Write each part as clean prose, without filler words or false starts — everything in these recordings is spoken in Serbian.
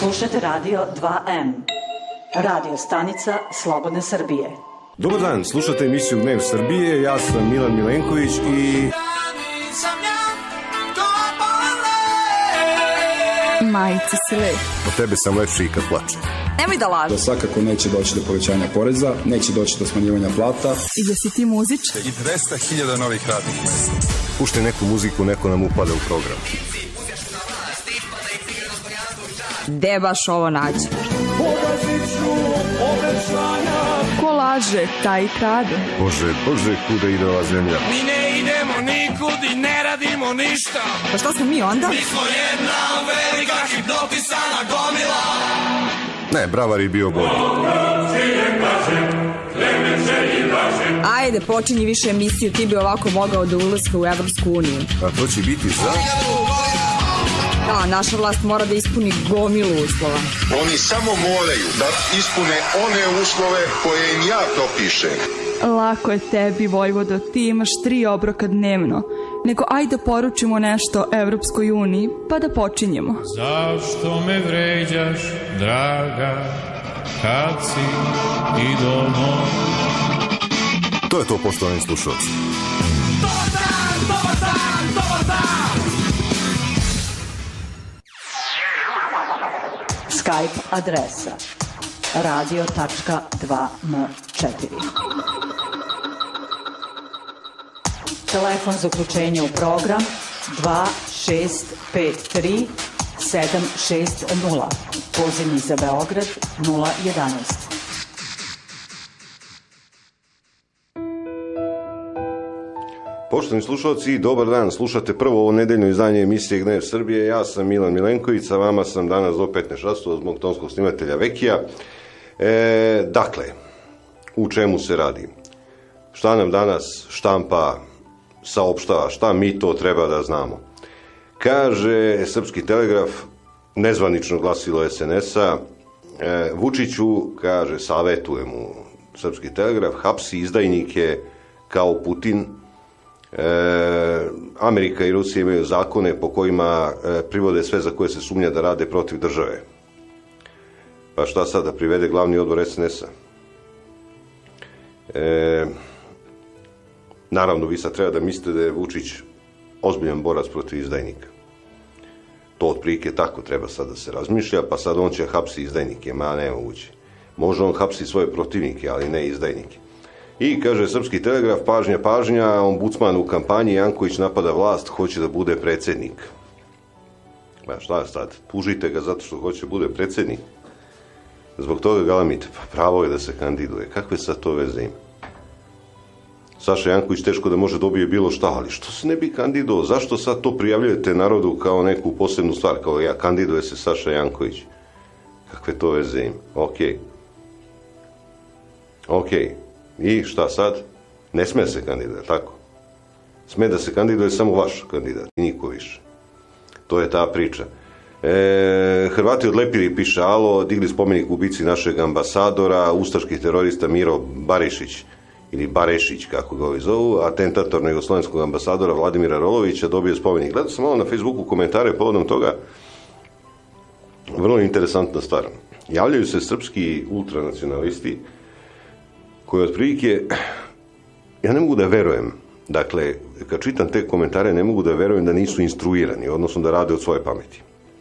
Slušate radio 2M. Radio stanica Slobodne Srbije. Dobar dan, slušate emisiju Dnev Srbije, ja sam Milan Milenković i... Majice si lep. Od tebe sam lepši i kad plačem. Nemoj da lažeš. Da svakako neće doći do povećanja poreza, neće doći do smanjivanja plata. I da si ti muzičar. I 200.000 novih radnih mesta. Puštaj neku muziku, neko nam upada u program. Gde baš ovo nađe? Ko laže, taj i krade. Bože, kuda ide ova zemlja? Mi ne idemo nikud i ne radimo ništa. Pa šta smo mi onda? Mi smo jedna velika hipnotisana gomila. Ne, Bravar je bio bolji. Ajde, počinji više emisiju, ti bi ovako mogao da ulaska u Evropsku uniju. A to će biti za... Da, naša vlast mora da ispuni gomilu uslova. Oni samo moraju da ispune one uslove koje im ja propišem. Lako je tebi, Vojvodo, ti imaš 3 obroka dnevno. Nego ajde poručimo nešto Evropskoj uniji, pa da počinjemo. Zašto me vređaš, draga, kad si idolno? To je to, poštovani slušalci. Dobar dan, dobar dan, dobar dan. Skype adresa radio.2m4. Telefon za uključenje u program 2653 760. Pozivni za Beograd 011. Poštovani slušalci, dobar dan. Slušate prvo ovo nedeljno izdanje emisije Gnev Srbije. Ja sam Milan Milenković, sa vama sam danas do 15 časova zbog tonskog snimatelja Vekija. Dakle, u čemu se radi? Šta nam danas štampa saopštava? Šta mi to treba da znamo? Kaže Srpski telegraf, nezvanično glasilo SNS-a, Vučiću, kaže, savetuje mu Srpski telegraf, hapsi izdajnike kao Putin. Amerika i Rusija imaju zakone po kojima privode sve za koje se sumnja da rade protiv države. Pa šta sad, da privede glavni odbor SNS-a? Naravno, vi sad treba da mislite da je Vučić ozbiljan borac protiv izdajnika. To otprilike tako treba sad da se razmišlja, pa sad on će hapsi izdajnike, ma nemoguće. Može on hapsi svoje protivnike, ali ne izdajnike. I kaže Srpski telegraf, pažnja, ombudsman u kampanji, Janković napada vlast, hoće da bude predsjednik. Pa šta sad, tužite ga zato što hoće da bude predsjednik. Zbog toga galamite, pa pravo je da se kandiduje. Kakve sad to veze ima? Saša Janković teško da može dobije bilo šta, ali što se ne bi kandidovao? Zašto sad to prijavljujete narodu kao neku posebnu stvar, kao ja, kandiduje se Saša Janković? Kakve to veze ima? Okej. I šta sad? Ne sme se kandidati, tako? Sme da se kandiduje samo vaš kandidat, i niko više. To je ta priča. Hrvati odlepili, piše Alo, digli spomenik ubici našeg ambasadora, ustaški terorista Miro Barišić, ili Barešić, kako ga ovi zovu, atentator jugoslovenskog ambasadora Vladimira Rolovića, dobio spomenik. Gledao sam malo na Facebooku komentare povodom toga. Vrlo interesantna stvar. Javljaju se srpski ultranacionalisti koji otprilike, ja ne mogu da verujem, dakle, kad čitam te komentare, ne mogu da verujem da nisu instruirani, odnosno da rade od svoje pameti.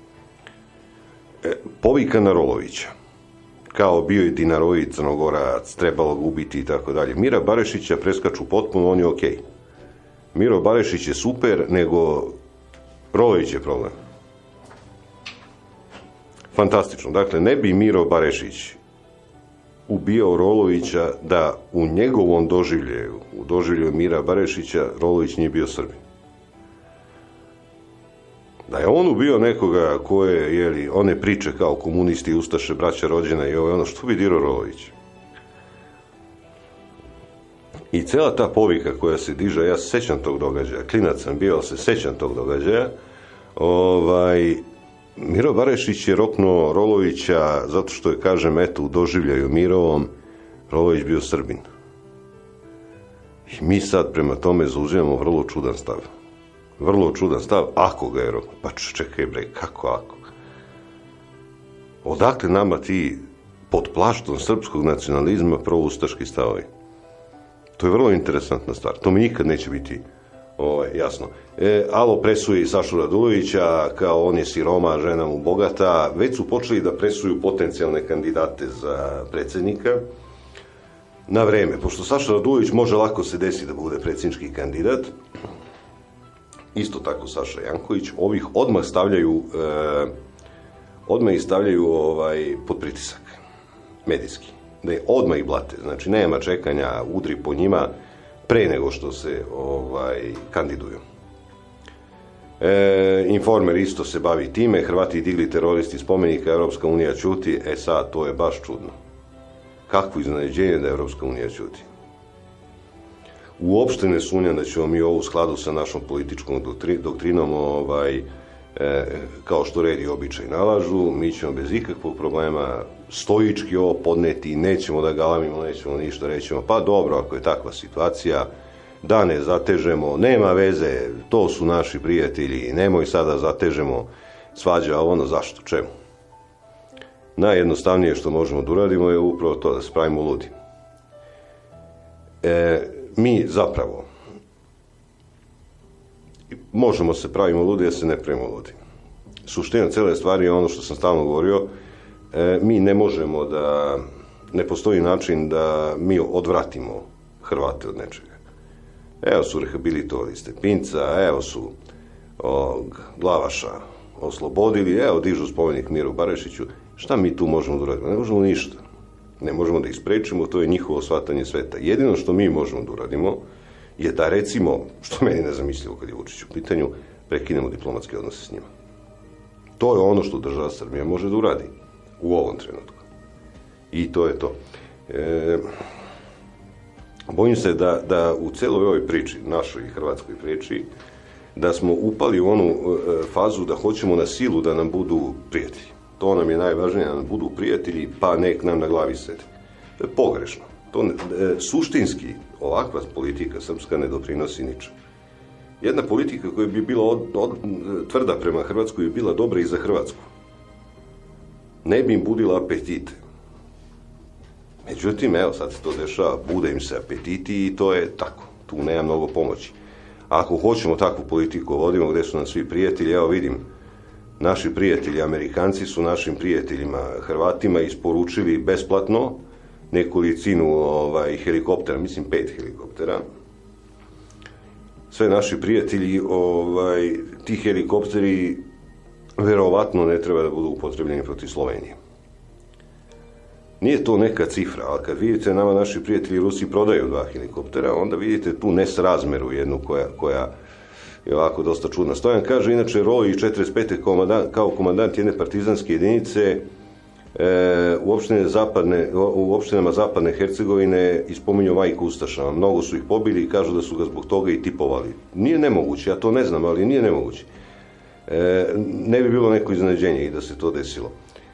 Povika na Rolovića, kao bio je Dinaroid, Crnogorac, trebalo ga ubiti i tako dalje. Mira Barešića preskaču potpuno, on je okej. Miro Barešić je super, nego Rolović je problem. Fantastično. Dakle, ne bi Miro Barešić ubijao Rolovića da u njegovom doživljeju, u doživljeju Mira Barešića, Rolović nije bio Srbin. Da je on ubio nekoga koje, jeli, one priče kao komunisti, ustaše, braća rođena i ono, što bi dirao Rolović? I cela ta povika koja se diže, ja se sećam tog događaja, klinac sam bio, ali se sećam tog događaja, Miro Barešić je roknuo Rolovića zato što je, kažem, eto, u doživljaju Mirovom, Rolović bio Srbin. I mi sad prema tome zauzimamo vrlo čudan stav. Vrlo čudan stav, ako ga je roknuo. Pa čekaj bre, kako ako? Odakle nama ti pod plaštom srpskog nacionalizma proustaški stavovi? To je vrlo interesantna stvar. To mi nikad neće biti jasno. Alo presuje i Sašu Radulovića, kao on je siroma, žena mu bogata. Već su počeli da presuju potencijalne kandidate za predsjednika na vreme. Pošto Saša Radulović može lako se desi da bude predsjednički kandidat, isto tako Saša Janković, ovih odmah ih stavljaju pod pritisak medijski. Da je odmah ih blate. Znači, nema čekanja, udri po njima pre nego što se kandiduju. Informer isto se bavi time, Hrvati digli teroristi spomenika, Europska unija ćuti, sad, to je baš čudno. Kakvo iznenađenje da Europska unija ćuti. Uopšte ne sumnjam da ćemo mi ovo u skladu sa našom političkom doktrinom, kao što red i običaj nalažu, mi ćemo bez ikakvog problema stoički ovo podneti, nećemo da galamimo, nećemo ništa, rećemo, pa dobro, ako je takva situacija, da ne zatežemo, nema veze, to su naši prijatelji, nemoj sada zatežemo, svađa, zašto, čemu? Najjednostavnije što možemo da uradimo je upravo to, da se pravimo ludi. Mi zapravo možemo se pravimo ludi, jer se ne pravimo ludi. Suština cele stvari je ono što sam stalno govorio, mi ne možemo da, ne postoji način da mi odvratimo Hrvate od nečega. Evo su rehabilitovali Stepinca, evo su Glavaša oslobodili, evo dižu spomenik Miru Barišiću. Šta mi tu možemo da uradimo? Ne možemo ništa. Ne možemo da ih sprečimo, to je njihovo shvatanje sveta. Jedino što mi možemo da uradimo je da, recimo, što meni nezamislivo kad je Vučić u pitanju, prekinemo diplomatske odnose s njima. To je ono što država Srbija može da uradi u ovom trenutku. I to je to. Bojim se da u celoj ovoj priči, našoj hrvatskoj priči, da smo upali u onu fazu da hoćemo na silu da nam budu prijatelji. To nam je najvažnije, da nam budu prijatelji, pa nek nam na glavi sedi. To je pogrešno. Suštinski, ovakva politika srpska ne doprinosi ničemu. Jedna politika koja bi bila tvrda prema Hrvatskoj bi bila dobra i za Hrvatsku. Ne bi im budila apetite. Međutim, evo sad se to dešava, bude im se apetiti i to je tako. Tu nema mnogo pomoći. Ako hoćemo takvu politiku vodimo, gde su nam svi prijatelji, evo vidim, naši prijatelji Amerikanci su našim prijateljima Hrvatima isporučili besplatno nekolicinu helikoptera, mislim 5 helikoptera. Sve naši prijatelji, ti helikopteri verovatno ne treba da budu upotrebljeni protiv Slovenije. Nije to neka cifra, ali kad vidite nama naši prijatelji Rusi prodaju 2 helikoptera, onda vidite tu nesrazmeru jednu koja je ovako dosta čudna. Stojan kaže, inače, Roj iz 45. kao komandant jedne partizanske jedinice u opštinama zapadne Hercegovine ispominju majku Ustašama. Mnogo su ih pobili i kažu da su ga zbog toga i tipovali. Nije nemoguće, ja to ne znam, ali nije nemoguće. Ne bi bilo neko iznenađenje i da se to desilo.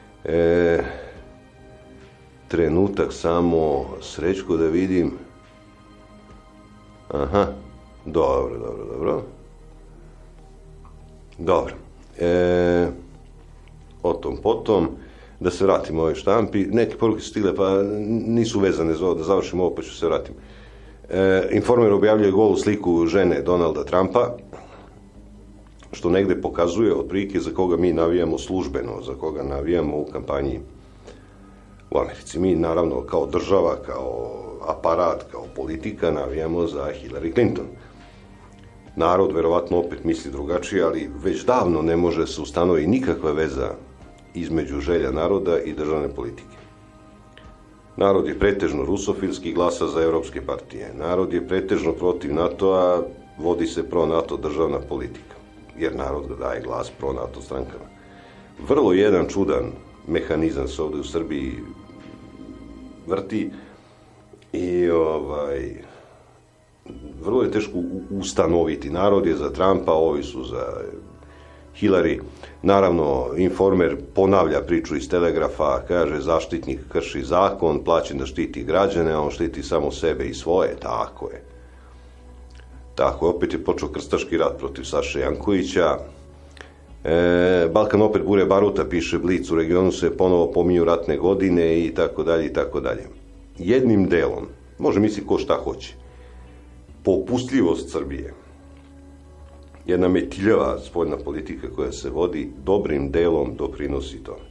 Trenutak samo, Srećko, da vidim. Aha, dobro. Dobro. O tom potom, da se vratimo ovoj štampi. Neke poruke su stigle, pa nisu vezane za ovo, da završimo ovo, pa ću se vratim. Informer objavljuje golu sliku žene Donalda Trumpa, što negde pokazuje otprilike za koga mi navijamo službeno, za koga navijamo u kampanji u Americi. Mi, naravno, kao država, kao aparat, kao politika, navijamo za Hillary Clinton. Narod verovatno opet misli drugačije, ali već davno ne može se ustanovi nikakva veza između želja naroda i državne politike. Narod je pretežno rusofilski, glasa za evropske partije. Narod je pretežno protiv NATO-a, vodi se pro-NATO državna politika, jer narod daje glas pro-NATO strankama. Vrlo jedan čudan mehanizam se ovde u Srbiji vrti i vrlo je teško ustanoviti. Narod je za Trumpa, ovi su za Hillary. Naravno, Informer ponavlja priču iz Telegrafa, kaže zaštitnik krši zakon, plaćen da štiti građane, a on štiti samo sebe i svoje. Tako je. Tako je, opet je počeo krstaški rat protiv Saše Jankovića. Balkan opet bure baruta, piše Blic, u regionu se ponovo pominju ratne godine i tako dalje i tako dalje. Jednim delom, može misliti ko šta hoće, popustljivost Srbije, jedna metiljava spoljna politika koja se vodi, dobrim delom doprinosi tome.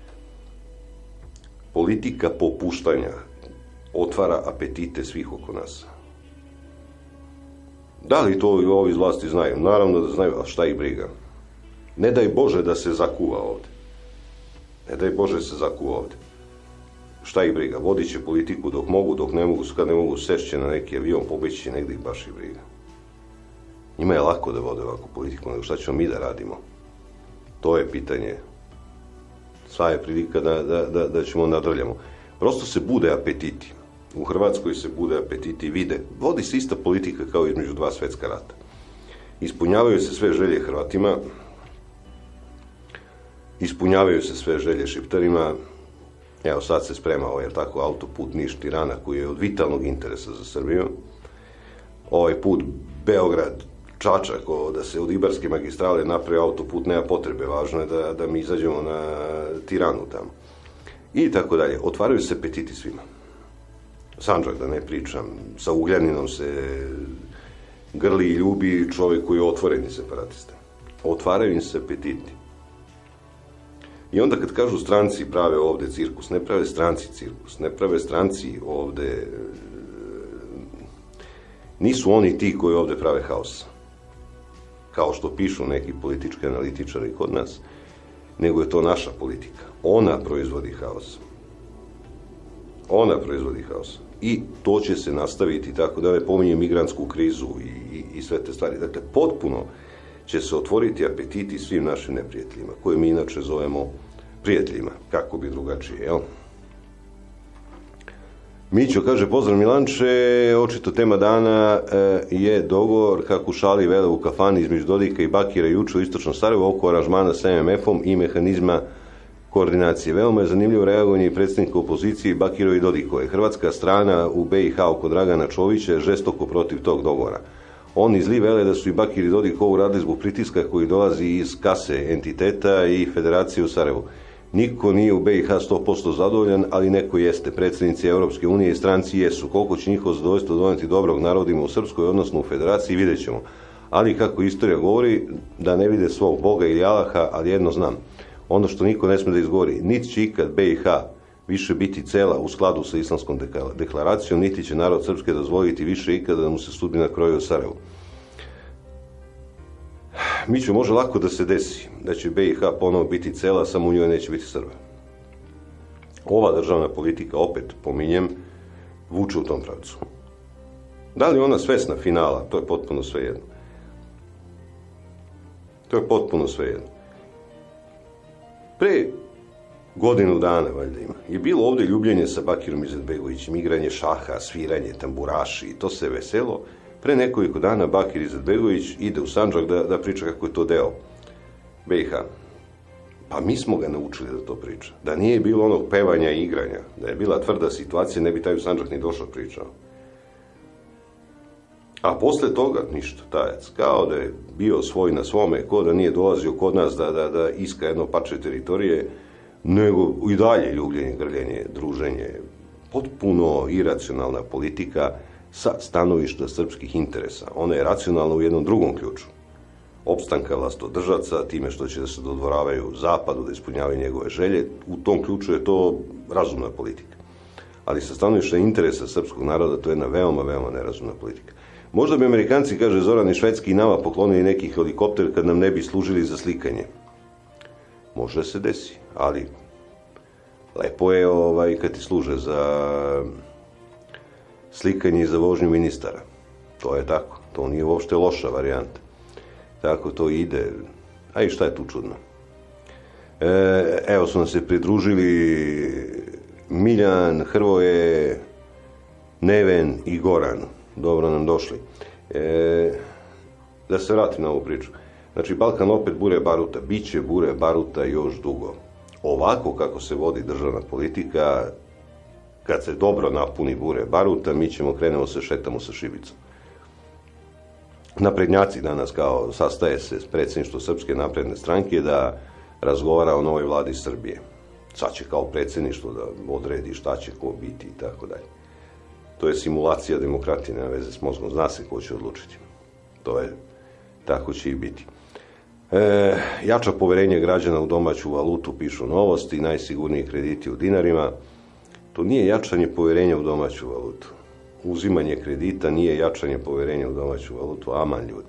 Politika popuštanja otvara apetite svih oko nas. Da li to i ovi iz vlasti znaju? Naravno da znaju, a šta ih briga? Ne daj Bože da se zakuva ovde. Ne daj Bože da se zakuva ovde. Šta ih briga? Vodit će politiku dok mogu, dok ne mogu, kad ne mogu sešće na neki avion, pobeći će negdje ih baš ih briga. Njima je lako da vode ovakvu politiku, nego šta ćemo mi da radimo? To je pitanje. Sva je prilika da ćemo nadrljamo. Prosto se bude apetiti. U Hrvatskoj se bude apetiti, vide. Vodi se ista politika kao između dva svetska rata. Ispunjavaju se sve želje Hrvatima, ispunjavaju se sve želje Šiptarima. Evo sad se sprema ovaj tako autoput Niš-Tirana koji je od vitalnog interesa za Srbiju. Ovaj put Beograd-Čačak, da se od Ibarske magistrale napravi autoput, nema potrebe, važno je da mi izađemo na Tiranu tamo. I tako dalje. Otvaraju se apetiti svima. Sandžak, da ne pričam, sa Ugljaninom se grli i ljubi čovjek koji je otvoreni separatista. Otvaraju im se apetiti. I onda kad kažu stranci prave ovde cirkus, ne prave stranci cirkus, ne prave stranci ovde, nisu oni ti koji ovde prave haos. Kao što pišu neki politički analitičari kod nas, nego je to naša politika. Ona proizvodi haos. Ona proizvodi haos. I to će se nastaviti, tako da ne pominjem migrantsku krizu i sve te stvari. Dakle, potpuno će se otvoriti apetiti svim našim neprijateljima, koje mi inače zovemo prijateljima, kako bi drugačije, jel? Mićo kaže, pozdrav Milanče, očito tema dana je dogovor kako šali vele u kafani između Dodika i Bakira juče u istočnom Sarajevu oko aranžmana sa MMF-om i mehanizma koordinacije. Veoma je zanimljivo reagovanje i predsjednika opozicije Bakirove i Dodikove. Hrvatska strana u BiH oko Dragana Čovića je žestoko protiv tog dogovora. Oni zli vele da su i Bakir i Dodik ovo radili zbog pritiska koji dolazi iz kase entiteta i federacije u Sarajevu. Niko nije u BiH 100% zadovoljan, ali neko jeste. Predsjednici Europske unije i stranci jesu. Koliko će njihovo zadovoljstvo doneti dobrog narodima u Srpskoj, odnosno u federaciji, vidjet ćemo. Ali kako istorija govori, da ne vide svog Boga ili Allaha, ali jedno znam. Ono što niko ne sme da izgovori, niti će ikad BiH više biti cela u skladu sa islamskom deklaracijom, niti će narod Srpske dozvoliti više ikada da mu se sudbina kroji u Sarajevu. Miću, može lako da se desi da će BiH ponovo biti cela, samo u njoj neće biti Srba. Ova državna politika, opet pominjem, vuče u tom pravcu. Da li ona svesna finala, to je potpuno svejedno. To je potpuno svejedno. Pre godinu dana, valjda ima, je bilo ovde ljubljenje sa Bakirom Izetbegovićem, igranje šaha, sviranje, tamburaši, to se veselo. Pre nekoliko dana Bakir Izetbegović ide u Sandžak da priča kako je to deo BiH. Pa mi smo ga naučili da to priča. Da nije bilo onog pevanja i igranja, da je bila tvrda situacija, ne bi taj u Sandžak ni došao pričao. A posle toga ništa, tajac. Kao da je bio svoj na svome, ko da nije dolazio kod nas da iska jedno parče teritorije, nego i dalje ljubljenje, grljenje, druženje, potpuno iracionalna politika sa stanovišta srpskih interesa. Ona je racionalna u jednom drugom ključu. Opstanka vlastodržaca, time što će da se dodvoravaju zapadu, da ispunjavaju njegove želje, u tom ključu je to razumna politika. Ali sa stanovišta interesa srpskog naroda to je jedna veoma, veoma nerazumna politika. Možda bi Amerikanci, kaže Zoran i Švedski, i nama poklonili neki helikopter kad nam ne bi služili za slikanje. Može se desi, ali lepo je kad ti služe za slikanje i za vožnju ministara. To je tako. To nije uopšte loša varijanta. Tako to ide. A i šta je tu čudno? Evo su nam se pridružili Miljan, Hrvoje, Neven i Goran. Dobro nam došli. Da se vratim na ovu priču. Znači, Balkan opet bure baruta. Biće bure baruta još dugo. Ovako kako se vodi državna politika, kad se dobro napuni bure baruta, mi krenemo se šetamo sa šibicom. Naprednjaci danas kao sastaje se s predsjedništvom Srpske napredne stranke da razgovara o novoj vladi Srbije. Sad će kao predsjedništvo da odredi šta će ko biti i tako dalje. To je simulacija demokratije, nema veze s mozgom, zna se ko će odlučiti. To je, tako će i biti. Jača poverenje građana u domaću valutu, pišu Novosti, najsigurniji krediti u dinarima. To nije jačanje poverenja u domaću valutu. Uzimanje kredita nije jačanje poverenja u domaću valutu, aman ljudi.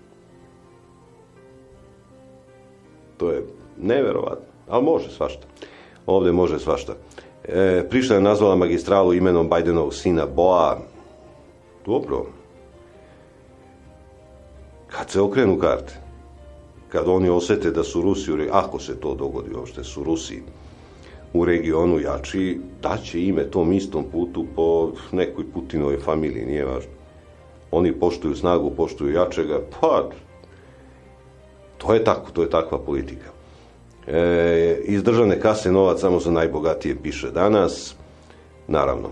To je neverovatno, ali može svašta. Ovdje može svašta. Priština je nazvala magistralu imenom Bajdenovog sina Boa. Dobro. Kad se okrenu karte, kad oni osjete da su Rusi, ako se to dogodi uopšte, su Rusi u regionu jači, daće ime tom istom putu po nekoj Putinovoj familiji, nije važno. Oni poštuju snagu, poštuju jačega, pa to je tako, to je takva politika. Iz državne kase novac samo za najbogatije, piše Danas. Naravno,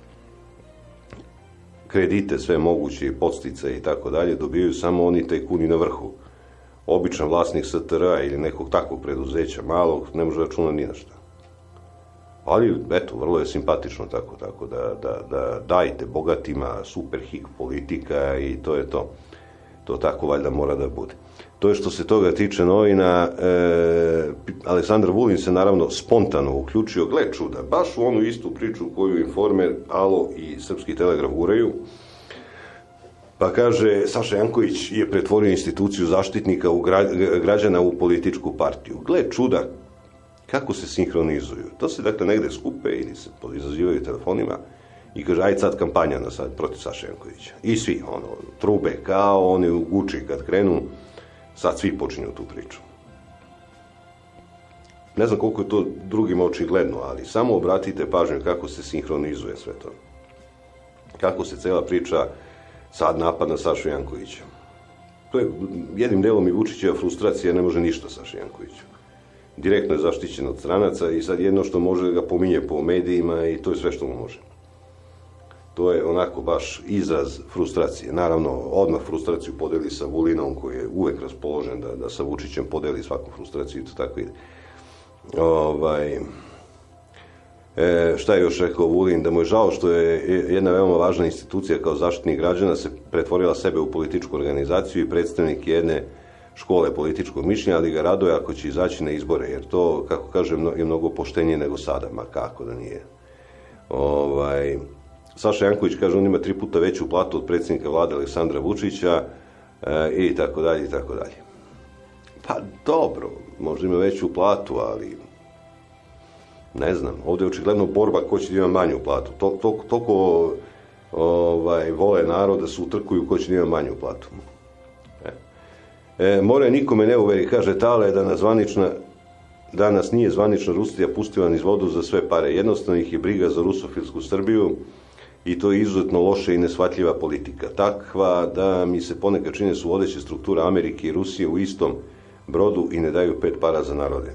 kredite sve moguće i podsticaje i tako dalje dobijaju samo oni tajkuni na vrhu. Običan vlasnik STR-a ili nekog takvog preduzeća malog ne može računati ni na šta. Ali, eto, vrlo je simpatično tako da dajte bogatima super hik politika i to je to. To tako valjda mora da bude. To je što se toga tiče novina. Aleksandar Vulin se naravno spontano uključio, gle čuda, baš u onu istu priču koju Informer, Alo i Srpski telegraf guraju. Pa kaže, Saša Janković je pretvorio instituciju zaštitnika građana u političku partiju. Gle čuda, kako se sinhronizuju. To se dakle negde skupe ili se izazivaju telefonima i kaže, ajde sad kampanja na sad protiv Saša Jankovića. I svi, trube kao oni u Guči kad krenu, sad svi počinju tu priču. Ne znam koliko je to drugima očigledno, ali samo obratite pažnju kako se sinhronizuje sve to. Kako se cela priča sad napad na Sašu Jankovića. To je jednim delom i Vučićeva frustracija, ne može ništa Saša Jankovića. Direktno je zaštićen od stranaca i sad jedno što može da ga pominje po medijima i to je sve što mu može. To je onako baš izraz frustracije. Naravno, odmah frustraciju podeli sa Vulinom, koji je uvek raspoložen da sa Vučićem podeli svaku frustraciju i to tako ide. Šta je još rekao Vulin? Da mu je žao što je jedna veoma važna institucija kao zaštitnik građana se pretvorila sebe u političku organizaciju i predstavnik jedne škole političkog mišljenja, ali ga raduje ako će izaći na izbore, jer to, kako kažem, je mnogo poštenije nego sada, ma kako da nije. Saša Janković kaže, on ima 3 puta veću platu od predsjednika vlade Aleksandra Vučića i tako dalje, i tako dalje. Pa dobro, možda ima veću platu, ali ne znam, ovdje je očigledno borba ko će da ima manju platu. Toliko vole narod da se utrkuju ko će da ima manju platu. More nikome ne uveri, kaže Tale, da nas nije zvanična Rusija pustila niz vodu za sve pare. Jednostavno ih je briga za rusofilsku Srbiju i to je izuzetno loša i neshvatljiva politika. Takva da mi se ponekad čine su vodeće struktura Amerike i Rusije u istom brodu i ne daju 5 para za narode.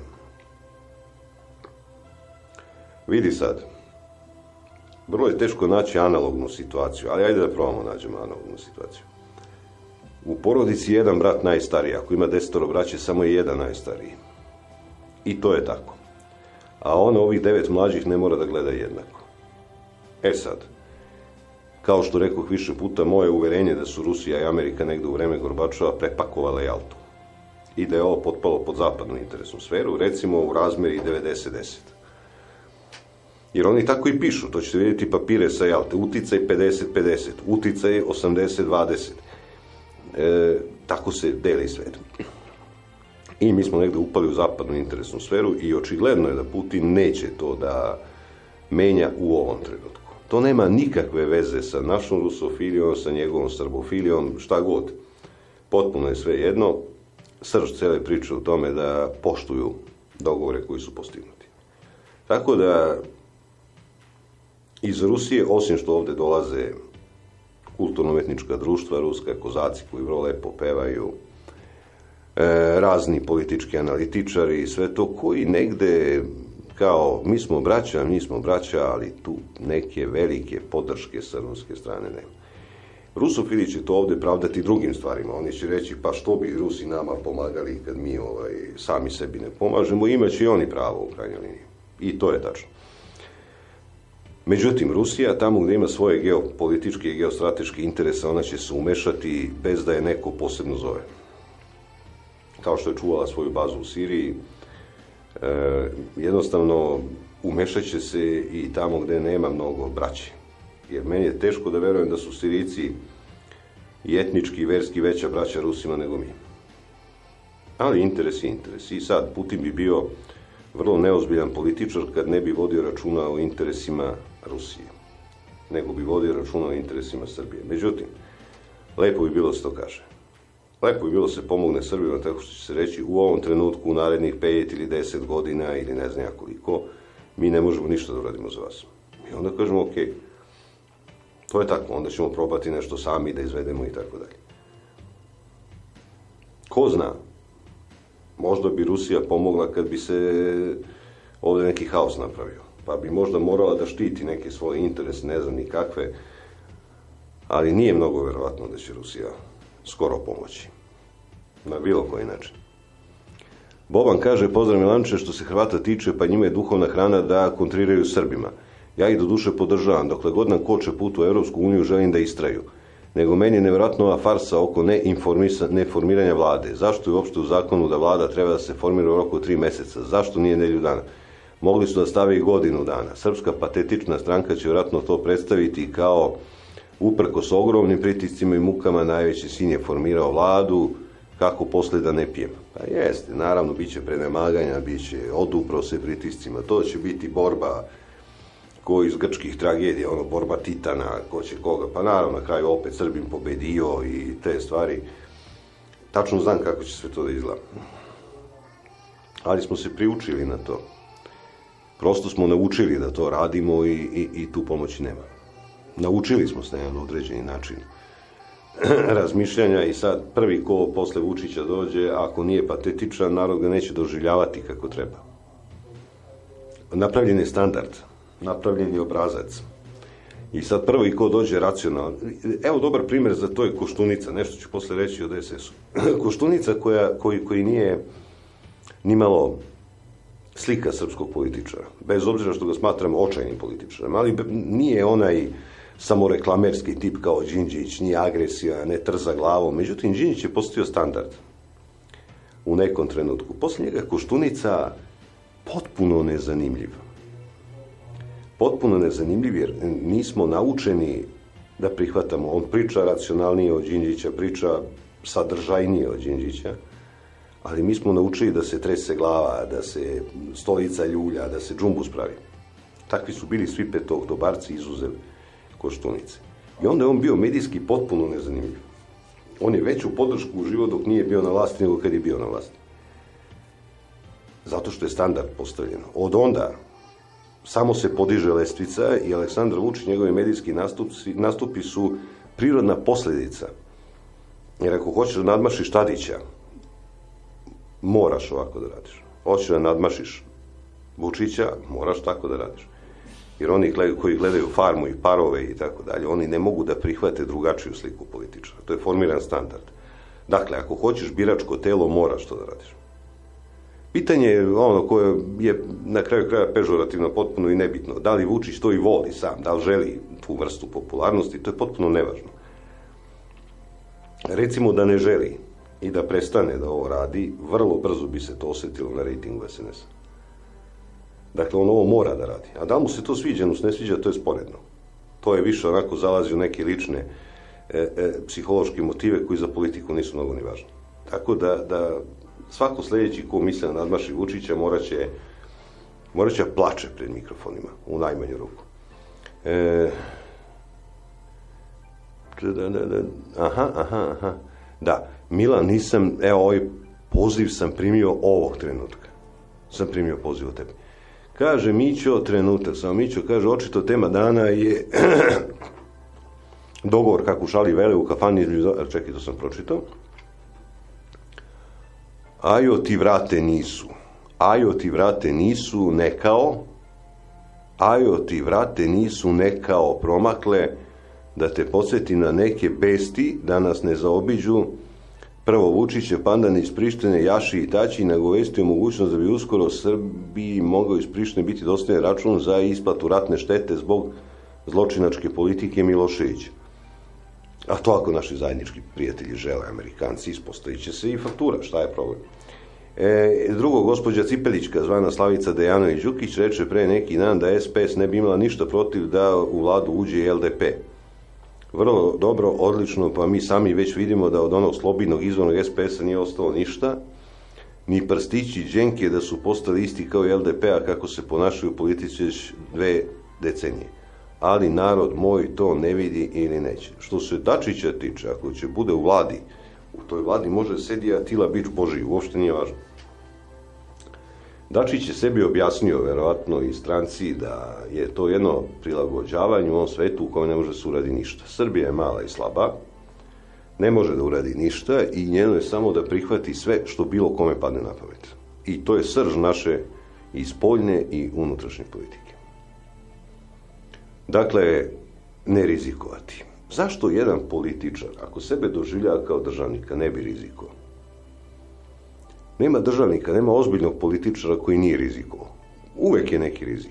Vidi sad, vrlo je teško naći analognu situaciju, ali ajde da probamo nađemo analognu situaciju. U porodici je jedan brat najstariji, ako ima 10 braće, samo je jedan najstariji. I to je tako. A ovih 9 mlađih ne mora da gleda jednako. Sad, kao što rekoh više puta, moje uverenje da su Rusija i Amerika negde u vreme Gorbačova prepakovale Jaltu. I da je ovo potpalo pod zapadnu interesnu sferu, recimo u razmeri 90-10. Jer oni tako i pišu, to ćete vidjeti papire sa Jalte, uticaj 50-50, uticaj 80-20. Tako se deli svet. I mi smo negde upali u zapadnu interesnu sferu i očigledno je da Putin neće to da menja u ovom trenutku. To nema nikakve veze sa našom rusofilijom, sa njegovom srbofilijom, šta god. Potpuno je sve jedno. Srž cele priče u tome da poštuju dogovore koji su postignuti. Tako da iz Rusije, osim što ovde dolaze kulturno-umetnička društva, ruska kozaci koji vrlo lepo pevaju, razni politički analitičari i sve to, koji negde kao mi smo braća, ali tu neke velike podrške sa ruske strane nema. Rusofili će to ovdje pravdati drugim stvarima. Oni će reći, pa što bi Rusi nama pomagali kad mi sami sebi ne pomažemo, imaće i oni pravo u krajnjoj liniji. I to je tačno. Međutim, Rusija, tamo gdje ima svoje geopolitičke i geostrateške interese, ona će se umešati bez da je neko posebno zove. Kao što je čuvala svoju bazu u Siriji, jednostavno umešat će se i tamo gdje nema mnogo braće. Jer meni je teško da verujem da su Sirijci i etnički i verski veća braća Rusima nego mi. Ali interes je interes. I sad Putin bi bio vrlo neozbiljan političar kad ne bi vodio računa o interesima Rusije, nego bi vodio računa o interesima Srbije. Međutim, lepo bi bilo se to kaže. Lepo bi bilo se pomogne Srbima, tako što će se reći u ovom trenutku, u narednih 5 ili 10 godina ili ne znam koliko, mi ne možemo ništa da uradimo za vas. I onda kažemo, ok, to je tako, onda ćemo probati nešto sami da izvedemo i tako dalje. Ko zna, možda bi Rusija pomogla kad bi se ovdje neki haos napravio. Pa bi možda morala da štiti neke svoje interese, ne znam ni kakve, ali nije mnogo verovatno da će Rusija skoro pomoći. Na bilo koji način. Boban kaže, pozdrav Milanče, što se Hrvata tiče, pa njima je duhovna hrana da kontriraju Srbima. Ja ih do duše podržavam, dokle god nam koče put u Europsku uniju, želim da istraju. Nego meni je nevjerojatno ova farsa oko neformiranja vlade. Zašto je uopšte u zakonu da vlada treba da se formira u roku 3 meseca? Zašto nije nedelju dana? Mogli su da stave i godinu dana. Srpska patetična stranka će vjerojatno to predstaviti kao uprkos ogromnim pritiscima i mukama najveći sin je formirao vladu, kako posle da ne pijem. Pa jeste, naravno, bit će prenemaganja, bit će odupro se pritiscima, to će biti borba ko iz grčkih tragedija, borba titana, ko će koga, pa naravno na kraju opet Srbin pobedio i te stvari. Tačno znam kako će sve to da izgleda. Ali smo se priučili na to. Prosto smo naučili da to radimo i tu pomoći nema. Naučili smo se na jedan određeni način razmišljanja i sad prvi ko posle Vučića dođe, ako nije patetičan, narod ga neće doživljavati kako treba. Napravljen je standard, napravljen je obrazac. I sad prvi ko dođe racionalno, evo dobar primjer za to je Koštunica, nešto ću posle reći o DSS-u. Koštunica koji nije nimalo slika srpskog političara, bez obzira što ga smatram očajnim političarem, ali nije onaj samoreklamerski tip kao Đinđić, nije agresija, ne trza glavom. Međutim, Đinđić je postavio standard u nekom trenutku. Posle njega Koštunica potpuno nezanimljiv. Potpuno nezanimljiv jer nismo naučeni da prihvatamo. On priča racionalnije od Đinđića, priča sadržajnije od Đinđića, ali mi smo naučili da se trese glava, da se stolica ljulja, da se džumbus pravi. Takvi su bili svi petooktobarci izuzev Koštunice. I onda je on bio medijski potpuno nezanimljiv. On je veću podršku uživao dok nije bio na vlasti nego kad je bio na vlasti. Zato što je standard postavljen. Od onda samo se podiže lestvica i Aleksandar Vučić, njegovi medijski nastupi su prirodna posljedica. Jer ako hoćeš da nadmašiš Tadića, moraš ovako da radiš. Hoćeš da nadmašiš Vučića, moraš tako da radiš. Jer oni koji gledaju Farmu i Parove i tako dalje, oni ne mogu da prihvate drugačiju sliku političara. To je formiran standard. Dakle, ako hoćeš biračko telo, moraš to da radiš. Pitanje je ono koje je na kraju kraja pežorativno, potpuno i nebitno. Da li Vučić to i voli sam, da li želi tu vrstu popularnosti, to je potpuno nevažno. Recimo da ne želi i da prestane da ovo radi, vrlo brzo bi se to osjetilo na rejtingu SNS-a. Dakle, on ovo mora da radi. A da mu se to sviđa, ne sviđa, to je sporedno. To je više onako zalazi u neke lične psihološke motive koji za politiku nisu mnogo ni važni. Tako da svako sljedeći ko misle na nadmaši Vučića morat će plače pred mikrofonima, u najmanju ruku. Aha. Da, Milan, nisam, evo ovaj poziv sam primio ovog trenutka. Sam primio poziv od tebi. Kaže Mićo, trenutak, samo Mićo kaže, očito tema dana je dogovor, kako u šali vele u kafani između... Čekaj, to sam pročitao. Ajo ti vrate nisu. Ajo ti vrate nisu nekao. Ajo ti vrate nisu nekao promakle da te podsjeti na neke besti da nas ne zaobiđu. Prvo Vučiće, Pandanić iz Prištine, Jaši i Taći nagovestio mogućnost da bi uskoro Srbiji mogao iz Prištine biti dostavljen račun za isplatu ratne štete zbog zločinačke politike Miloševića. A to ako naši zajednički prijatelji žele, Amerikanci, ispostavit će se i faktura, šta je problem? Drugo, gospođa Cipelićka, zvana Slavica Dejanović-Đukić, reče pre neki dan da SPS ne bi imala ništa protiv da u vladu uđe i LDP. Vrlo dobro, odlično, pa mi sami već vidimo da od onog slobodnog izvornog SPS-a nije ostalo ništa, ni prstići Đenke da su postali isti kao i LDP-a kako se ponašaju u politici već 2 decenije. Ali narod moj to ne vidi ili neće. Što se Dačića tiče, ako će bude u vladi, u toj vladi može sedi Atila Bič Božiji, uopšte nije važno. Dačić je sebi objasnio, verovatno i stranci, da je to jedno prilagođavanje u ovom svetu u kojem ne može se uradi ništa. Srbija je mala i slaba, ne može da uradi ništa i njeno je samo da prihvati sve što bilo kome padne na pamet. I to je srž naše i spoljne i unutrašnje politike. Dakle, ne rizikovati. Zašto jedan političar, ako sebe doživljava kao državnika, ne bi rizikovao? Nema državnika, nema ozbiljnog političara koji nije rizikovao. Uvek je neki rizik.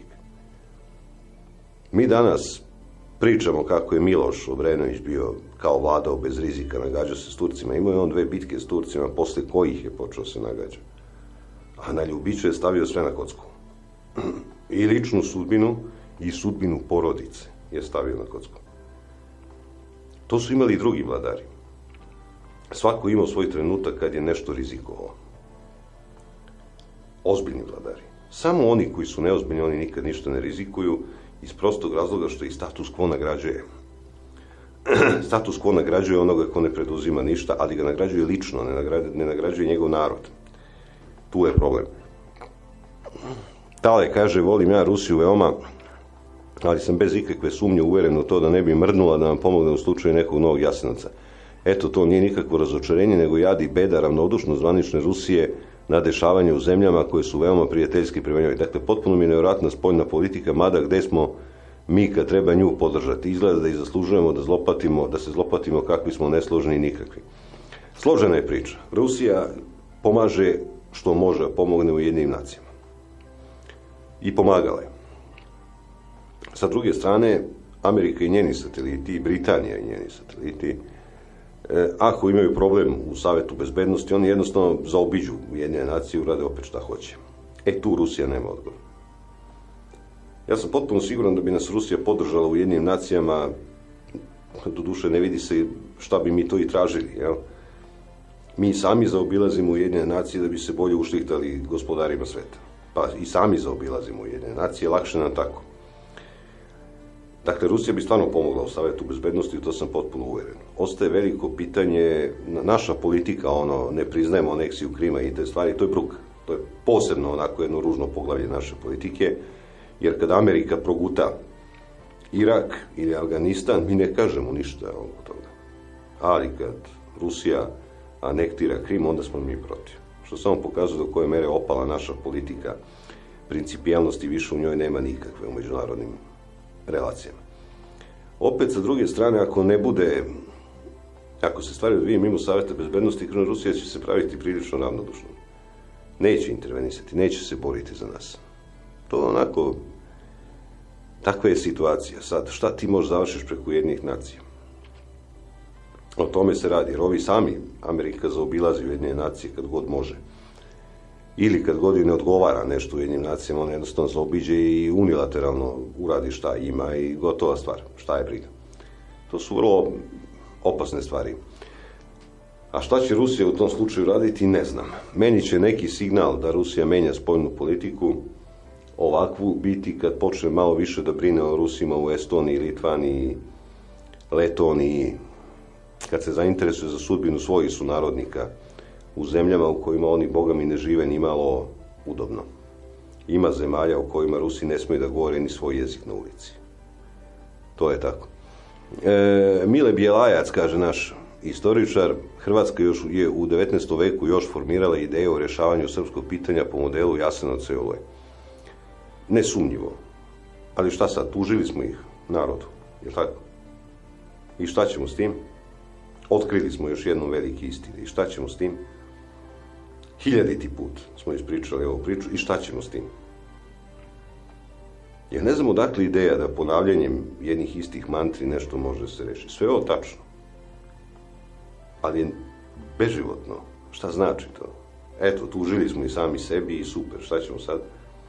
Mi danas pričamo kako je Miloš Obrenović bio kao vladao bez rizika, nagađao se s Turcima. Imao je on 2 bitke s Turcima, posle kojih je počeo se nagađa. A na Ljubiću je stavio sve na kocku. I ličnu sudbinu i sudbinu porodice je stavio na kocku. To su imali i drugi vladari. Svako imao svoj trenutak kad je nešto rizikovao. Ozbiljni vladari. Samo oni koji su neozbiljni, oni nikad ništa ne rizikuju iz prostog razloga što i status quo nagrađuje. Status quo nagrađuje onoga ko ne preduzima ništa, ali ga nagrađuje lično, ne nagrađuje njegov narod. Tu je problem. Tale kaže, volim ja Rusiju veoma, ali sam bez ikakve sumnje uveren u to da ne bi mrdnula da nam pomogne u slučaju nekog novog Jasenovca. Eto, to nije nikakvo razočarenje, nego jad i beda ravnodušno zvanične Rusije na dešavanje u zemljama koje su veoma prijateljski prema njoj. Dakle, potpuno mi je nevjerojatna spoljna politika, mada gde smo mi kad treba nju podržati. Izgleda da i zaslužujemo da se zlopatimo kakvi smo nesloženi i nikakvi. Složena je priča. Rusija pomaže što može, pomogne Ujedinjenim nacijama. I pomagala je. Sa druge strane, Amerika i njeni sateliti, i Britanija i njeni sateliti, ako imaju problem u Savetu bezbednosti, oni jednostavno zaobiđu Ujedinjene nacije i urade opet šta hoće. Tu Rusija nema odgovor. Ja sam potpuno siguran da bi nas Rusija podržala u Ujedinjenim nacijama, doduše ne vidi se šta bi mi to i tražili, jel? Mi sami zaobilazimo Ujedinjene nacije da bi se bolje uštihtali gospodarima sveta. Pa i sami zaobilazimo Ujedinjene nacije, lakše nam tako. Dakle, Rusija bi stvarno pomogla u Savetu bezbednosti i to sam potpuno uveren. Ostaje veliko pitanje, naša politika, ne priznajemo aneksiju Krima i te stvari, to je bruk. To je posebno onako jedno ružno poglavlje naše politike, jer kada Amerika proguta Irak ili Afganistan, mi ne kažemo ništa oko toga. Ali kad Rusija anektira Krim, onda smo mi protiv. Što samo pokazuje do koje mere opala naša politika, principijalnosti više u njoj nema nikakve u međunarodnim relacijama. Opet, sa druge strane, ako se stvari odvije mimo Saveta bezbednosti, Rusija će se praviti prilično ravnodušno. Neće intervenisati, neće se boriti za nas. To onako, takva je situacija. Sad, šta ti možeš završiš preko Ujedinjenih nacija? O tome se radi, jer ovi sami, Amerika zaobilazi Ujedinjene nacije kad god može. Ili kad god ne odgovara nešto u Ujedinjenim nacijama, on jednostavno zaobiđe i unilateralno uradi šta ima i gotova stvar. Šta je briga? To su vrlo opasne stvari. A šta će Rusija u tom slučaju raditi, ne znam. Meni će neki signal da Rusija menja spoljnu politiku ovakvu biti kad počne malo više da brine o Rusima u Estoniji, Litvaniji, Letoniji, kad se zainteresuje za sudbinu svojih sunarodnika u zemljama u kojima oni, boga mi, ne žive ni malo udobno. Ima zemalja u kojima Rusi ne smiju da govore ni svoj jezik na ulici. To je tako. Mile Bjelajac, kaže naš istoričar, Hrvatska je u 19. veku još formirala ideju o rješavanju srpskog pitanja po modelu Jasenovca i Oluje. Nesumnjivo. Ali šta sad, tužili smo ih narodu, je li tako? I šta ćemo s tim? Otkrili smo još jednu veliki istinu. I šta ćemo s tim? 1000. put smo ispričali ovu priču. I šta ćemo s tim? Ja ne znam odakle ideja da ponavljanjem jednih istih mantri nešto može se rešiti. Sve je ovo tačno. Ali je beživotno. Šta znači to? Eto, tužili smo i sami sebi i super. Šta ćemo sad?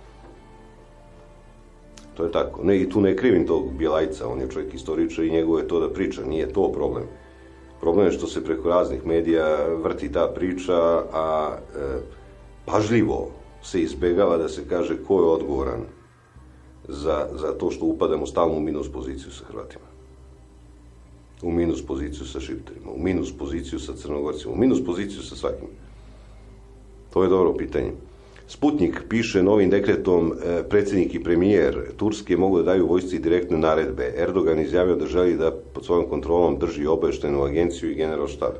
To je tako. Ne, i tu ne krivim tog Bjelajca, on je čovjek istoričar i njegovo je to da priča, nije to problem. Problem je što se preko raznih medija vrti ta priča, a pažljivo se izbegava da se kaže ko je odgovoran za to što upadamo stalno u minus poziciju sa Hrvatima. U minus poziciju sa Šiptarima, u minus poziciju sa Crnogorcima, u minus poziciju sa svakim. To je dobro pitanje. Sputnik piše novim dekretom predsjednik i premijer Turske mogu da daju vojsci direktne naredbe. Erdogan izjavio da želi da pod svojom kontrolom drži obavještajnu agenciju i generalštab.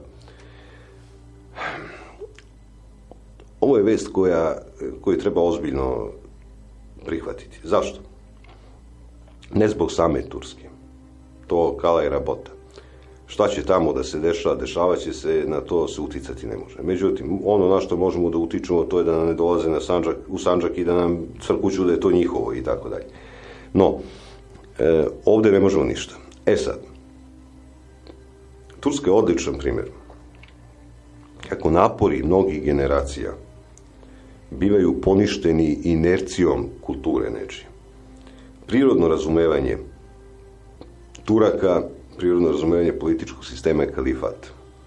Ovo je vest koju treba ozbiljno prihvatiti. Zašto? Ne zbog same Turske. To kala je rabota. Šta će tamo da se dešava, dešavat će se, na to se uticati ne može. Međutim, ono na što možemo da utičemo, to je da nam ne dolaze u Sandžak i da nam crkuću da je to njihovo i tako dalje. No, ovdje ne možemo ništa. Sad, Turska je odličan primjer. Kako napori mnogih generacija bivaju poništeni inercijom kulture nečije. Prirodno razumevanje Turaka, prirodno razumevanje političkog sistema je kalifat.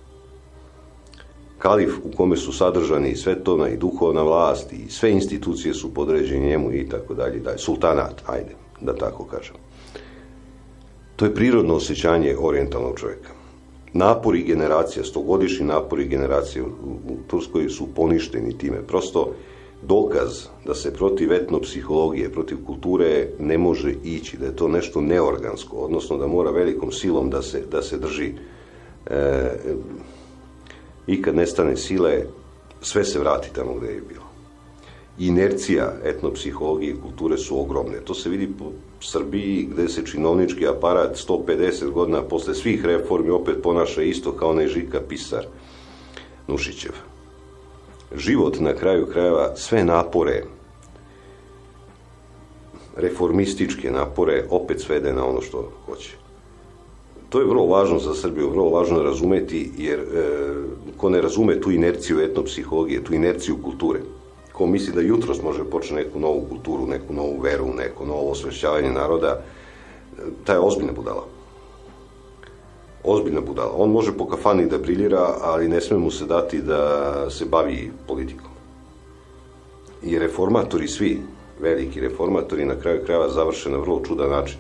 Kalif u kome su sadržani i svetovna i duhovna vlast i sve institucije su podređene njemu i tako dalje. Sultanat, ajde, da tako kažem. To je prirodno osjećanje orijentalnog čovjeka. Napori generacija, 100-godišnji napori generacije u Turskoj su poništeni time. Prosto dokaz da se protiv etnopsihologije, protiv kulture ne može ići, da je to nešto neorgansko, odnosno da mora velikom silom da se drži. I kad nestane sile, sve se vrati tamo gdje je bilo. Inercija etnopsihologije i kulture su ogromne. To se vidi po Srbiji gdje se činovnički aparat 150 godina posle svih reformi opet ponaša isto kao onaj Žika Pisar Nušićev. Život na kraju krajeva, sve napore, reformističke napore, opet svede na ono što hoće. To je vrlo važno za Srbiju, vrlo važno razumeti, jer ko ne razume tu inerciju etnopsihologije, tu inerciju kulture, ko misli da jutros može početi neku novu kulturu, neku novu veru, neko novo osvešćavanje naroda, taj je ozbiljna budala. Ozbiljna budala. On može po kafani da briljira, ali ne sme mu se dati da se bavi politikom. I reformatori svi, veliki reformatori, na kraju krajeva završe na vrlo čudan način.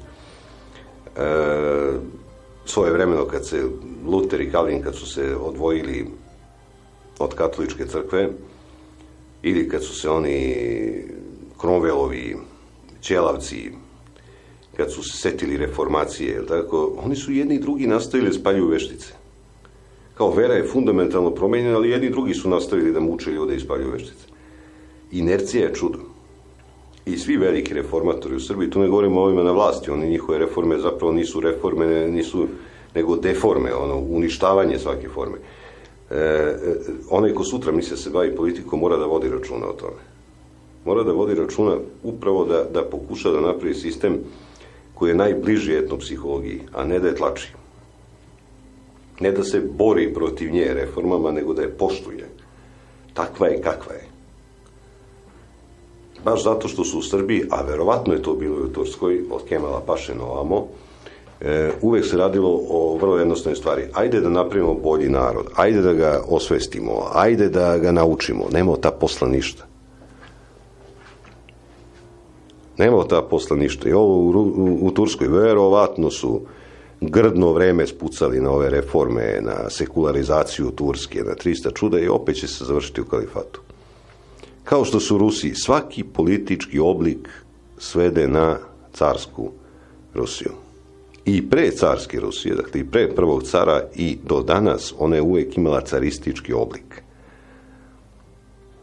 Svoje vremeno kad se Luter i Kalvin, kad su se odvojili od katoličke crkve, ili kad su se oni Cromwellovi, Ćelavci, kad su se setili reformacije, tako, oni su jedni i drugi nastavili spaljuju veštice. Kao vera je fundamentalno promenjena, ali jedni i drugi su nastavili da muče ljude i spaljuju veštice. Inercija je čudo. I svi veliki reformatori u Srbiji, tu ne govorimo o ovima na vlasti, oni njihove reforme zapravo nisu reforme, nego deforme, uništavanje svake forme. Onaj ko sutra misli se bavi politikom mora da vodi računa o tome. Mora da vodi računa upravo da pokuša da napravi sistem koji je najbliži etnopsihologiji, a ne da je tlači. Ne da se bori protiv nje reformama, nego da je poštuje. Takva je kakva je. Baš zato što su u Srbiji, a verovatno je to bilo i u Turskoj, od Kemala Paše na ovamo, uvek se radilo o vrlo jednostavnoj stvari. Ajde da napravimo bolji narod, ajde da ga osvestimo, ajde da ga naučimo. Nema od ta posla ništa. Nema od ta posla ništa. I ovo u Turskoj verovatno su grdno vreme spucali na ove reforme, na sekularizaciju Turske, na 300 čuda i opet će se završiti u kalifatu. Kao što su Rusi, svaki politički oblik svede na carsku Rusiju. I pre carske Rusije, dakle i pre prvog cara i do danas, ona je uvijek imala caristički oblik.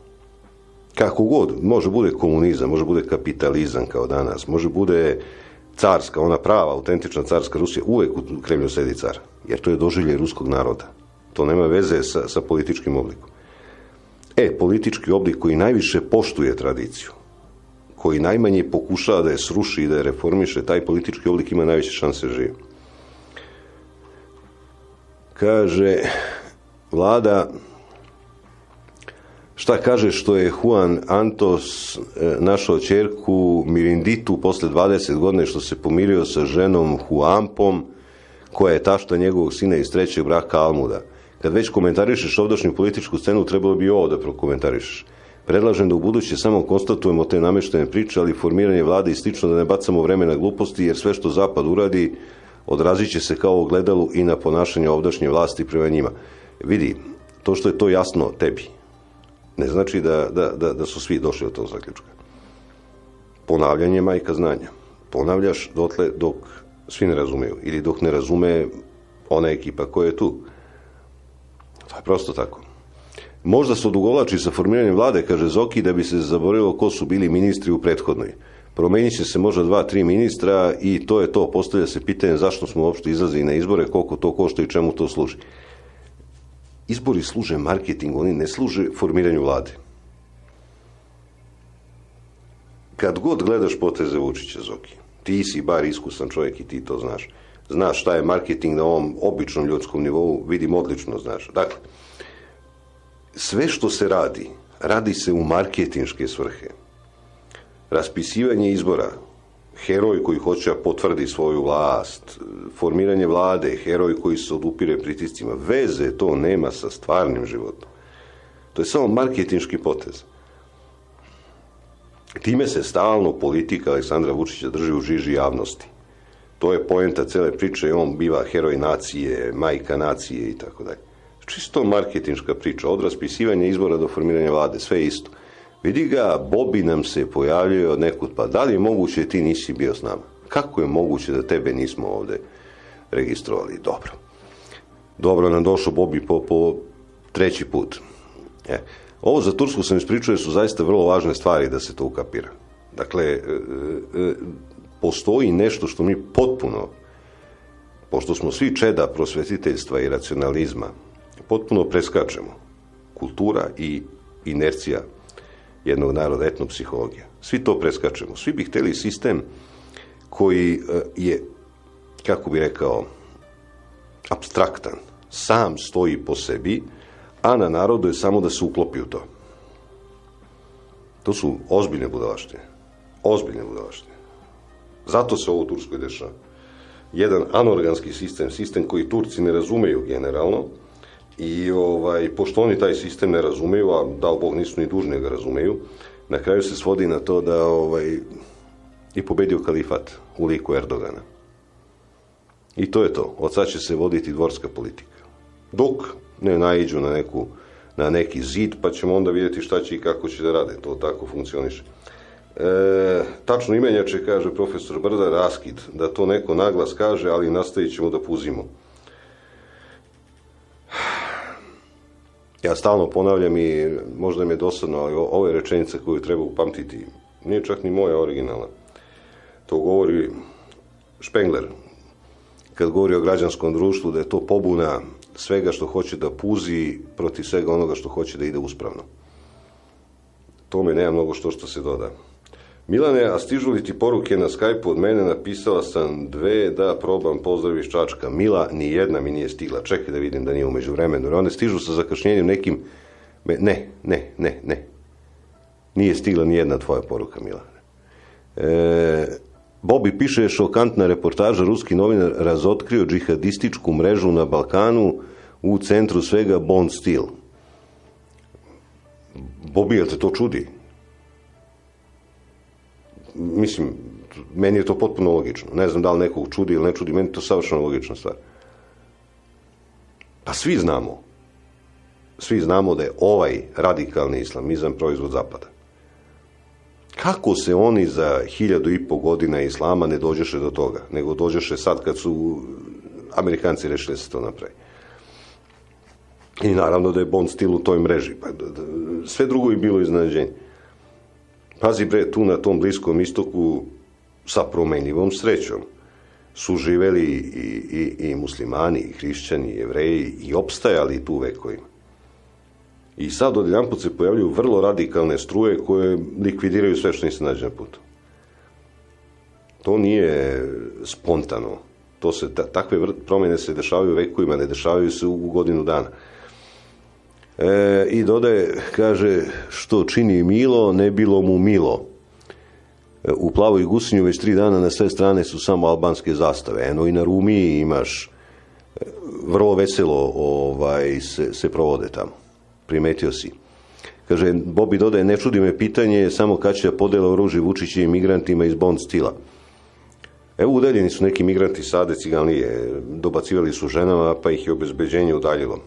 Kako god, može bude komunizam, može bude kapitalizam kao danas, može bude carska, ona prava, autentična carska Rusija, uvek u Kremlju sedi car, jer to je doživljaj ruskog naroda. To nema veze sa političkim oblikom. Politički oblik koji najviše poštuje tradiciju, koji najmanje pokušava da je sruši i da je reformiše, taj politički oblik ima najveće šanse živi. Kaže vlada, šta kaže što je Juan Antos našao ćerku Mirinditu posle 20 godina što se pomirio sa ženom Huampom, koja je tašta njegovog sina iz trećeg braka Almuda. Kad već komentarišeš ovdašnju političku scenu, trebalo bi ovo da prokomentarišeš. Predlažem da u buduće samo konstatujemo te nameštene priče, ali formiranje vlade i slično da ne bacamo vreme na gluposti, jer sve što Zapad uradi odrazit će se kao ogledalu i na ponašanje ovdašnje vlasti prema njima. Vidi, to što je to jasno tebi, ne znači da su svi došli od tog zaključka. Ponavljanje je majka znanja. Ponavljaš dotle dok svi ne razumeju ili dok ne razume ona ekipa koja je tu. To je prosto tako. Možda se odugovlači sa formiranjem vlade, kaže Zoki, da bi se zaboravilo ko su bili ministri u prethodnoj. Promenit će se možda 2-3 ministra i to je to. Postavlja se pitanje zašto smo uopšte izlazili na izbore, koliko to košta i čemu to služi. Izbori služe marketingu, oni ne služe formiranju vlade. Kad god gledaš poteze Vučića, Zoki, ti si bar iskusan čovjek i ti to znaš. Znaš šta je marketing na ovom običnom ljudskom nivou, vidim odlično znaš. Dakle, sve što se radi, radi se u marketinške svrhe. Raspisivanje izbora, heroj koji hoće potvrdi svoju vlast, formiranje vlade, heroj koji se odupire pritiscima, veze to nema sa stvarnim životom. To je samo marketinški potez. Time se stalno politika Aleksandra Vučića drži u žiži javnosti. To je poenta cele priče i on biva heroj nacije, majka nacije i tako dalje. Čisto marketinška priča, od raspisivanja izbora do formiranja vlade, sve isto. Vidi ga, Bobi nam se pojavljuje od nekud, pa da li je moguće ti nisi bio s nama? Kako je moguće da tebe nismo ovde registrovali? Dobro nam došao Bobi po treći put. Ovo za Tursku sam ispričao su zaista vrlo važne stvari da se to ukapira. Dakle, postoji nešto što mi potpuno, pošto smo svi čeda prosvetiteljstva i racionalizma, potpuno preskačemo. Kultura i inercija jednog naroda, etnopsihologija. Svi to preskačemo. Svi bi hteli sistem koji je, kako bi rekao, apstraktan. Sam stoji po sebi, a na narodu je samo da se uklopi u to. To su ozbiljne budalaštine. Ozbiljne budalaštine. Zato se ovo u Turskoj dešava. Jedan anorganski sistem koji Turci ne razumeju generalno, i pošto oni taj sistem ne razumeju, a dao Bog nisu ni dužni da ga razumeju, na kraju se svodi na to da i pobedio kalifat u liku Erdogana. I to je to. Od sad će se voditi dvorska politika. Dok ne naiđu na neki zid, pa ćemo onda vidjeti šta će i kako će da rade. To tako funkcioniše. Tačno imenjače, kaže profesor Brda, raskid. Da to neko naglas kaže, ali nastavit ćemo da puzimo. Ja stalno ponavljam i možda mi je dosadno, ali ovo je rečenica koju treba upamtiti. Nije čak ni moja originalna. To govori Špengler, kad govori o građanskom društvu, da je to pobuna svega što hoće da puzi protiv svega onoga što hoće da ide uspravno. Tome nema mnogo što se doda. Milane, a stižu li ti poruke na Skype-u od mene? Napisala sam 2, da probam, pozdrav iz Čačka. Mila, ni jedna mi nije stigla. Čekaj da vidim da nije u međuvremenu. Jer one stižu sa zakašnjenjem nekim... Ne. Nije stigla ni jedna tvoja poruka, Mila. Bobi piše, šokantna reportaža, ruski novinar razotkrio džihadističku mrežu na Balkanu, u centru svega Bond Steel. Bobi, jel te to čudi? Mislim, meni je to potpuno logično. Ne znam da li nekog čudi ili ne čudi, meni je to savršeno logična stvar. Pa svi znamo da je ovaj radikalni islamizam proizvod Zapada. Kako se oni za 1500 godina islama ne dođeše do toga, nego dođeše sad kad su Amerikanci rešili da se to napravi. I naravno da je Bond Steel u toj mreži. Pa, sve drugo je bilo iznenađenje. Pazi bre, tu na tom Bliskom istoku sa promenljivom srećom su živeli i muslimani, i hrišćani, i jevreji, i opstajali tu vekovima. I sad odjedanput se pojavljuju vrlo radikalne struje koje likvidiraju sve što im se nađe na putu. To nije spontano. Takve promjene se dešavaju vekovima, ne dešavaju se u godinu dana. I dodaje, kaže, što čini milo, ne bilo mu milo. U Plavoj Gusinju već 3 dana na sve strane su samo albanske zastave. Eno i na Rumiji imaš, vrlo veselo se provode tamo. Primetio si. Kaže, Bobi dodaje, ne čudi me pitanje, samo kad će podele oružje Vučićevim migrantima iz Bond stila. Evo, udaljeni su neki migranti Sade Ciganlije, dobacivali su ženama, pa ih je obezbeđenje udaljilo.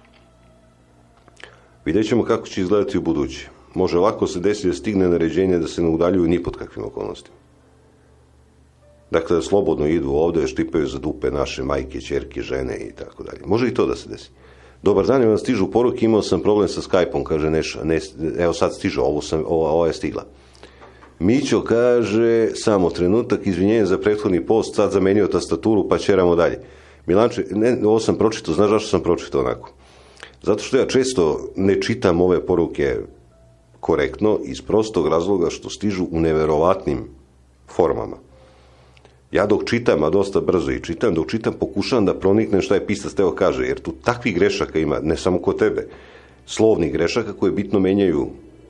Vidjet ćemo kako će izgledati u buduće. Može lako se desiti da stigne naređenje da se ne udaljuju ni pod kakvim okolnostima. Dakle, da slobodno idu ovdje, štipaju za dupe naše majke, ćerke, žene i tako dalje. Može i to da se desi. Dobar dan, vam stižu poruke, imao sam problem sa Skype-om, kaže Neša. Evo sad stiže, ovo je stigla. Mićo kaže, samo trenutak, izvinjenje za prethodni post, sad zamenio tastaturu, pa ćeramo dalje. Milanče, ovo sam pročitao, znaš zašto sam pročitao onako? Zato što ja često ne čitam ove poruke korektno, iz prostog razloga što stižu u neverovatnim formama. Ja dok čitam, a dosta brzo i čitam, dok čitam pokušavam da proniknem šta je pisac teo kaže, jer tu takvih grešaka ima, ne samo kod tebe, slovnih grešaka koje bitno menjaju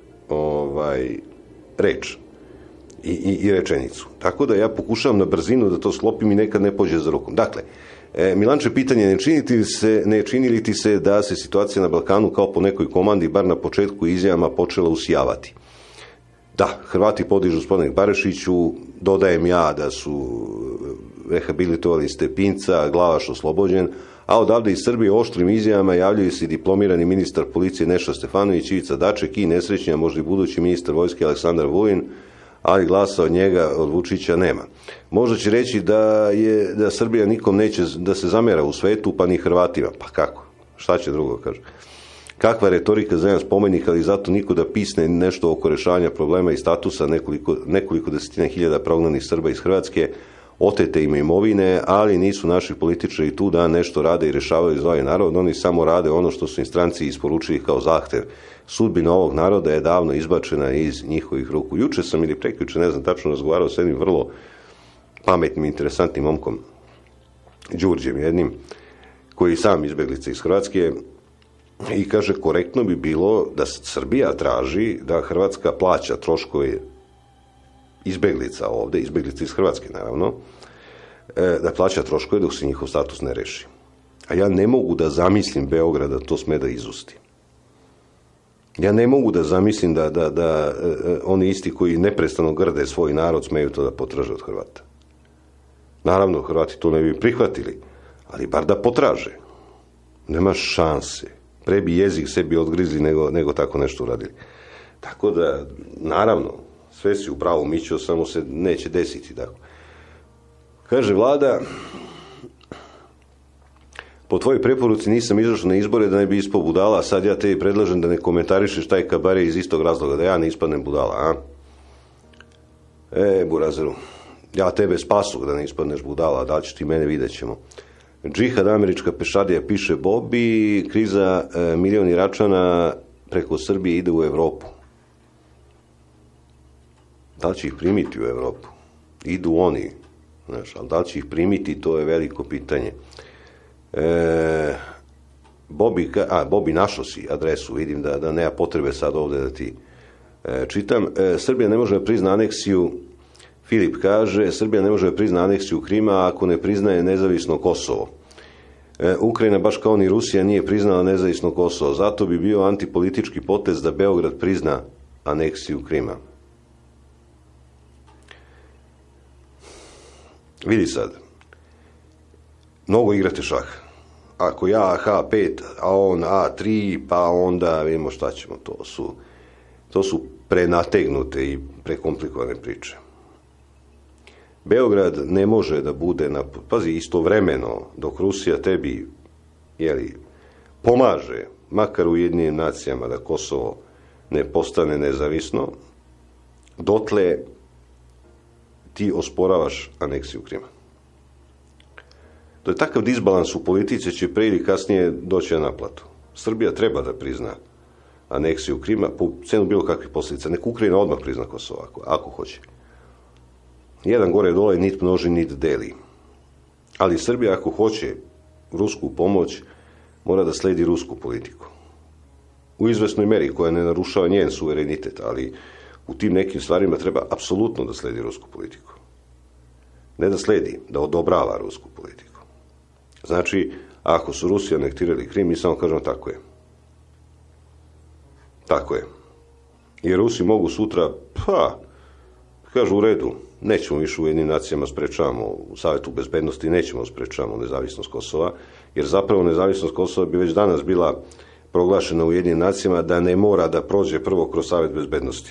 reč i rečenicu. Tako da ja pokušavam na brzinu da to sklopim i nekad ne pođe za rukom. Dakle, Milanče, pitanje, ne čini li ti se da se situacija na Balkanu kao po nekoj komandi, bar na početku izjavama, počela usijavati? Da, Hrvati podižu spomenik Barišiću, dodajem ja da su rehabilitovali Stepinca, Glavaš oslobođen, a odavde iz Srbije oštrim izjavama javljaju se diplomirani ministar policije Neša Stefanović, Ivica Daček i nesrećni, a možda i budući ministar vojske Aleksandar Vulin, ali glasa od njega, od Vučića, nema. Možda će reći da Srbija nikom neće da se zamera u svetu, pa ni Hrvatima. Pa kako? Šta će drugo, kaže? Kakva retorika za jedan spomenik, ali zato niko da pisne nešto oko rešavanja problema i statusa nekoliko desetina hiljada prognanih Srba iz Hrvatske, otete im imovine, ali nisu naši političari tu da nešto rade i rešavaju za ovaj narod, oni samo rade ono što su im stranci isporučili kao zahtev. Sudbina ovog naroda je davno izbačena iz njihovih ruku. Juče sam ili prekjuče, ne znam tačno, razgovarao s jednim vrlo pametnim, interesantnim momkom, Đurđem jednim, koji je sam izbeglica iz Hrvatske, i kaže, korektno bi bilo da Srbija traži da Hrvatska plaća troškove izbeglica ovde, izbeglica iz Hrvatske naravno, da plaća troškove dok se njihov status ne reši. A ja ne mogu da zamislim Beograd da to sme da izusti. Ja ne mogu da zamislim da oni isti koji neprestano grde svoj narod smeju to da potraže od Hrvata. Naravno, Hrvati to ne bi prihvatili, ali bar da potraže. Nema šanse. Pre bi jezik sebi odgrizli nego tako nešto uradili. Tako da, naravno, sve si u pravu, Mićo, samo se neće desiti tako. Kaže Vlada, po tvojoj preporuci nisam izašao na izbore da ne bi ispao budala, a sad ja tebi predlažem da ne komentarišeš taj kabare iz istog razloga, da ja ne ispadnem budala, a? Burazeru, ja tebe spasu da ne ispadneš budala, da li ćeš ti mene, vidjet ćemo. Džihad, američka pešadija, piše Bobi, kriza milion Iračana preko Srbije ide u Evropu. Da li će ih primiti u Evropu? Idu oni, znaš, ali da li će ih primiti, to je veliko pitanje. Bobi, našao si adresu, vidim da nema potrebe sad ovdje da ti čitam. Srbija ne može da prizna aneksiju, Filip kaže, Srbija ne može da prizna aneksiju Krima ako ne priznaje nezavisno Kosovo. Ukrajina, baš kao ni Rusija, nije priznala nezavisno Kosovo. Zato bi bio antipolitički potez da Beograd prizna aneksiju Krima. Vidi sad, mnogo igrate šah. Ako ja H5, a on A3, pa onda vidimo šta ćemo. To su prenategnute i prekomplikovane priče. Beograd ne može da bude, pazi, istovremeno, dok Rusija tebi pomaže, makar u Ujedinjenim nacijama, da Kosovo ne postane nezavisno, dotle ti osporavaš aneksiju Krima. To je takav disbalans u politici, će prije ili kasnije doći na naplatu. Srbija treba da prizna aneksiju Krima po cenu bilo kakvih posljedica. Nek Ukrajina odmah prizna Kosovo, ako hoće. Jedan gore dole, nit množi, nit deli. Ali Srbija, ako hoće rusku pomoć, mora da sledi rusku politiku. U izvesnoj meri, koja ne narušava njen suverenitet, ali u tim nekim stvarima treba apsolutno da sledi rusku politiku. Ne da sledi, da odobrava rusku politiku. Znači, ako su Rusi anektirali Krim, mi samo kažemo tako je. Tako je. Jer Rusi mogu sutra, kažu u redu, nećemo više u Ujedinjenim nacijama sprečavamo, u Savjetu bezbednosti nećemo sprečavamo nezavisnost Kosova, jer zapravo nezavisnost Kosova bi već danas bila proglašena u Ujedinjenim nacijama da ne mora da prođe prvo kroz Savjet bezbednosti.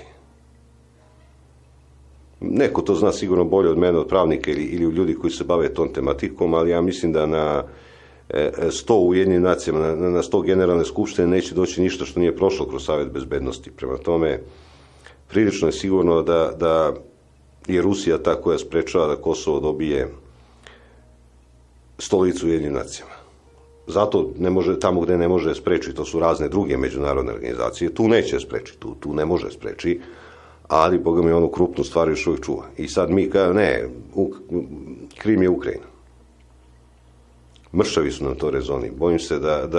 Neko to zna sigurno bolje od mene, od pravnika ili ljudi koji se bave tom tematikom, ali ja mislim da na 100 u Ujedinjenim nacijama, na 100 generalne skupštine neće doći ništa što nije prošlo kroz Savjet bezbednosti. Prema tome, prilično je sigurno da je Rusija ta koja sprečava da Kosovo dobije stolicu u Ujedinjenim nacijama. Zato ne može, tamo gde ne može sprečiti, to su razne druge međunarodne organizacije, tu neće sprečiti, tu ne može sprečiti, ali, Boga mi, onu krupnu stvar još uvijek čuva. I sad mi kao, ne, Krim je Ukrajina. Mršavi su nam to rezoni. Bojim se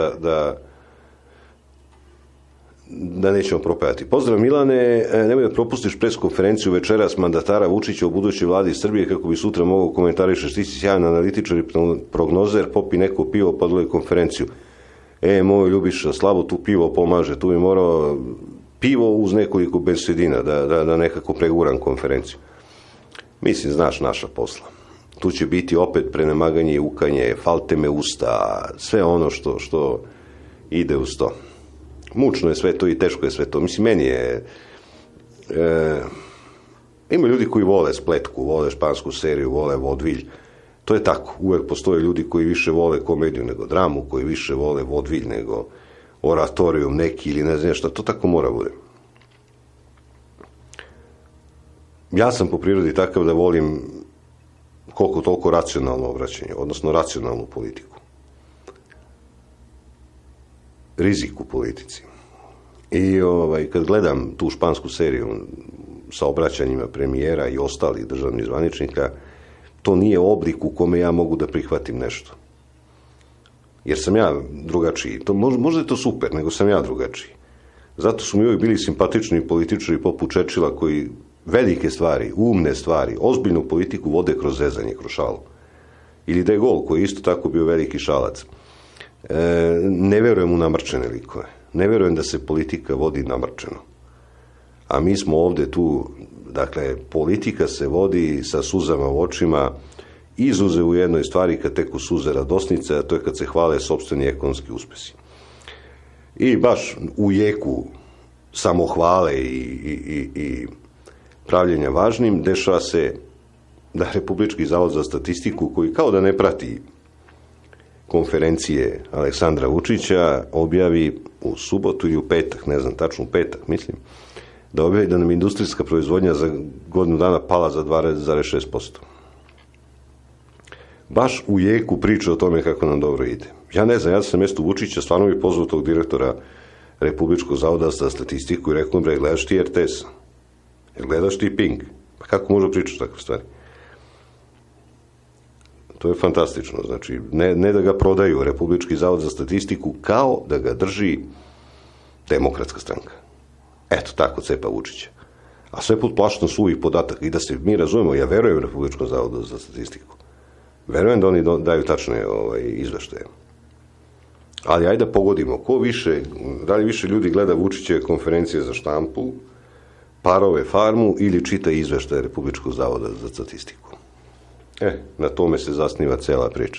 da nećemo propajati. Pozdrav Milane, nemoj da propustiš pres konferenciju večeras mandatara Vučića o budućoj vladi Srbije kako bi sutra mogao komentarišeš, ti si sjajan analitičar i prognozer, popi neko pivo pa dole konferenciju. Moj Ljubiša, slabo tu pivo pomaže, tu bi morao pivo uz nekoliko bensedina da nekako preguram konferenciju. Mislim, znaš naša posla. Tu će biti opet prenemaganje i ukanje, falte me usta, sve ono što ide uz to. Mučno je sve to i teško je sve to. Mislim, meni je... ima ljudi koji vole spletku, vole špansku seriju, vole vodvilj. To je tako. Uvek postoje ljudi koji više vole komediju nego dramu, koji više vole vodvilj nego oratorijum neki ili ne znam šta. To tako mora bude. Ja sam po prirodi takav da volim koliko toliko racionalno obraćanje, odnosno racionalnu politiku. Rizik u politici. I kad gledam tu špansku seriju sa obraćanjima premijera i ostalih državnih zvaničnika, to nije oblik u kome ja mogu da prihvatim nešto. Jer sam ja drugačiji. Možda je to super, nego sam ja drugačiji. Zato su mi uvijek bili simpatični političari poput Churchilla koji velike stvari, umne stvari, ozbiljnu politiku vode kroz zezanje, kroz šalu. Ili De Gaulle, koji je isto tako bio veliki šalac. Ne verujem u namrčene likove. Ne verujem da se politika vodi namrčeno. A mi smo ovde tu, dakle, politika se vodi sa suzama u očima, izuze u jednoj stvari kad teku suze radosnice, a to je kad se hvale sopstveni ekonomski uspesi. I baš u jeku samohvale i pravljenja važnim, dešava se da Republički zavod za statistiku, koji kao da ne prati konferencije Aleksandra Vučića, objavi u subotu ili u petak, ne znam, tačno u petak, mislim, da objavi da nam industrijska proizvodnja za godinu dana pala za 2,6%. Baš u jeku priče o tome kako nam dobro ide. Ja ne znam, ja sam mjesto Vučića stvarno bi pozvao tog direktora Republičkog zavoda za statistiku i rekao, bre, gledaš ti RTS? Gledaš ti Pink? Pa kako može pričati takve stvari? To je fantastično. Znači, ne da ga prodaju Republički zavod za statistiku, kao da ga drži Demokratska stranka. Eto, tako cepa Vučića. A sve pod plaštom suvih podataka. I da se mi razumemo, ja verujem Republičkom zavodu za statistiku. Verujem da oni daju tačne izveštaje. Ali ajde da pogodimo. Da li više ljudi gleda Vučićeve konferencije za štampu, Parove farmu ili čita izveštaje Republičkog zavoda za statistiku? Na tome se zasniva cela priča.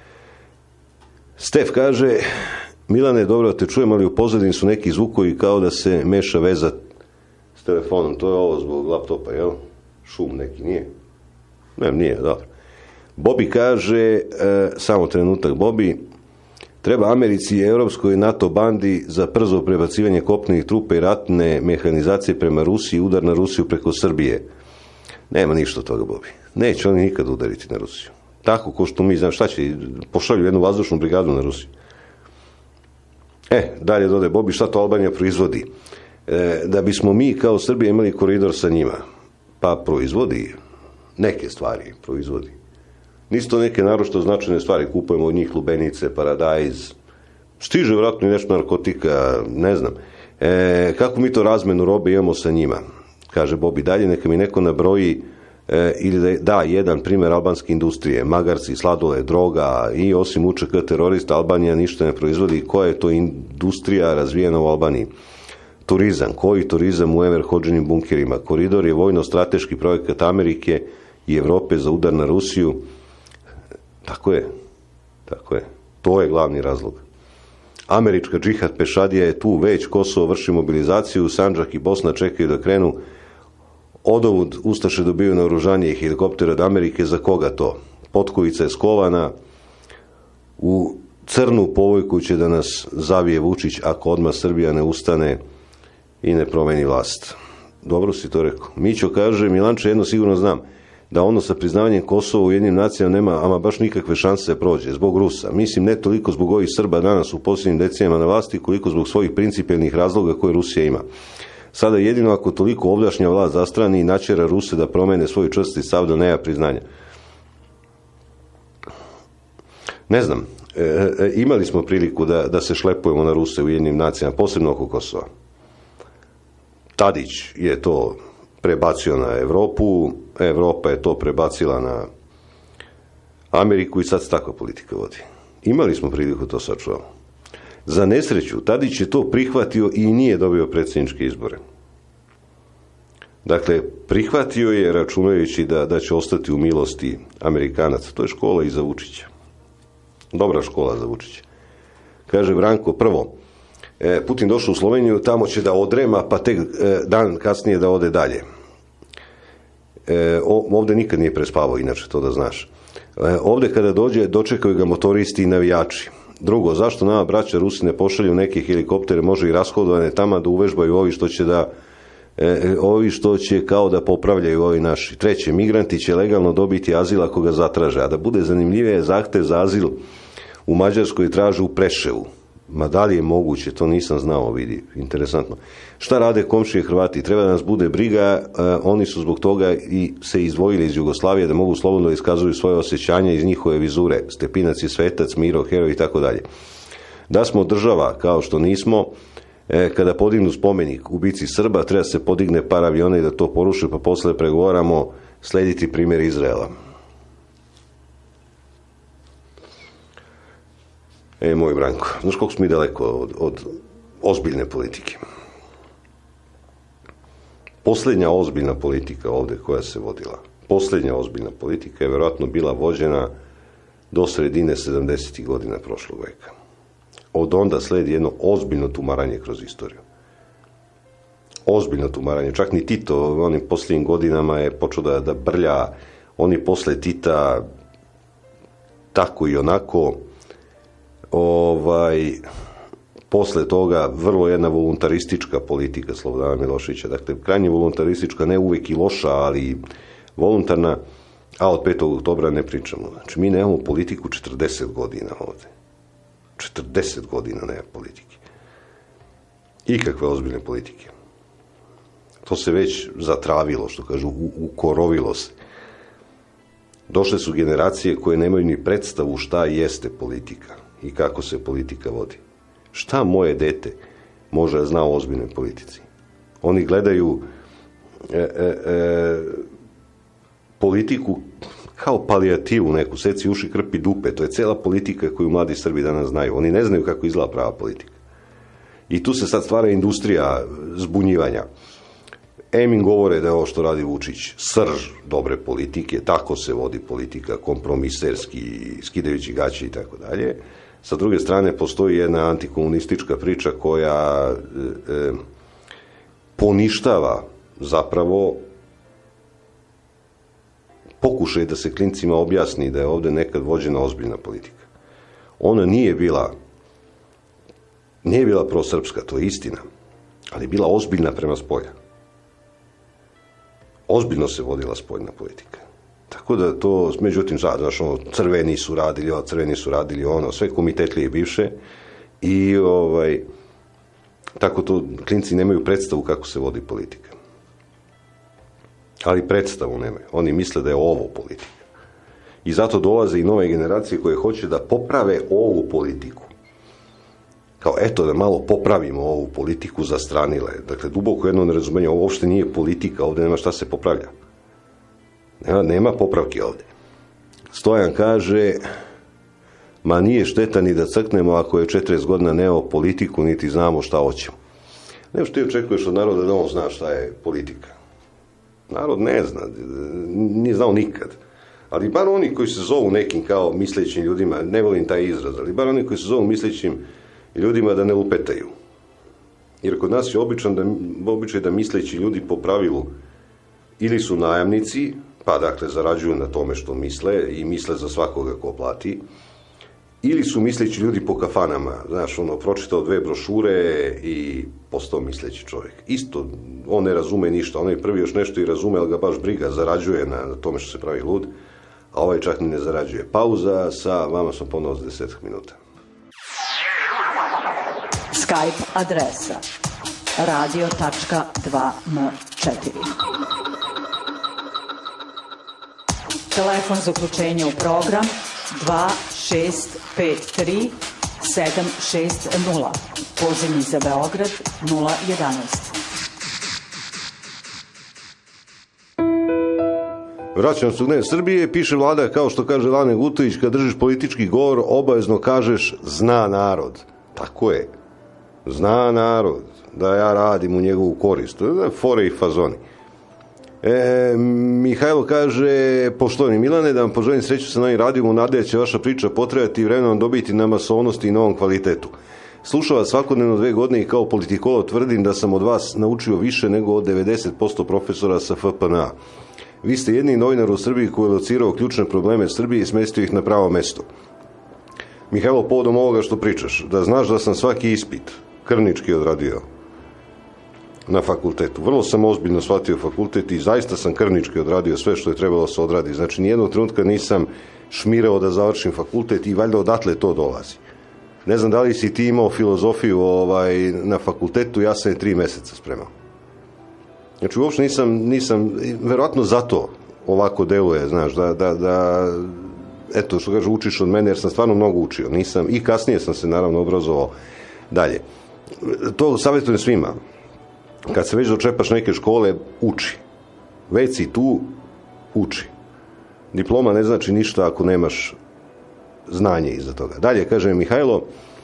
Stef kaže, Milane, dobro te čujem, ali u pozadini su neki zvukovi kao da se meša veza s telefonom. To je ovo zbog laptopa, jel? Šum neki, nije? Ne, nije, dobro. Bobi kaže, samo trenutak, Bobi, treba Americi i Europskoj NATO bandi za brzo prebacivanje kopnenih trupa i ratne mehanizacije prema Rusiji, udar na Rusiju preko Srbije. Nema ništa od toga, Bobi. Neće oni nikad udariti na Rusiju. Tako ko što mi, znam šta će, pošalju jednu vazdušnu brigadu na Rusiju. Dalje dode Bobi, šta to Albanija proizvodi? Da bismo mi kao Srbija imali koridor sa njima. Pa proizvodi, neke stvari proizvodi. Nisu to neke naročito značajne stvari, kupujemo od njih lubenice, paradajz, stiže vjerojatno i nešto narkotika, ne znam. Kako mi to razmenu robe imamo sa njima? Kaže Bobi dalje, neka mi neko nabroji ili da jedan primjer albanske industrije, magarci, sladole, droga i osim UČK terorista, Albanija ništa ne proizvodi. Koja je to industrija razvijena u Albaniji? Turizam. Koji turizam u Enver Hodžinim bunkerima? Koridor je vojno-strateški projekat Amerike i Evrope za udar na Rusiju. Tako je. To je glavni razlog. Američka džihad pešadija je tu već, Kosovo vrši mobilizaciju, Sandžak i Bosna čekaju da krenu. Odovud Ustaše dobiju naoružanje i helikoptera od Amerike. Za koga to? Potkovica je skovana. U crnu povojku će da nas zavije Vučić ako odmah Srbija ne ustane i ne promeni vlast. Dobro si to rekao. Mićo kaže, Milanče, jedno sigurno znam, da ono sa priznavanjem Kosova u jednim nacijama nema ama baš nikakve šanse da prođe, zbog Rusa. Mislim, ne toliko zbog ovih Srba danas u posljednjim decenijama na vlasti, koliko zbog svojih principijelnih razloga koje Rusija ima. Sada jedino ako toliko ovdašnja vlast zastrani i načera Ruse da promene svoj čvrsti stav da nema priznanja. Ne znam, imali smo priliku da se šlepujemo na Ruse u jednim nacijama, posebno oko Kosova. Tadić je to prebacio na Evropu, Evropa je to prebacila na Ameriku i sad se takva politika vodi. Imali smo priliku to sačuvamo. Za nesreću, Tadić je to prihvatio i nije dobio predsjedničke izbore. Dakle, prihvatio je računajući da će ostati u milosti Amerikanaca. To je škola i za Vučića. Dobra škola za Vučića. Kaže Branko, prvo, Putin došao u Sloveniju, tamo će da odrema, pa tek dan kasnije da ode dalje. Ovdje nikad nije prespavao, inače, to da znaš. Ovdje kada dođe, dočekaju ga motoristi i navijači. Drugo, zašto nama braća Rusi ne pošalju neke helikoptere, može i rashodovane tamo da uvežbaju ovi što će kao da popravljaju ovi naši. Treće, migranti će legalno dobiti azil ako ga zatraže, a da bude zanimljivije, zahtev za azil u Mađarskoj traže u Preševu. Ma da li je moguće, to nisam znao, vidi, interesantno. Šta rade komšije Hrvati? Treba da nas bude briga, oni su zbog toga i se izdvojili iz Jugoslavije da mogu slobodno iskazuju svoje osjećanja iz njihove vizure. Stepinac je svetac, Miro, heroj i tako dalje. Da smo država, kao što nismo, kada podignu spomenik ubici Srba, treba se podigne par aviona i da to poruše, pa posle pregovaramo slediti primjer Izraela. Moj Branko, znaš koliko smo mi daleko od ozbiljne politike? Posljednja ozbiljna politika ovdje koja se vodila, posljednja ozbiljna politika je vjerojatno bila vođena do sredine 70. godina prošlog veka. Od onda sledi jedno ozbiljno tumaranje kroz istoriju. Ozbiljno tumaranje. Čak ni Tito u onim posljednjim godinama je počeo da brlja. Oni posle Tita tako i onako. Posle toga vrlo jedna voluntaristička politika Slobodana Miloševića. Dakle, krajnje voluntaristička, ne uvijek i loša, ali voluntarna, a od 5. oktobra ne pričamo. Znači, mi nemamo politiku 40 godina ovdje. 40 godina nema politike. Ikakve ozbiljne politike. To se već zatravilo, što kažu, ukorovilo se. Došle su generacije koje nemaju ni predstavu šta jeste politika i kako se politika vodi. Šta moje dete može da zna o ozbiljnoj politici? Oni gledaju politiku kao palijativu neku, seci uši, krpi dupe. To je cela politika koju mladi Srbi danas znaju. Oni ne znaju kako izgleda prava politika. I tu se sad stvara industrija zbunjivanja. Im govore da je ovo što radi Vučić srž dobre politike, tako se vodi politika, kompromiserski, skidajući gaće i tako dalje. Sa druge strane, postoji jedna antikomunistička priča koja poništava zapravo pokušaj da se klincima objasni da je ovdje nekad vođena ozbiljna politika. Ona nije bila prosrpska, to je istina, ali je bila ozbiljna prema spolja. ozbiljno se vodila spoljna politika. Tako da to, međutim, znaš, crveni su radili ono, sve komitetlije bivše i tako to klinci nemaju predstavu kako se vodi politika. Ali predstavu nemaju. Oni misle da je ovo politika. I zato dolaze i nove generacije koje hoće da poprave ovu politiku. Kao, eto, da malo popravimo ovu politiku zastranile. Dakle, duboko jedno nerazumenje, ovo uopšte nije politika, ovdje nema šta se popravlja. Nema popravki ovdje. Stojan kaže, ma nije šteta ni da crknemo ako je 40 godina neo politiku, niti znamo šta hoćemo. Ne što ti očekuješ od naroda da on zna šta je politika. Narod ne zna, nije znao nikad. Ali bar oni koji se zovu nekim kao mislećim ljudima, ne volim taj izraz, ali bar oni koji se zovu mislećim ljudima da ne lupetaju. Jer kod nas je običaj da misleći ljudi po pravilu ili su najamnici, pa dakle zarađuju na tome što misle i misle za svakoga ko plati, ili su misleći ljudi po kafanama, znaš, pročitao 2 brošure i postao misleći čovjek. Isto, on ne razume ništa, onaj prvi još nešto i razume, ali ga baš briga, zarađuje na tome što se pravi lud, a ovaj čak ni ne zarađuje. Pauza, sa vama sam ponovo za 10 minuta. Skype adresa radio.2m4. Telefon za uključenje u program 2653 760. Pozivni za Beograd 011. Vraćam se u Dnevnik Srbije, piše Vlada, kao što kaže Lane Gutović, kad držiš politički govor, obavezno kažeš zna narod. Tako je. Zna narod da ja radim u njegovu korist. Fore i fazoni. Mihajlo kaže, poštovani Milane, da vam poželim sreću sa novim radijom, u nade će vaša priča potrebati i vremenom dobiti na masovnosti i novom kvalitetu. Slušao vas svakodnevno 2 godine i kao politikolog tvrdim da sam od vas naučio više nego od 90% profesora sa FPNA. Vi ste jedini novinar u Srbiji koji je locirao ključne probleme Srbije i smestio ih na pravo mesto. Mihajlo, povodom ovoga što pričaš, da znaš da sam svaki ispit krvnički odradio na fakultetu. Vrlo sam ozbiljno shvatio fakultet i zaista sam krvnički odradio sve što je trebalo se odradi. Znači, nijednog trenutka nisam šmirao da završim fakultet i valjda odatle to dolazi. Ne znam da li si ti imao filozofiju na fakultetu, ja sam je 3 meseca spremao. Znači, uopšte nisam, verovatno zato ovako deluje, znaš, da eto, što kaže, učiš od mene, jer sam stvarno mnogo učio. Nisam, i kasnije sam se naravno obrazovao dalje. To savjetujem svima. Kad se već dočepaš neke škole, uči. Već si tu, uči. Diploma ne znači ništa ako nemaš znanje iza toga. Dalje, kaže Mihajlo,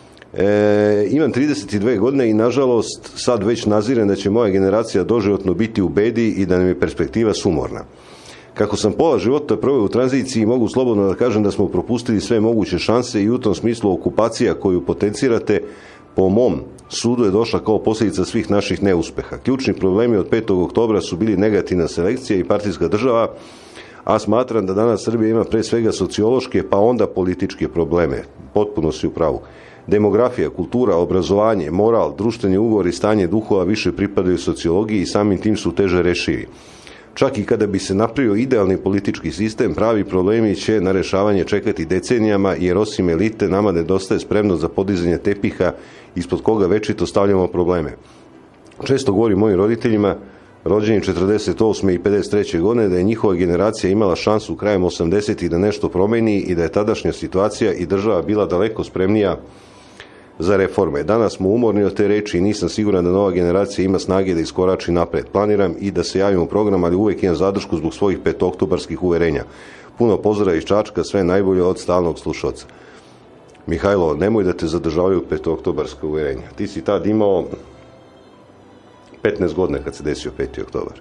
imam 32 godine i nažalost sad već nazirem da će moja generacija doživotno biti u bedi i da nam je perspektiva sumorna. Kako sam pola života proveo u tranziciji, mogu slobodno da kažem da smo propustili sve moguće šanse i u tom smislu okupacija koju potencirate po mom sudu je došla kao posljedica svih naših neuspeha. Ključni problemi od 5. oktobra su bili negativna selekcija i partijska država, a smatram da danas Srbija ima pre svega sociološke pa onda političke probleme. Potpuno si u pravu. Demografija, kultura, obrazovanje, moral, društveni ugovor i stanje duhova više pripadaju sociologiji i samim tim su teže rešivi. Čak i kada bi se napravio idealni politički sistem, pravi problemi će na rešavanje čekati decenijama, jer osim elite nama nedostaje spremnost za podizanje tepiha ispod koga večito stavljamo probleme. Često govorim mojim roditeljima, rođeni 48. i 53. godine, da je njihova generacija imala šansu krajem 80. da nešto promeni i da je tadašnja situacija i država bila daleko spremnija za reforme. Danas smo umorni od te reči i nisam siguran da nova generacija ima snage da iskorači napred. Planiram i da se javim u program, ali uvijek imam zadršku zbog svojih petooktobarskih uverenja. Puno pozdrava iz Čačka, sve najbolje od stalnog slušalca. Mihajlo, nemoj da te zadržavaju petooktobarska uverenja. Ti si tad imao 15 godina kad se desio 5. oktobar.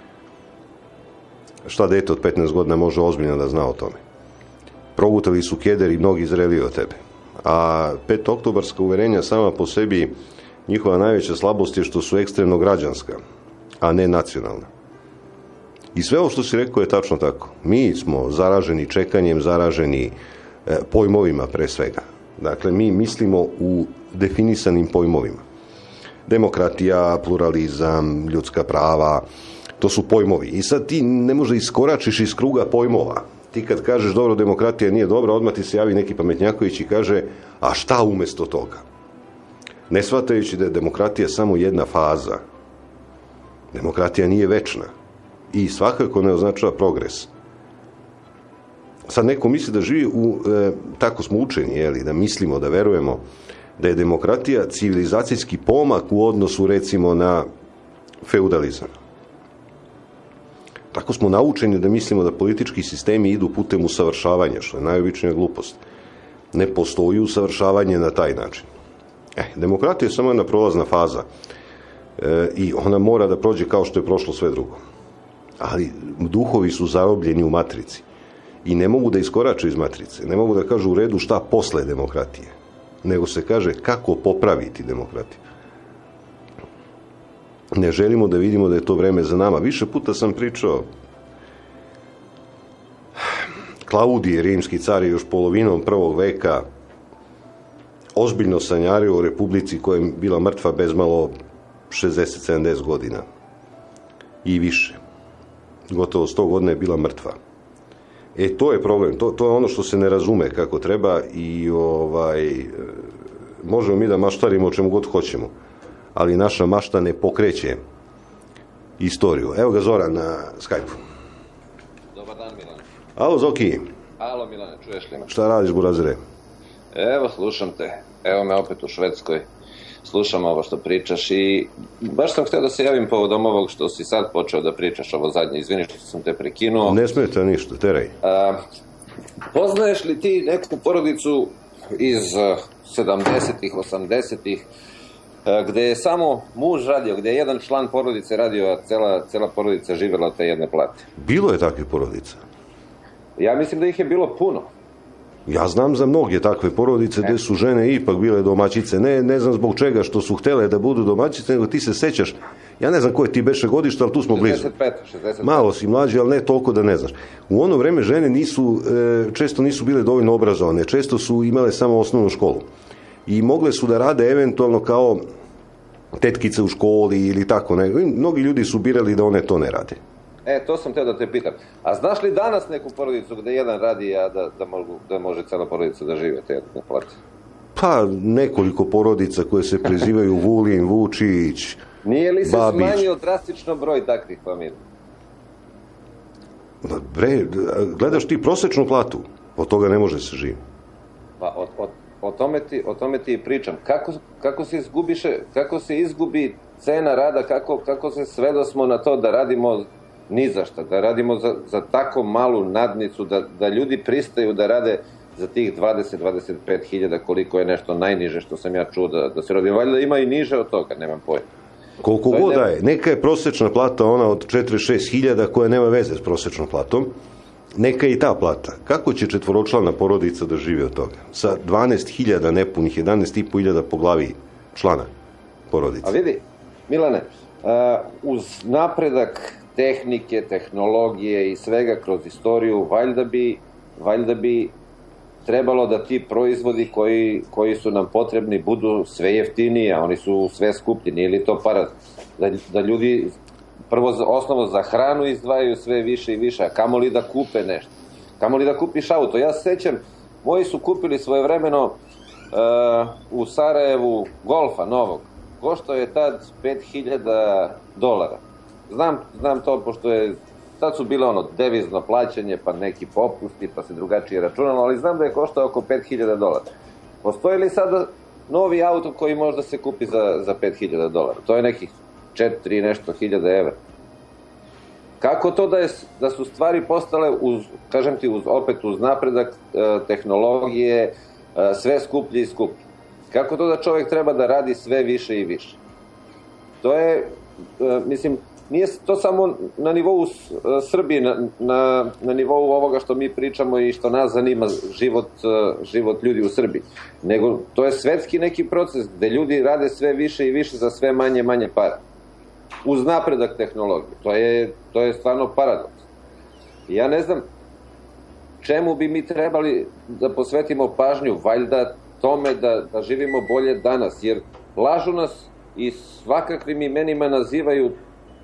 Šta dete od 15 godina može ozbiljno da zna o tome? Progutali su keder i mnogi zreliji od tebe. A 5. oktobarska uverenja sama po sebi, njihova najveća slabost je što su ekstremno građanska, a ne nacionalna. I sve ovo što si rekao je tačno tako. Mi smo zaraženi čekanjem, zaraženi pojmovima pre svega. Dakle, mi mislimo u definisanim pojmovima. Demokratija, pluralizam, ljudska prava, To su pojmovi. I sad ti ne može iskoračiš iz kruga pojmova. Ti kad kažeš dobro, demokratija nije dobra, odmah ti se javi neki pametnjaković i kaže, a šta umjesto toga? Ne shvatajući da je demokratija samo jedna faza. Demokratija nije večna. I svakako ne označava progres. Sad neko misli da živi tako smo učeni, da mislimo, da verujemo da je demokratija civilizacijski pomak u odnosu recimo na feudalizam. Tako smo naučeni da mislimo da politički sistemi idu putem usavršavanja, što je najobičnija glupost. Ne postoji usavršavanje na taj način. Demokratija je samo jedna prolazna faza i ona mora da prođe kao što je prošlo sve drugo. Ali duhovi su zarobljeni u matrici i ne mogu da iskorače iz matrice, ne mogu da kažu u redu šta posle demokratije, nego se kaže kako popraviti demokratiju. Ne želimo da vidimo da je to vreme za nama. Više puta sam pričao, Klaudije, rimski car, je još polovinom 1. veka ozbiljno sanjario o republici koja je bila mrtva bezmalo 60-70 godina i više. Gotovo 100 godina je bila mrtva. To je problem, to je ono što se ne razume kako treba i možemo mi da maštarimo o čemu god hoćemo, ali naša mašta ne pokreće istoriju. Evo ga Zoran na Skype-u. Dobar dan, Milane. Alo, Zoki. Alo, Milane, čuješ li me? Šta radiš, burazire? Evo, slušam te. Evo me opet u Švedskoj. Slušam ovo što pričaš i baš sam htio da se javim povodom ovog što si sad počeo da pričaš ovo zadnje. Izvini što sam te prekinuo. Ne smeta ništa, teraj. Poznaješ li ti neku porodicu iz 70-ih, 80-ih, gde je samo muž radio, gde je jedan član porodice radio, a cela porodica živjela od te jedne plate? Bilo je takvih porodica. Ja mislim da ih je bilo puno. Ja znam za mnoge takve porodice gde su žene ipak bile domaćice. Ne znam zbog čega što su htele da budu domaćice, nego ti se sećaš, ja ne znam koje ti beše godište, ali tu smo blizu. 65. Malo si mlađi, ali ne toliko da ne znaš. U ono vreme žene često nisu bile dovoljno obrazovane, često su imale samo osnovnu školu. I mogle su da rade eventualno kao tetkice u školi ili tako. Mnogi ljudi su birali da one to ne rade. To sam teo da te pitam. A znaš li danas neku porodicu gde jedan radi, a da može cela porodica da žive te jedne plate? Pa, nekoliko porodica koje se prezivaju Vulin, Vučić, Nije li se Babić. smanjio drastično broj takvih familija? Bre, gledaš ti prosečnu platu, od toga ne može se živi. Pa, o tome ti pričam. Kako se izgubi cena rada, kako se svedosmo na to da radimo ni za šta, da radimo za tako malu nadnicu, da ljudi pristaju da rade za tih 20-25 hiljada, koliko je nešto najniže što sam ja čuo da se radi. Valjda ima i niže od toga, nemam pojma. Koliko god da je, neka je prosečna plata ona od 46 hiljada koja nema veze s prosečnom platom, neka je i ta plata. Kako će četvoročlana porodica da živi od toga? Sa 12 hiljada nepunih, 11,5 hiljada po glavi člana porodice. A vidi, Milane, uz napredak tehnike, tehnologije i svega kroz istoriju, valjda bi trebalo da ti proizvodi koji su nam potrebni budu sve jeftiniji, a oni su sve skuplji. Nije li to para da ljudi prvo osnovno za hranu izdvajaju sve više i više, a kamoli da kupe nešto? Kamoli da kupiš auto? Ja se sećam, moji su kupili svojevremeno u Sarajevu Golfa novog. Koštao je tad $5.000. Znam to, pošto tad su bile devizno plaćanje, pa neki popusti, pa se drugačije računalo, ali znam da je koštao oko $5.000. Postoji li sada novi auto koji može da se kupi za $5.000? To je nekih 4 nešto hiljada evra. Kako to da su stvari postale, kažem ti, opet uz napredak tehnologije, sve skuplje i skuplje? Kako to da čovjek treba da radi sve više i više? To je, mislim, nije to samo na nivou Srbije, na nivou ovoga što mi pričamo i što nas zanima život ljudi u Srbiji, nego to je svetski neki proces gde ljudi rade sve više i više za sve manje para. Uz napredak tehnologije. To je stvarno paradoks. Ja ne znam čemu bi mi trebali da posvetimo pažnju, valjda tome da živimo bolje danas, jer lažu nas i svakakvim imenima nazivaju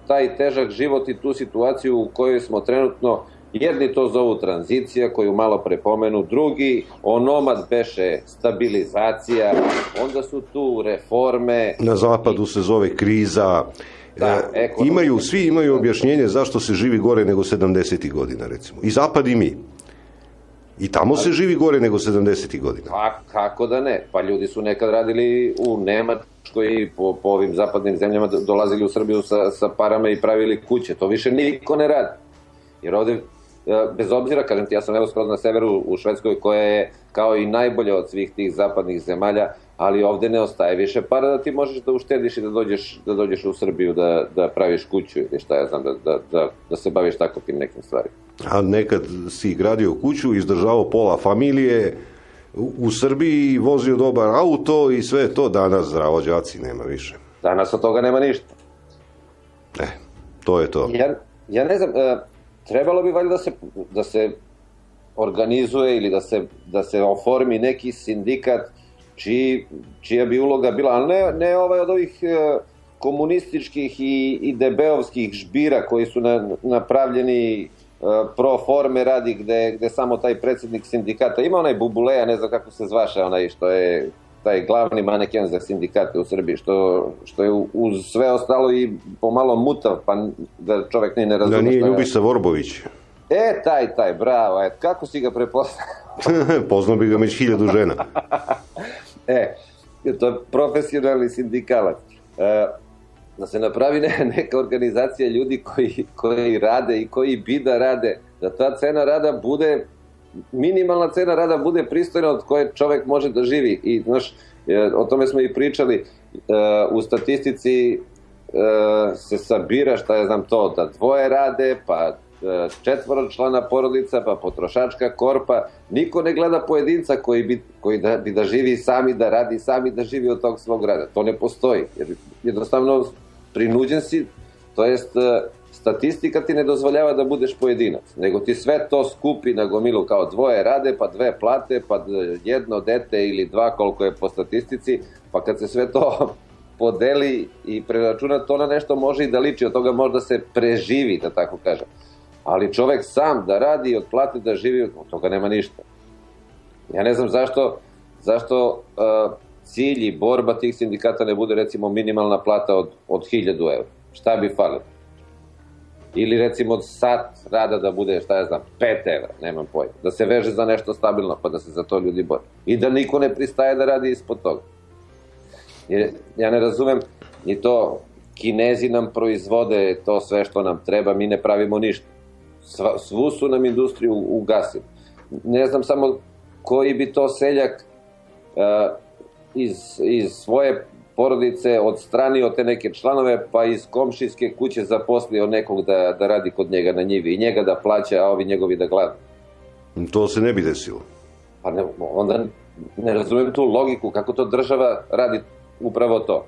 taj težak život i tu situaciju u kojoj smo trenutno. Jedni to zovu tranzicija, koju malo prepomenu, drugi onomad beše stabilizacija, onda su tu reforme. Na zapadu se zove kriza. Svi imaju objašnjenje zašto se živi gore nego 70. godina, recimo. I zapad i mi. I tamo se živi gore nego 70. godina. Kako da ne? Pa ljudi su nekad radili u Nemačkoj i po ovim zapadnim zemljama dolazili u Srbiju sa parama i pravili kuće. To više niko ne radi. Jer ovde, bez obzira, kažem ti, ja sam evo skroz na severu u Švedskoj, koja je kao i najbolja od svih tih zapadnih zemalja, ali ovde ne ostaje više para da ti možeš da uštediš i da dođeš u Srbiju da praviš kuću ili šta ja znam, da se baviš tako tim nekim stvarima. A nekad si gradio kuću, izdržavao pola familije u Srbiji, vozio dobar auto i sve to. Danas zdravo đaci nema više. Danas od toga nema ništa. To je to. Ja ne znam, trebalo bi valjda da se organizuje ili da se oformi neki sindikat čija bi uloga bila, ali ne od ovih komunističkih i DB-ovskih žbira koji su napravljeni pro forme radi, gde samo taj predsjednik sindikata, ima onaj Bubuleja, ne znam kako se zvaše, onaj što je taj glavni maneken za sindikate u Srbiji, što je uz sve ostalo i pomalo mutav, pa da čovek ni ne razume. Da nije Ljubiša Vorbović. Taj, bravo, kako si ga prepoznao? Poznao bi ga među 1000 žena. To je profesionalni sindikalac. Da se napravi neka organizacija ljudi koji rade i koji bi da rade, da ta cena rada bude, minimalna cena rada bude pristojna od koje čovek može da živi. I, znaš, o tome smo i pričali, u statistici se sabira, šta ja znam to, da 2 rade, pa 4-člana porodica, pa potrošačka korpa. Niko ne gleda pojedinca koji bi da živi sami, da radi sami, da živi od tog svog rada. To ne postoji, jer jednostavno prinuđen si, to jest statistika ti ne dozvoljava da budeš pojedinac, nego ti sve to skupi na gomilu, kao 2 rade, pa 2 plate, pa 1 dete ili 2, koliko je po statistici, pa kad se sve to podeli i preračuna, to na nešto može i da liči, od toga možda se preživi, da tako kažem. Ali čovek sam da radi i od plate da živi, od toga nema ništa. Ja ne znam zašto cilj i borba tih sindikata ne bude recimo minimalna plata od 1000 evra. Šta bi falilo? Ili recimo od sat rada da bude, šta ja znam, 5 evra, nemam pojma. Da se veže za nešto stabilno, pa da se za to ljudi bore. I da niko ne pristaje da radi ispod toga. Jer ja ne razumem ni to, Kinezi nam proizvode to sve što nam treba, mi ne pravimo ništa. Svu su nam industriju ugasili. Ne znam samo koji bi to seljak iz svoje porodice odstranio te neke članove, pa iz komšijske kuće zaposlio nekog da radi kod njega na njivi i njega da plaća, a ovi njegovi da gleda. To se ne bi desilo. Pa ne, onda ne razumijem tu logiku, kako to država radi upravo to.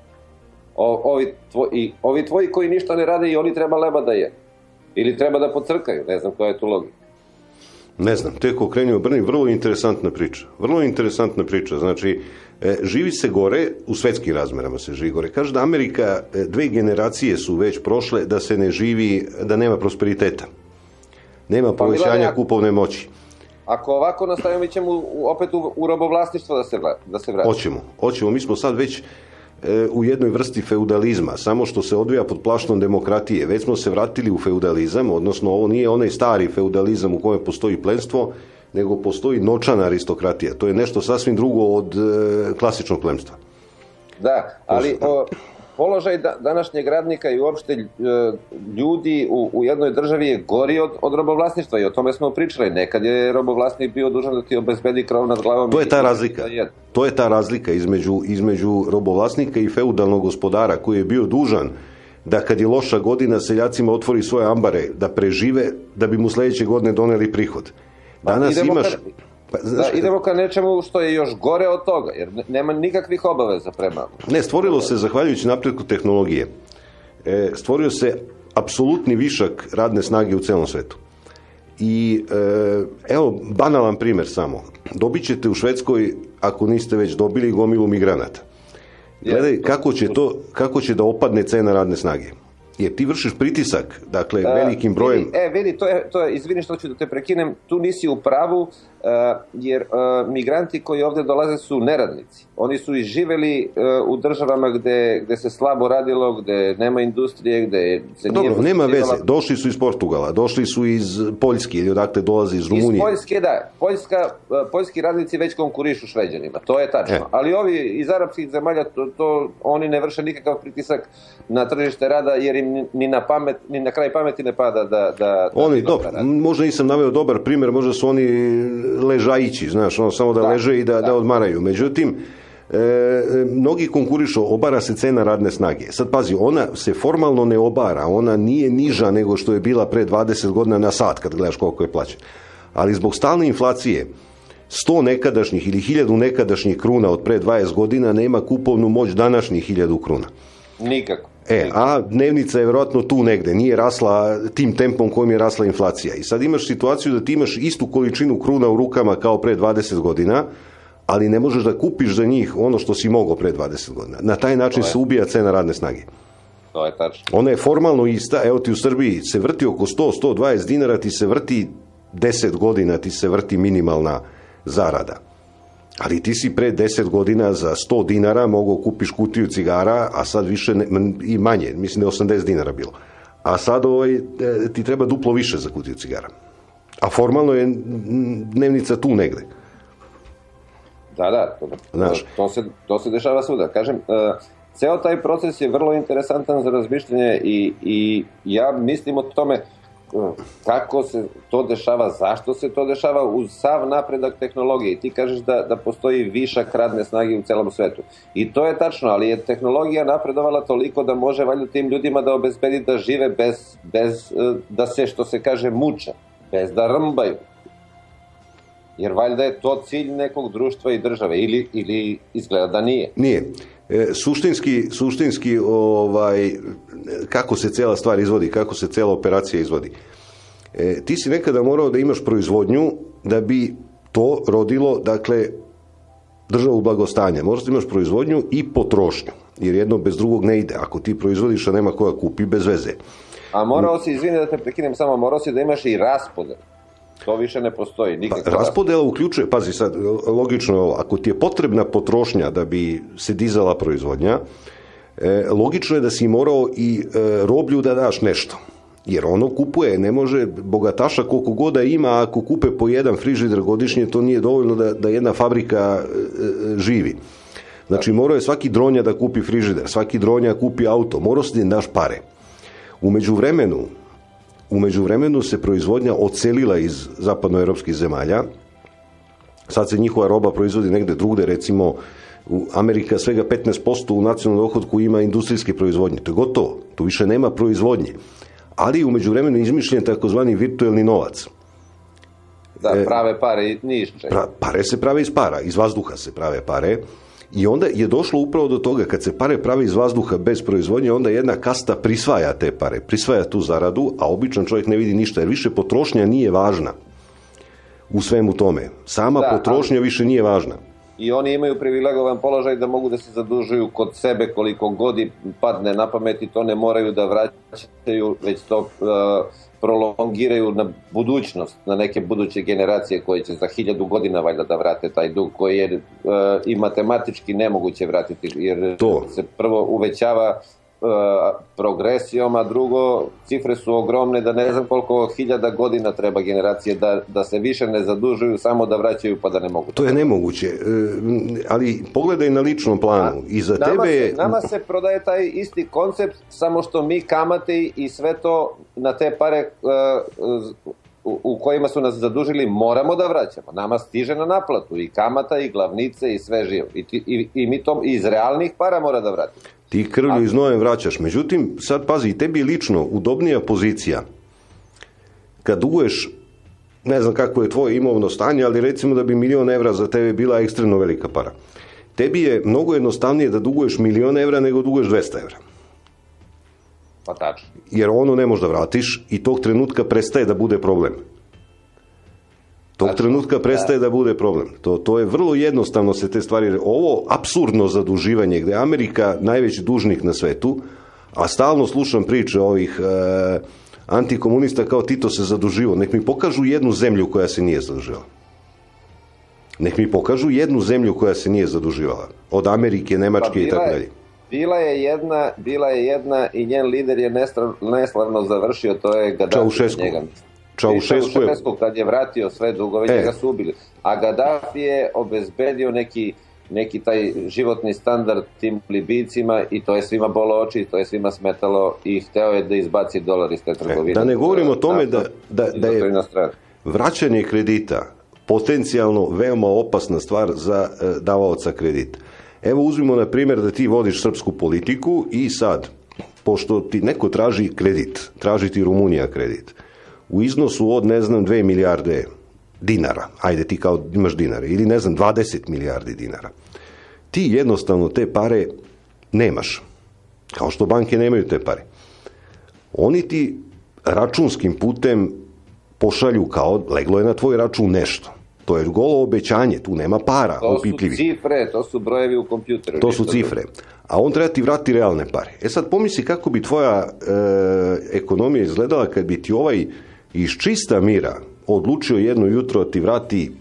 Ovi tvoji koji ništa ne rade i oni treba leba da je. Ili treba da pocrkaju, ne znam koja je tu logika. Ne znam, tek okrenio Brni, vrlo interesantna priča. Vrlo interesantna priča, znači, živi se gore, u svetskim razmerama se živi gore. Kaže da Amerika, 2 generacije su već prošle da se ne živi, da nema prosperiteta. Nema povećanja kupovne moći. Ako ovako nastavimo, mi ćemo opet u robovlasništvo da se vrati. Hoćemo, mi smo sad već u jednoj vrsti feudalizma, samo što se odvija pod plaštom demokratije. Već smo se vratili u feudalizam, odnosno ovo nije onaj stari feudalizam u kojem postoji plemstvo, nego postoji novčana aristokratija. To je nešto sasvim drugo od klasičnog plemstva. Da, ali položaj današnjeg radnika i uopšte ljudi u jednoj državi je gori od robovlasništva i o tome smo pričali. Nekad je robovlasnik bio dužan da ti obezbedi krov nad glavom. To je ta razlika. To je ta razlika između robovlasnika i feudalnog gospodara koji je bio dužan da kad je loša godina seljacima otvori svoje ambare, da prežive, da bi mu sledeće godine doneli prihod. Danas imaš... idemo ka nečemu što je još gore od toga, jer nema nikakvih obaveza prema. Ne, stvorilo se, zahvaljujući napretku tehnologije, stvorio se apsolutni višak radne snage u celom svetu. I evo, banalan primer samo. Dobit ćete u Švedskoj, ako niste već dobili, gomilu migranata. Gledaj kako će da opadne cena radne snage. jer ti vršiš pritisak, dakle, velikim brojem... Vidi, to je, izvini što ću da te prekinem, tu nisi u pravu, jer migranti koji ovde dolaze su neradnici. Oni su i živeli u državama gde se slabo radilo, gde nema industrije, gde se nije... Dobro, nema veze, došli su iz Portugala, došli su iz Poljske ili odakle dolaze iz Rumunije. Iz Poljske, da. Poljski radnici već konkurišu Šveđanima, to je tačno. Ali ovi iz arapskih zemalja, oni ne vrše nikakav pritisak na tržište rada, jer im ni na kraj pameti ne pada da oni, dobro, možda nisam naveo dobar primjer, možda su oni ležajići, znaš, samo da leže i da odmaraju. Međutim, mnogi konkurišu, obara se cena radne snage. Sad pazi, ona se formalno ne obara, ona nije niža nego što je bila pre 20 godina na sat, kad gledaš koliko je plaćen. Ali zbog stalne inflacije, 100 nekadašnjih ili 1000 nekadašnjih kruna od pre 20 godina nema kupovnu moć današnjih 1000 kruna. Nikako. A dnevnica je vjerojatno tu negde, nije rasla tim tempom kojim je rasla inflacija. I sad imaš situaciju da ti imaš istu količinu kruna u rukama kao pre 20 godina, ali ne možeš da kupiš za njih ono što si mogao pre 20 godina. Na taj način se ubija cena radne snage. To je tačno. Ona je formalno ista, evo ti u Srbiji se vrti oko 100-120 dinara, ti se vrti 10 godina, ti se vrti minimalna zarada. Ali ti si pre 10 godina za 100 dinara mogao kupiš kutiju cigara, a sad više i manje, mislim da je 80 dinara bilo. A sad ti treba duplo više za kutiju cigara. A formalno je dnevnica tu negde. Da, to se dešava svuda. Kažem, ceo taj proces je vrlo interesantan za razmišljanje i ja mislim o tome kako se to dešava, zašto se to dešava uz sav napredak tehnologije. I ti kažeš da postoji višak radne snage u celom svetu. I to je tačno, ali je tehnologija napredovala toliko da može valjda tim ljudima da obezbedi da žive bez da se, što se kaže, muče, bez da rmbaju. Jer valjda je to cilj nekog društva i države, ili izgleda da nije. Nije. Suštinski kako se cela stvar izvodi, kako se cela operacija izvodi. Ti si nekada morao da imaš proizvodnju da bi to rodilo, dakle, državu blagostanja. Moraš da imaš proizvodnju i potrošnju, jer jedno bez drugog ne ide. Ako ti proizvodiš, a nema koja kupi, bez veze. A morao si, izvini da te prekinem, samo morao si da imaš i raspodel. To više ne postoji. Raspodela uključuje, pazi sad, logično je ovo, ako ti je potrebna potrošnja da bi se dizala proizvodnja, logično je da si morao i roblju da daš nešto. Jer ono kupuje, ne može bogataša koliko god da ima, ako kupe po jedan frižider godišnje, to nije dovoljno da jedna fabrika živi. Znači, morao je svaki dronja da kupi frižider, svaki dronja kupi auto, morao si da daš pare. U međuvremenu se proizvodnja odselila iz zapadnoevropskih zemalja. Sad se njihova roba proizvodi negde drugde, recimo u Amerika svega 15% u nacionalnom dohotku ima industrijske proizvodnje. To je gotovo, tu više nema proizvodnje. Ali u međuvremenu izmišljen takozvani virtuelni novac. Da, prave pare ni iz čega. Pare se prave iz para, iz vazduha se prave pare. I onda je došlo upravo do toga, kad se pare prave iz vazduha bez proizvodnje, onda jedna kasta prisvaja te pare, prisvaja tu zaradu, a običan čovjek ne vidi ništa, jer više potrošnja nije važna u svemu tome. Sama potrošnja više nije važna. I oni imaju privilegovan položaj da mogu da se zadužuju kod sebe koliko god padne na pamet i to ne moraju da vraćaju, već to prolongiraju na budućnost, na neke buduće generacije koje će za 1000 godina valjda da vrate taj dug koji je i matematički nemoguće vratiti, jer se prvo uvećava progresijom, a drugo, cifre su ogromne da ne znam koliko 1000 godina treba generacije da se više ne zadužuju, samo da vraćaju pa da ne mogu. To je nemoguće, ali pogledaj na ličnom planu. Nama se prodaje taj isti koncept, samo što mi kamate i sve to na te pare u kojima su nas zadužili moramo da vraćamo. Nama stiže na naplatu i kamata i glavnice i sve živo. I mi to iz realnih para mora da vratimo. Ti krvlju i znojem vraćaš. Međutim, sad pazi, tebi je lično udobnija pozicija kad duguješ, ne znam kako je tvoje imovno stanje, ali recimo da bi 1.000.000 evra za tebe bila ekstremno velika para. Tebi je mnogo jednostavnije da duguješ 1.000.000 evra nego duguješ 200 evra. Pa tačno. Jer ono ne možeš da vratiš i tog trenutka prestaje da bude problem. Da bude problem. To je vrlo jednostavno se te stvari... Ovo apsurdno zaduživanje gde je Amerika najveći dužnik na svetu, A stalno slušam priče ovih antikomunista kao Tito se zaduživao. Nek mi pokažu jednu zemlju koja se nije zaduživala. Nek mi pokažu jednu zemlju koja se nije zaduživala. Od Amerike, Nemačke i tako dalje. Bila je jedna i njen lider je neslavno završio, to je Gaddafi. Čaušesku kad je vratio sve dugove, njega su ubili. A Gaddafi je obezbedio neki taj životni standard tim Libijcima i to je svima bolo oči, to je svima smetalo i hteo je da izbaci dolar iz te trgovine. Da ne govorimo o tome da je vraćanje kredita potencijalno veoma opasna stvar za davaoca kredita. Evo uzmimo na primjer da ti vodiš srpsku politiku i sad, pošto ti neko traži kredit, traži ti Rumunija kredit, u iznosu od, 2 milijarde dinara, ajde ti kao imaš dinare, ili 20 milijardi dinara, ti jednostavno te pare nemaš, kao što banke nemaju te pare. Oni ti računskim putem pošalju kao leglo je na tvoj račun nešto. To je golo obećanje, tu nema para opipljivih. To su cifre, to su brojevi u kompjuteru. To su cifre. A on treba ti vrati realne pare. Sad pomisli kako bi tvoja ekonomija izgledala kad bi ti ovaj iz čista mira odlučio jedno jutro ti vrati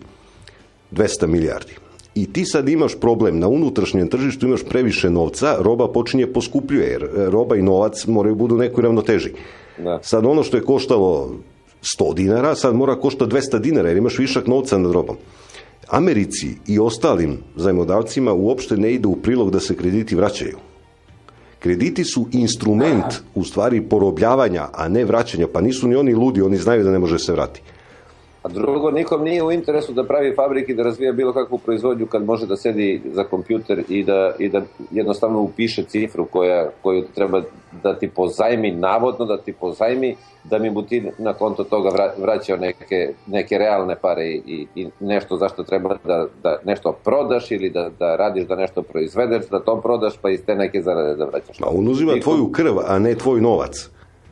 200 milijardi. I ti sad imaš problem, na unutrašnjem tržištu imaš previše novca, roba počinje poskupljuje, jer roba i novac moraju budu u nekoj ravnoteži. Da. Sad ono što je koštalo 100 dinara, sad mora košta 200 dinara, jer imaš višak novca nad robom. Americi i ostalim zajmodavcima uopšte ne ide u prilog da se krediti vraćaju. Krediti su instrument, u stvari, porobljavanja, a ne vraćanja. Pa nisu ni oni ludi, oni znaju da ne može se vratiti. A drugo, nikom nije u interesu da pravi fabrike i da razvija bilo kakvu proizvodnju kad može da sedi za kompjuter i da jednostavno upiše cifru koju treba da ti pozajmi, navodno da ti pozajmi, da mi bu ti na konto toga vraćao neke realne pare i nešto zašto treba da nešto prodaš ili da radiš da nešto proizvedeš, da to prodaš pa iz te neke zarade da vraćaš. A on uzima tvoju krv, a ne tvoj novac.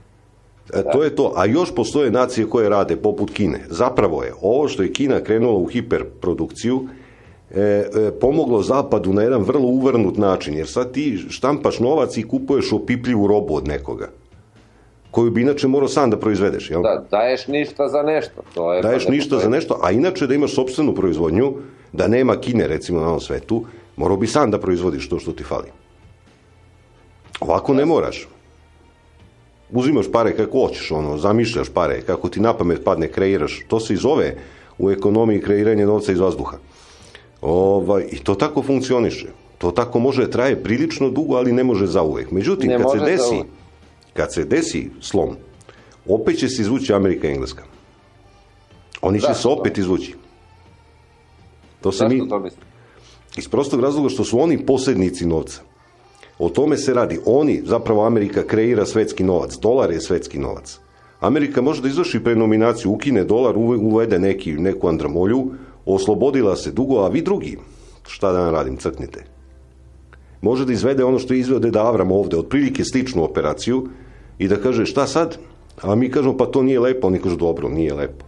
To je to, a još postoje nacije koje rade poput Kine. Zapravo je ovo što je Kina krenula u hiperprodukciju pomoglo Zapadu na jedan vrlo uvrnut način, jer sad ti štampaš novac i kupuješ opipljivu robu od nekoga koju bi inače morao sam da proizvedeš. Jel? Da, daješ ništa za nešto. Daješ ništa za nešto, a inače da imaš sopstvenu proizvodnju, da nema Kine recimo na ovom svetu, morao bi sam da proizvodiš to što ti fali. Ovako ne moraš. Uzimaš pare kako hoćeš, zamišljaš pare, kako ti na pamet padne, kreiraš. To se i zove u ekonomiji kreiranje novca iz vazduha. I to tako funkcioniše. To tako može traje prilično dugo, ali ne može zauvek. Međutim, kad se desi slom, opet će se izvući Amerika i Engleska. Oni će se opet izvući. Zašto to mislim? Iz prostog razloga što su oni posrednici novca. O tome se radi. Zapravo Amerika kreira svetski novac. Dolar je svetski novac. Amerika može da izvrši prenominaciju, ukine dolar, uvede neku andramolju, oslobodila se dugo, a vi drugi, šta da nam radim, crknite. Može da izvede ono što je izveo Deda Avram ovde, otprilike sličnu operaciju, i da kaže šta sad? A mi kažemo pa to nije lepo, oni kažu dobro, nije lepo.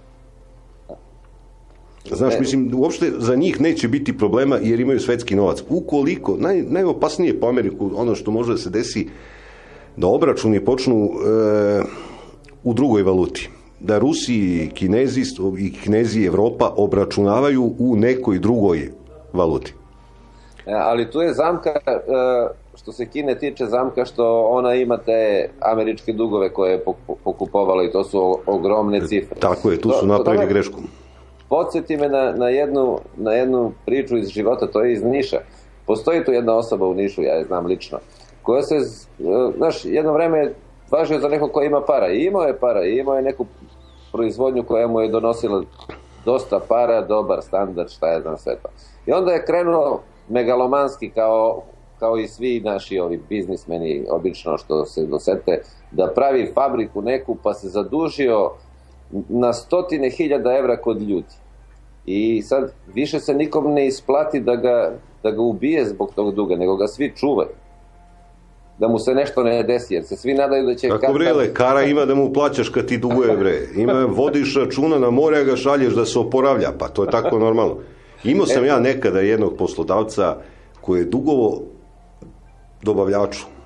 Znaš, mislim, uopšte za njih neće biti problema jer imaju svetski novac. Ukoliko, najopasnije po Ameriku, ono što može da se desi, da obračuni počnu u drugoj valuti. Da Rusi i Kinezi i Evropa obračunavaju u nekoj drugoj valuti. Ali tu je zamka, što se Kine tiče, zamka što ona ima te američke dugove koje je pokupovala i to su ogromne cifre. Tako je, tu su napravili grešku. Podsjeti me na jednu priču iz života, to je iz Niša. Postoji tu jedna osoba u Nišu, ja je znam lično, koja se, jedno vreme je važio za nekog ko ima para. I imao je para, i imao je neku proizvodnju koja mu je donosila dosta para, dobar standard, šta je znam sve to. I onda je krenuo megalomanski kao i svi naši ovi biznismeni, obično što se dosete, da pravi fabriku neku, pa se zadužio na 100.000 evra kod ljudi. I sad više se nikom ne isplati da ga ubije zbog tog duga, nego ga svi čuvaju. Da mu se nešto ne desi, jer se svi nadaju da će... Kako bre, lekara ima da mu plaćaš kad ti duguje, bre. Vodiš računa na more, a ga šalješ da se oporavlja, pa to je tako normalno. Imao sam ja nekada jednog poslodavca koji je dugovo dobavljaču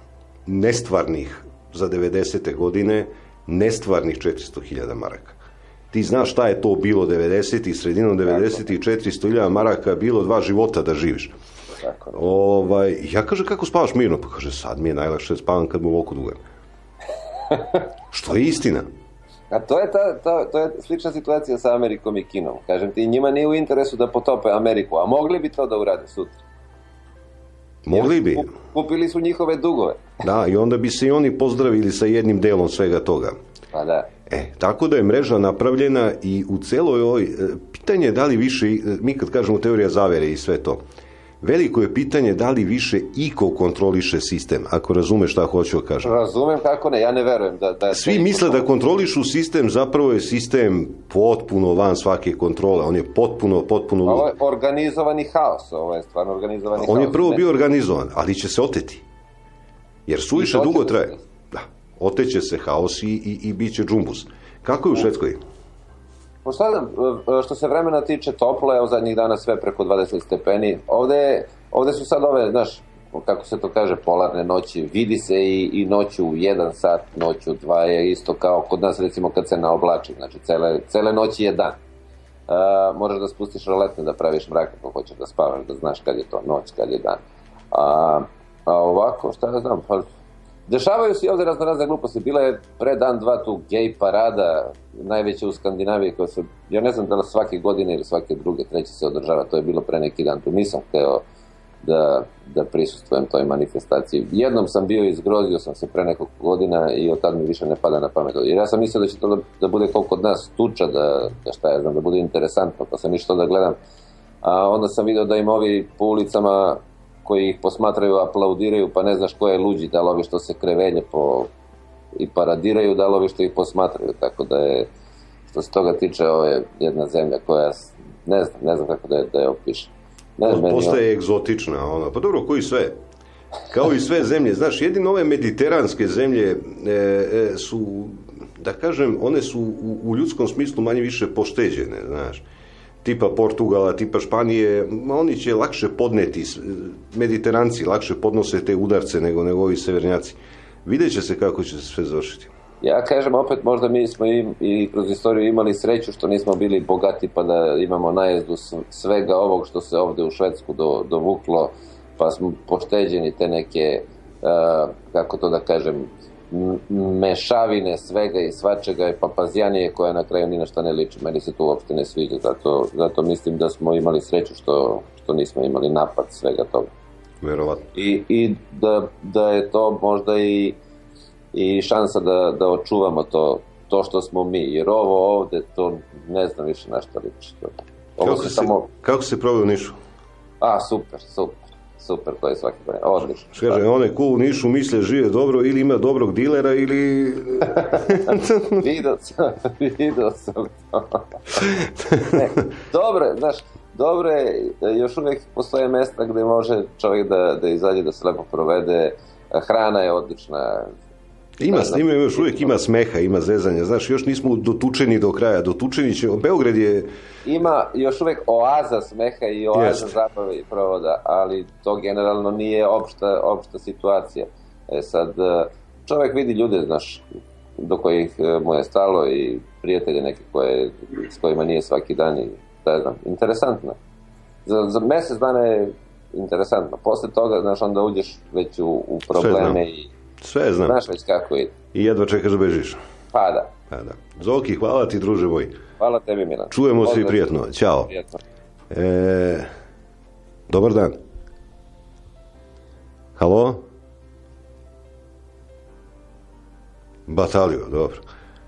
nestvarnih za 90. godine, nestvarnih 400.000 maraka. Ti znaš šta je to bilo 90. sredinom 90. i 400.000 maraka bilo 2 života da živiš. Ja kažem, kako spavaš mirno? Pa kaže, sad mi je najlakše spavam kad mu oko dugan. Što je istina. A to je slična situacija sa Amerikom i Kinom. Kažem ti, njima nije u interesu da potope Ameriku, a mogli bi to da urade sutra. Mogli bi. Kupili su njihove dugove. Da, i onda bi se i oni pozdravili sa jednim delom svega toga. Pa da. Tako da je mreža napravljena i u celoj ovoj... Pitanje je da li više, mi kad kažemo teorija zavere i sve to, veliko je pitanje da li više iko kontroliše sistem, ako razumeš šta hoću da kažem. Razumem kako ne, ja ne verujem da svi misle da kontrolišu sistem, zapravo je sistem potpuno van svake kontrole, on je potpuno ovo je organizovani haos, ovo je stvarno organizovani haos. On je prvo bio organizovan, ali će se oteti, jer suviše dugo traje. Da, oteće se haos i bit će džumbus. Kako je u Švedskoj? Što se vremena tiče toplo, evo zadnjih dana sve preko 20 stepeni. Ovde su sad ove, znaš, kako se to kaže, polarne noći. Vidi se i noću u 1 sat, noću 2 je isto kao kod nas recimo kad se naoblači. Znači cele noći je dan. Moraš da spustiš roletne da praviš mrak ako hoćeš da spavaš, da znaš kad je to noć, kad je dan. A ovako, šta ja znam, pa... Dešavaju se i ovde razne gluposti. Bila je pre dan, 2 tu gej parada, najveća u Skandinaviji, koja se, ja ne znam da li svake godine ili svake druge, treće se održava, to je bilo pre neki dan, tu nisam hteo da prisustvujem toj manifestaciji. Jednom sam bio i zgrozio sam se pre nekog godina i od tad mi više ne pada na pamet. Jer ja sam mislio da će to da bude kao kod nas tuča, da šta ja znam, da bude interesantno, pa sam išao da gledam. A onda sam vidio da im ovi po ulicama koji ih posmatraju, aplaudiraju, pa ne znaš ko je luđi, da li ovi što se krevelje i paradiraju, da li ovi što ih posmatraju, tako da je, što se toga tiče, ovo je jedna zemlja koja, ne znam kako da je opiše. Postaje egzotična, pa dobro, koji sve? Kao i sve zemlje, znaš, jedino ove mediteranske zemlje su, da kažem, one su u ljudskom smislu manje više pošteđene, znaš. Tipa Portugala, tipa Španije, oni će lakše podneti, Mediteranci lakše podnose te udarce nego ovi severnjaci. Vidjet će se kako će se sve završiti. Ja kažem opet, možda mi smo i kroz istoriju imali sreću što nismo bili bogati pa da imamo najezdu svega ovog što se ovde u Švedsku dovuklo, pa smo pošteđeni te neke, kako to da kažem, mešavine svega i svačega i papazjanije koja na kraju ni na šta ne liči. Meni se to uopšte ne sviđa, zato mislim da smo imali sreću što nismo imali napad svega toga. Verovatno. I da je to možda i šansa da očuvamo to što smo mi, jer ovo ovde to ne znam više na šta liči. Kako se proveo u Nišu? Super, to je svaki dan. Odlično. Kaže, onaj ko u Nišu misle žive dobro ili ima dobrog dilera ili... Vidio sam to. Dobro je, još uvijek postoje mesta gde može čovjek da izađe, da se lepo provede. Hrana je odlična. Još uvijek ima smeha, ima zezanja. Znaš, još nismo dotučeni do kraja. Dotučeni će... Beograd je... Ima još uvijek oaza smeha i oaza zabave i provoda, ali to generalno nije opšta situacija. Sad, čovjek vidi ljude, znaš, do kojih mu je stalo i prijatelje neke s kojima nije svaki dan i da znam, interesantno. Za mjesec dana je interesantno. Posle toga, znaš, onda uđeš već u probleme i sve znam. Znaš već kako ide. I jedva čekaš da bežiš. Pa da. Zoki, hvala ti, druže moj. Hvala tebi, Milan. Čujemo se i prijatno. Ćao. Prijatno. Dobar dan. Halo? Batalio, dobro.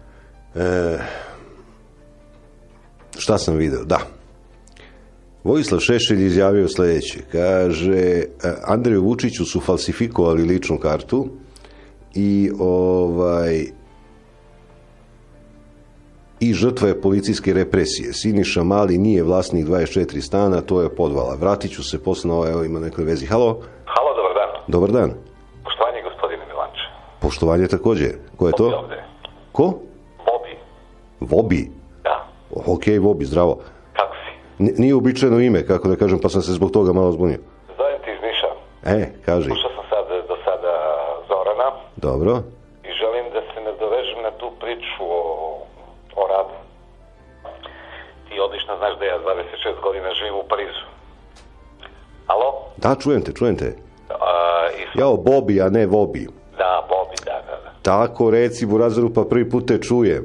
Šta sam video? Da. Vojislav Šešelj izjavio sljedeće. Kaže, Andreju Vučiću su falsifikovali ličnu kartu i i žrtva je policijske represije. Siniša Mali nije vlasnik 24 stana, to je podvala. Vratit ću se posle na ovo, ima nekoj vezi. Halo? Halo, dobar dan. Dobar dan. Poštovanje, gospodine Milanče. Poštovanje također. Ko je to? Vobi ovde. Ko? Vobi. Vobi? Da. Ok, Vobi, zdravo. Kako si? Nije uobičajeno ime, kako da kažem, pa sam se zbog toga malo zbunio. Zovem ti iz Niša. Kaži. Slušao sam do sada Zorana. Dobro. I želim da se nadovežem na tu priču o radu. Ti odlično znaš da ja 26 godina živim u Parizu. Alo? Da, čujem te. Jao, Bobi, a ne Vobi. Da, Bobi, da. Tako, reci Burazeru, pa prvi put te čujem.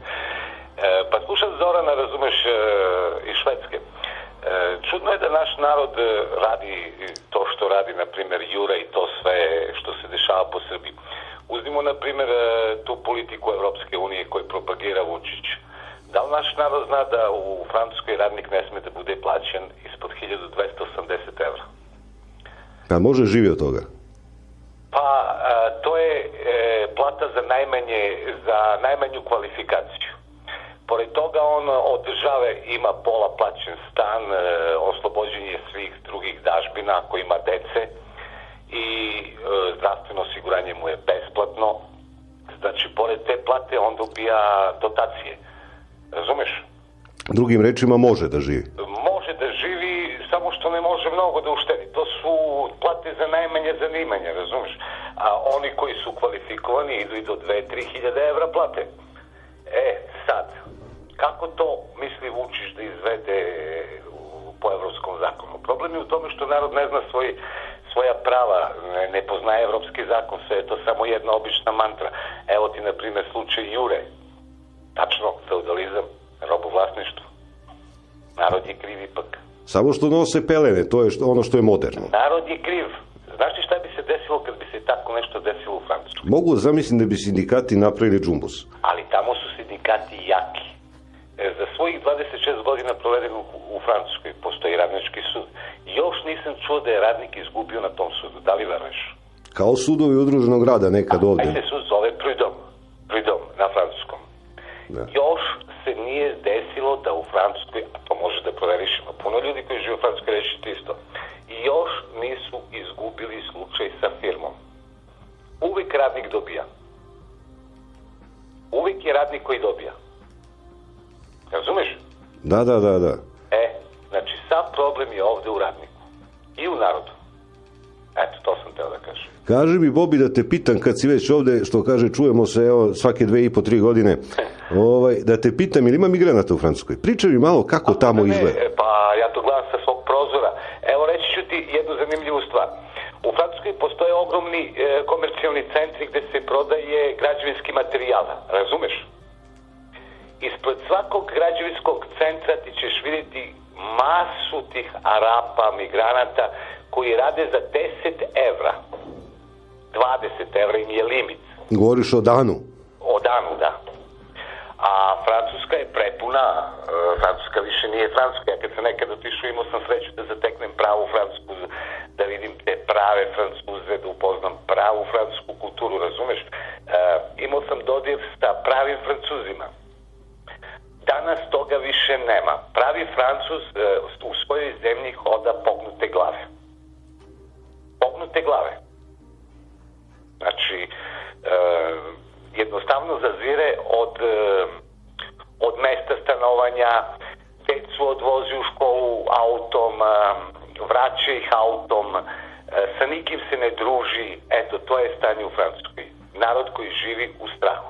Pa slušam Zorana, razumeš, iz Švedske. Čudno je da naš narod radi to što radi, na primjer, Jura i to sve što se dešava po Srbiji. Uzmimo, na primjer, tu politiku Evropske unije koju propagira Vučić. Da li naš narod zna da u Francuskoj radnik ne sme da bude plaćen ispod 1280 evra? Pa može živi od toga? Pa, to je plata za najmanju kvalifikaciju. Pored toga on od države ima pola plaćen stan, oslobođenje svih drugih dažbina ako ima dece i zdravstveno osiguranje mu je besplatno. Znači, pored te plate on dobija dotacije. Razumeš? Drugim rečima može da živi. Može da živi, samo što ne može mnogo da uštedi. To su plate za najmanje zanimanje, razumeš? A oni koji su kvalifikovani idu i do 2-3 hiljade evra plate. Sad, kako to misli Vučić da izvede po evropskom zakonu? Problem je u tome što narod ne zna svoja prava, ne poznaje evropski zakon, sve je to samo jedna obična mantra. Evo ti, na primjer, slučaj Jure. Tačno, feudalizam, robovlasništvo. Narod je kriv ipak. Samo što nose pelene, to je ono što je moderno. Narod je kriv. Znaš ti šta bi se desilo kad bi se tako nešto desilo u Francuskoj? Mogu da zamislim da bi sindikati napravili džumbus. Ali tamo su sindikati jaki. Za svojih 26 godina provedeno u Francuskoj postoji radnički sud. Još nisam čuo da je radnik izgubio na tom sudu. Da li veruješ? Kao sudovi udruženog rada nekad ovde. Taj se sud zove Prud'homme na francuskom. Da. Još se nije desilo da u Francuskoj, a to može da proveriš, ima puno ljudi koji žive u Francuskoj, reći ti isto, još nisu izgubili slučaj sa firmom. Uvijek radnik dobija. Uvijek je radnik koji dobija. Razumeš? Da. Znači, sam problem je ovde u radniku. I u narodu. Eto, to sam teo da kažem. Kaži mi, Bobi, da te pitam, kad si već ovde, što kaže, čujemo se svake 2,5-3 godine, da te pitam, ili ima migranata u Francuskoj? Pričaj mi malo kako tamo izgleda. Pa ja to gledam sa svog prozora. Evo, reći ću ti jednu zanimljivu stvar. U Francuskoj postoje ogromni komercijalni centri gde se prodaje građevinski materijal. Razumeš? Ispred svakog građevinskog centra ti ćeš vidjeti masu tih Arapa, migranata, koji rade za 10 evra. 20 evra im je limit. Govoriš o danu? O danu, da. A Francuska je prepuna. Francuska više nije Francuska. Ja kad sam nekad otišao, imao sam sreću da zateknem pravu Francusku, da vidim te prave Francuze, da upoznam pravu francusku kulturu, razumeš? Imao sam dodir sa pravim Francuzima. Danas toga više nema. Pravi Francuz u svojoj zemlji hoda pognute glave. Pognute glave. Znači, jednostavno zazire od mesta stanovanja, decu odvozi u školu autom, vraća ih autom, sa nikim se ne druži. Eto, to je stanje u Francuskoj. Narod koji živi u strahu.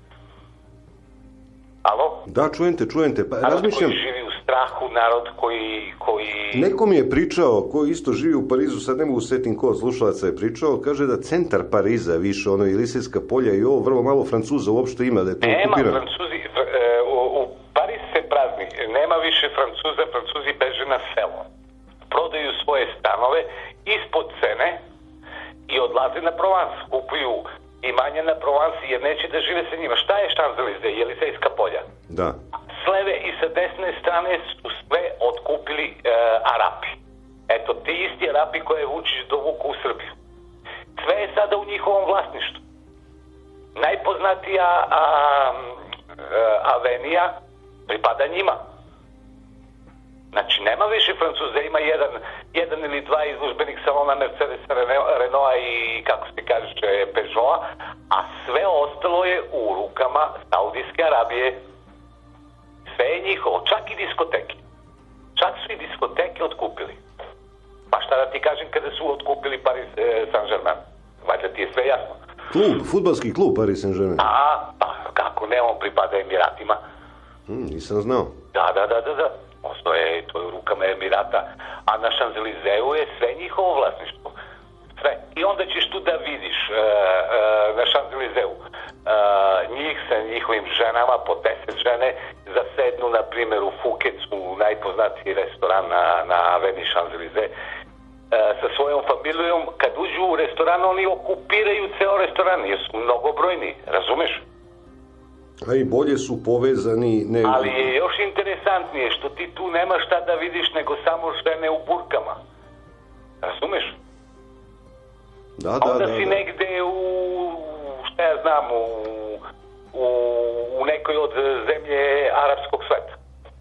Alo? Da, čujem te. Pa, narod koji živi u strahu, narod koji... Neko mi je pričao, ko isto živi u Parizu, sad ne mogu setim ko od slušalaca je pričao, kaže da centar Pariza više, ono i Lisenska polja i ovo, vrlo malo Francuza uopšte ima, da je to okupirano. Nema Francuzi, u Pariz se prazni, nema više Francuza, Francuzi beže na selo. Prodaju svoje stanove ispod cene i odlaze na Provence, kupuju imanja na Provansi jer neće da žive sa njima. Šta je Šanzelize? Je li Lisejska polja? Da. S leve i sa desne strane su sve otkupili Arapi. Eto, ti isti Arapi koje je Vučić dovukao u Srbiju. Sve je sada u njihovom vlasništvu. Najpoznatija avenija pripada njima. Znači, nema više Francuza, ima jedan ili dva izložbenih salona Mercedesa, Renaulta i, kako se kaže, Peugeota, a sve ostalo je u rukama Saudijske Arabije. Sve je njihovo, čak i diskoteke. Čak su i diskoteke otkupili. Pa šta da ti kažem kada su otkupili Paris Saint-Germain? Valjda ti je sve jasno. Fudbalski klub Paris Saint-Germain. Pa kako ne, on pripada Emiratima. Nisam znao. Da. To je u rukama Emirata. A na Champs-Élysées je sve njihovo vlasništvo. Sve. I onda ćeš tu da vidiš na Champs-Élysées njih sa njihovim ženama, po 10 žene, zasednu, na primjer, u Fukecu, najpoznatiji restoran na Aveni Champs-Élysées, sa svojom familijom. Kad uđu u restoran, oni okupiraju ceo restoran, jer su mnogobrojni, razumeš? A i bolje su povezani... Ali je još interesantnije što ti tu nemaš šta da vidiš nego samo žene u burkama. Razumeš? Onda si negde u, šta ja znam, u nekoj od zemlje arapskog sveta.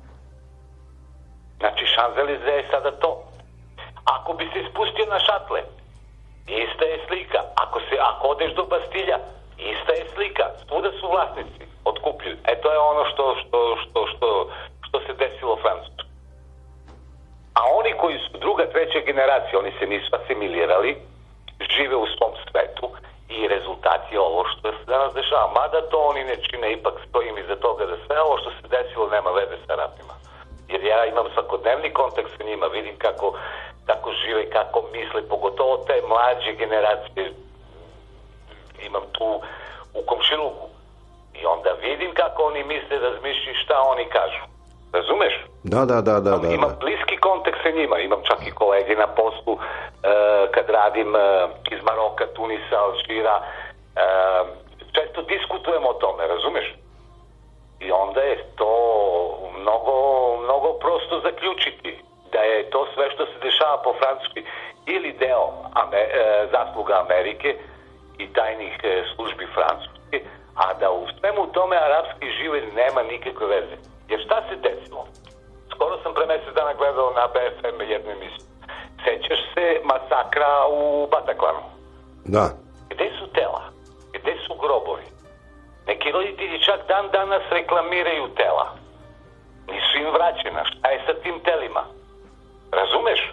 Znači, Champs-Élysées je sada to. Ako bi se spustio na šatle, ista je slika. Ako odeš do Bastilja, ista je slika. Svuda su vlasnici, otkupljuju. To je ono što se desilo u Francuskoj. A oni koji su druga, treća generacija, oni se nisu asimilirali, žive u svom svetu i rezultat je ovo što se danas dešava. Mada to oni ne čine, ipak stojim iza toga da sve ovo što se desilo nema veze sa ratima. Jer ja imam svakodnevni kontakt sa njima, vidim kako žive, kako misle, pogotovo te mlađe generacije. Imam tu u komšiluku i onda vidim kako oni misle, razmišljaju, šta oni kažu. Razumeš? Da. Imam bliski kontakt sa njima, imam čak i kolege na poslu kad radim iz Maroka, Tunisa, Alžira. Često diskutujemo o tome, razumeš? I onda je to mnogo prosto zaključiti da je to sve što se dešava po Francuskoj ili deo zasluga Amerike i tajnih službi Francuske, a da u svemu tome arapski živelj nema nikakve veze. Jer šta se desilo? Skoro sam pre mesec dana gledao na BFM jednu emisiju. Sećaš se masakra u Bataklanu? Da. Gde su tela? Gde su grobovi? Neki roditelji čak dan danas reklamiraju tela. Nisu im vraćena. Šta je sa tim telima? Razumeš?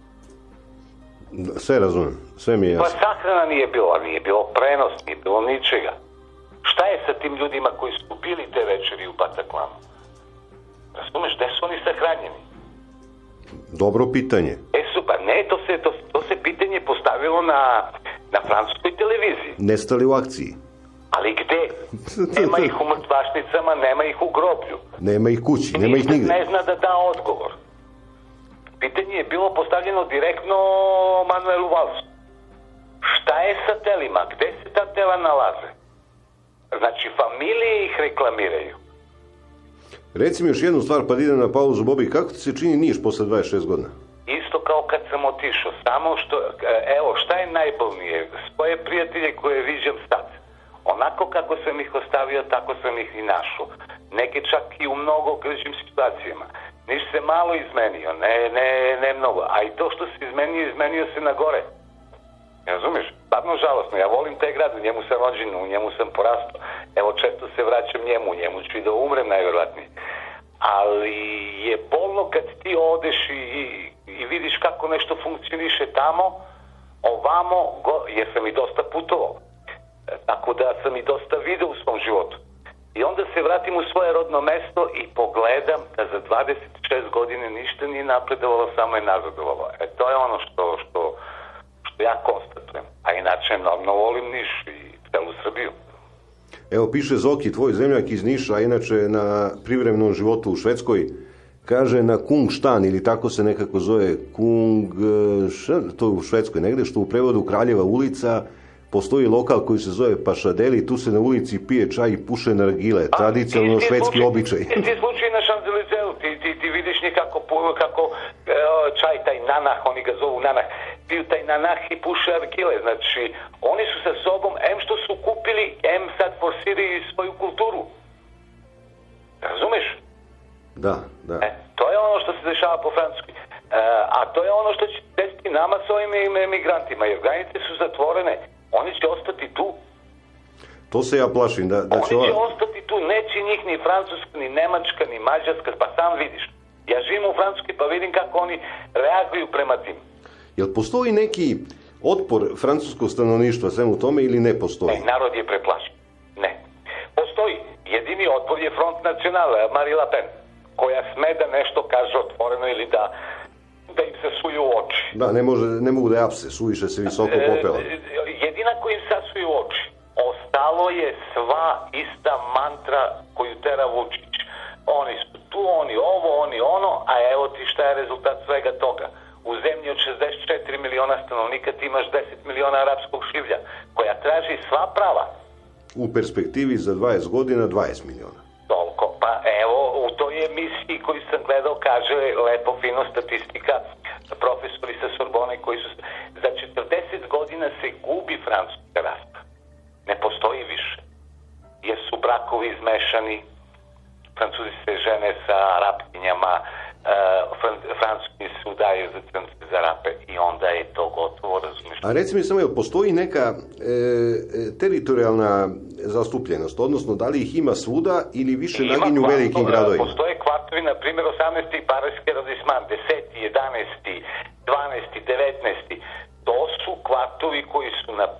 Sve razumem. Sve mi je jasno. Pa sahrana nije bilo prenos, nije bilo ničega. Šta je sa tim ljudima koji su bili te večeri u Bataklanu? Razumeš, gde su oni sahranjeni? Dobro pitanje. Super, ne, to se pitanje postavilo na francuskoj televiziji. Nestali u akciji. Ali gde? Nema ih u mrtvašnicama, nema ih u groblju. Nema ih kući, nema ih nigde. Ne zna da da odgovor. Pitanje je bilo postavljeno direktno Manuelu Valsu. Šta je sa telima? Gde se ta tela nalaze? Znači, familije ih reklamiraju. Reci mi još jednu stvar, pa idem na pauzu, Bobi. Kako ti se čini Niš posle 26 godina? Isto kao kad sam otišao. Samo što, evo, šta je najbolnije? Svoje prijatelje koje viđam sad. Onako kako sam ih ostavio, tako sam ih i našao. Neke čak i u mnogo grđim situacijama. Niš se malo izmenio, ne mnogo. A i to što se izmenio se na gore. Razumiješ? Stvarno žalostno. Ja volim taj grad, u njemu sam rođen, u njemu sam porastao. Evo, često se vraćam njemu, u njemu ću i da umrem najvjerojatnije. Ali je bolno kad ti odeš i vidiš kako nešto funkcioniše tamo, ovamo, jer sam i dosta putovao. Tako da sam i dosta video u svom životu. I onda se vratim u svoje rodno mesto i pogledam da za 26 godine ništa nije napredovalo, samo je nazadovalo. To je ono što ja konstatujem. A inače, normalno volim Niš i celu Srbiju. Evo, piše Zoki, tvoj zemljak iz Niša, a inače na privremenom životu u Švedskoj, kaže na Kungštan, ili tako se nekako zove, to je u Švedskoj negde, što u prevodu Kraljeva ulica, postoji lokal koji se zove Pašadeli, tu se na ulici pije čaj i puše nargile, tradicionalno švedski običaj. Ti slučaj na Champs-Élysées, ti vidiš nekako kako čaj, taj nanah, oni ga zovu nanah, piju taj nanah i puše nargile, znači oni su sa sobom, što su kupili, sad forsiraju svoju kulturu. Razumeš? Da. To je ono što se dešava po Francuskoj. A to je ono što će desiti nama s ovim emigrantima, jer granice su zatvorene. Oni će ostati tu. To se ja plašim. Oni će ostati tu. Neće njih ni Francuska, ni Nemačka, ni Mađarska. Pa sam vidiš. Ja živim u Francuskoj pa vidim kako oni reaguju prema tim. Jel postoji neki otpor francuskog stanovništva svemu tome ili ne postoji? Ne, narod je preplašen. Ne. Postoji. Jedini otpor je Front National, Marine Le Pen, koja sme da nešto kaže otvoreno ili da im se suje u oči. Da, ne mogu da je apse, suviše se visoko popela. Jedina koja im sasuje u oči. Ostalo je sva ista mantra koju tera Vučić. Oni su tu, oni ovo, oni ono, a evo ti šta je rezultat svega toga. U zemlji od 64 miliona stanovnika ti imaš 10 miliona arapskog življa, koja traži sva prava. U perspektivi za 20 godina 20 miliona. Toliko. Pa evo, u toj emisiji koju sam gledao kaže lepo, fino statistika, profesori sa Sorbone koji su... Za 40 godina se gubi francuska raspa. Ne postoji više. Jer su brakovi izmešani, Francuzi se žene sa Arapkinjama, Francuzi se udaju za crnce za Arape i onda je to gotovo, razumiješ? A reci mi samo, jel postoji neka teritorijalna zastupljenost, odnosno da li ih ima svuda ili više naginju u velikim gradovima? Postoje kvartovi, na primjer 18. Parijski arondisman, 10., 11., 12., 19. To su kvartovi koji su na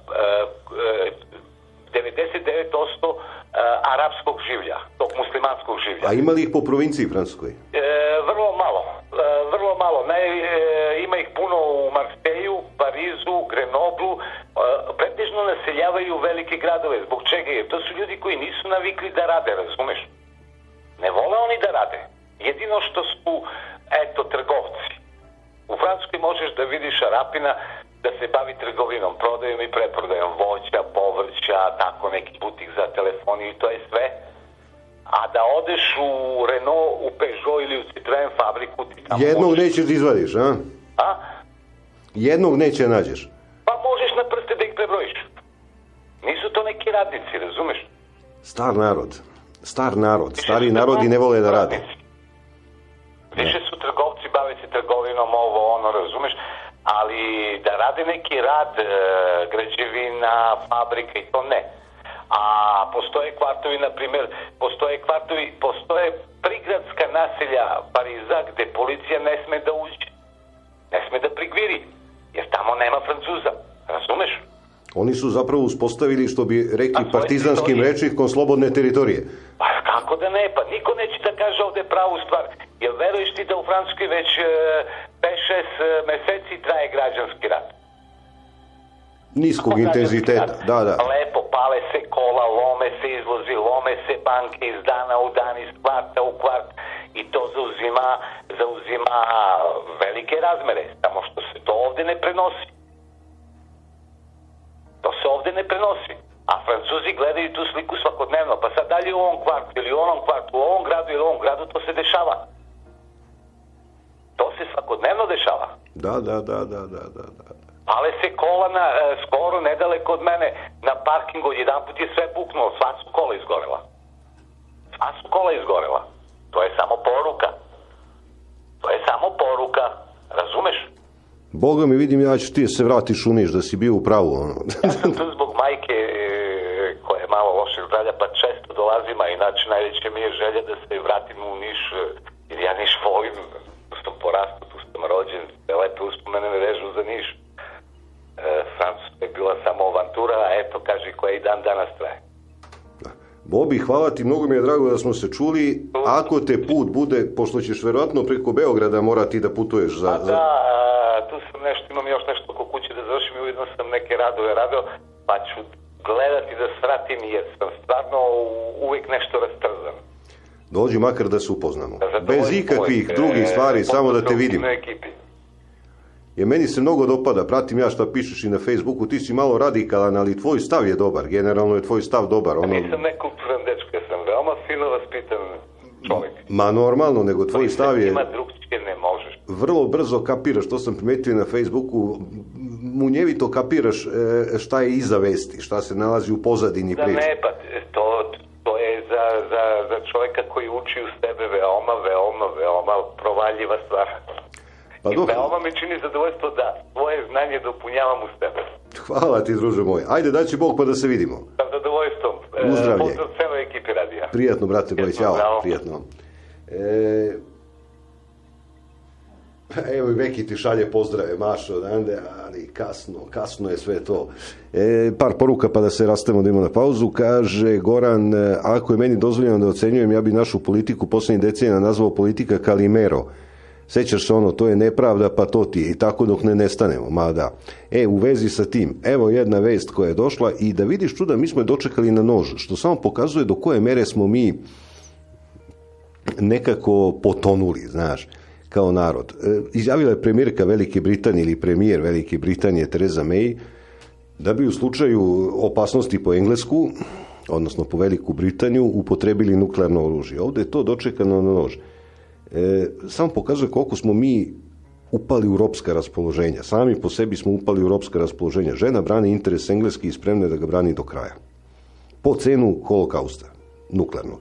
99% arapskog življa, tog muslimanskog življa. A ima li ih po provinciji Francuskoj? Vrlo malo. Vrlo malo. Ima ih puno u Marseju, Parizu, Grenoblu. Pretežno naseljavaju velike gradove. Zbog čega je? To su ljudi koji nisu navikli da rade, razumeš? Ne vole oni da rade. Jedino što su, trgovci. U Francuskoj možeš da vidiš Arapina da se bavi trgovinom, prodajom i preprodajom voća, povrća, tako neki butik za telefoniju i to je sve. A da odeš u Renault, u Peugeot ili u Citroen fabriku... Jednog nećeš da izvadiš, a? A? Jednog neće nađeš. Pa možeš na prste da ih prebrojiš. Nisu to neki radnici, razumeš? Star narod. Stari narodi ne vole da rade. Više su trgovci, bave se trgovinom, ovo, ono, razumeš? Ali da rade neki rad, građevina, fabrika i to ne. A postoje kvartovi, na primjer, postoje prigradska naselja Pariza gde policija ne sme da uđe. Ne sme da prigviri, jer tamo nema Francuza, razumeš? Oni su zapravo uspostavili, što bi rekli partizanskim rečnikom, slobodne teritorije. Pa kako da ne, pa niko neće da kaže ovde pravu stvar. Jel veruješ ti da u Francuskoj već 5-6 meseci traje građanski rat? Niskog intenziteta, da. Lepo, pale se kola, lome se izvozi, lome se banke iz dana u dan, iz kvarta u kvart i to zauzima velike razmere, samo što se to ovde ne prenosi. To se ovde ne prenosi. A Francuzi gledaju tu sliku svakodnevno, pa sad dalje u ovom kvartu ili u onom kvartu, u ovom gradu ili u ovom gradu, to se dešava. To se svakodnevno dešava. Da. Ale se kola skoro nedaleko od mene na parkingu, jedan put je sve puknulo, sva su kola izgorela. To je samo poruka. Razumeš? Boga mi, vidim, ja ću ti se vratiš u Niš, da si bio u pravu. Ja sam tu zbog majke koja je malo lošeg zdravlja, pa često dolazim, a inače najveće mi je želja da se vratim u Niš, jer ja Niš volim, tu sam porastao, tu sam rođen, lepe uspomene me vežu za Niš. Francuska je bila samo avantura, a eto, kaži, koja i dan danas traje. Bobi, hvala ti, mnogo mi je drago da smo se čuli. Ako te put bude, pošto ćeš verovatno preko Beograda morati da putuješ za... Tu sam imam još nešto oko kuće da završim i ujedno sam neke radove radio, pa ću gledati da svratim jer sam stvarno uvijek nešto rastrzan. Dođi makar da se upoznamo. Bez ikakvih drugih stvari, samo da te vidim. Jer meni se mnogo dopada, pratim ja šta pišeš i na Facebooku, ti si malo radikalan, ali tvoj stav je dobar, generalno je tvoj stav dobar. Nisam nekulturan dečko, ja sam veoma fino vaspitan čovjek. Ma normalno, nego tvoj stav je... Ima drugčije ne možeš. Vrlo brzo kapiraš, to sam primetio na Facebooku, munjevito kapiraš šta je iza vesti, šta se nalazi u pozadini priče. Da ne, pa to je za čovjeka koji uči u sebe veoma provaljiva stvar. Pa i veoma mi čini zadovoljstvo da svoje znanje dopunjavam u sebe. Hvala ti, druže moj. Ajde, daći Bog pa da se vidimo. Sa zadovoljstvom. Uzdravlje. Pozdrav celoj ekipi radija. Prijatno, brate moj, ćao. Prijatno. Evo i Veki ti šalje pozdrave, Mašo, odande, ali kasno je sve to. Par poruka pa da se rastavimo da idemo na pauzu. Kaže Goran, ako je meni dozvoljeno da ocenjujem, ja bi našu politiku posljednjih decenija nazvao politika Kalimero. Sećaš se ono, to je nepravda, pa to ti je. I tako dok ne nestanemo, ma da. U vezi sa tim, evo jedna vest koja je došla i da vidiš čuda, mi smo je dočekali na nož, što samo pokazuje do koje mere smo mi nekako potonuli, znaš, kao narod. Izjavila je premijerka Velike Britanije ili premijer Velike Britanije Theresa May da bi u slučaju opasnosti po Englesku, odnosno po Veliku Britaniju, upotrebili nuklearno oružje. Ovdje je to dočekano na nož. Samo pokazuje koliko smo mi upali u ropska raspoloženja. Sami po sebi smo upali u ropska raspoloženja. Žena brani interes Engleski i spremna je da ga brani do kraja. Po cenu holokausta, nuklearnog.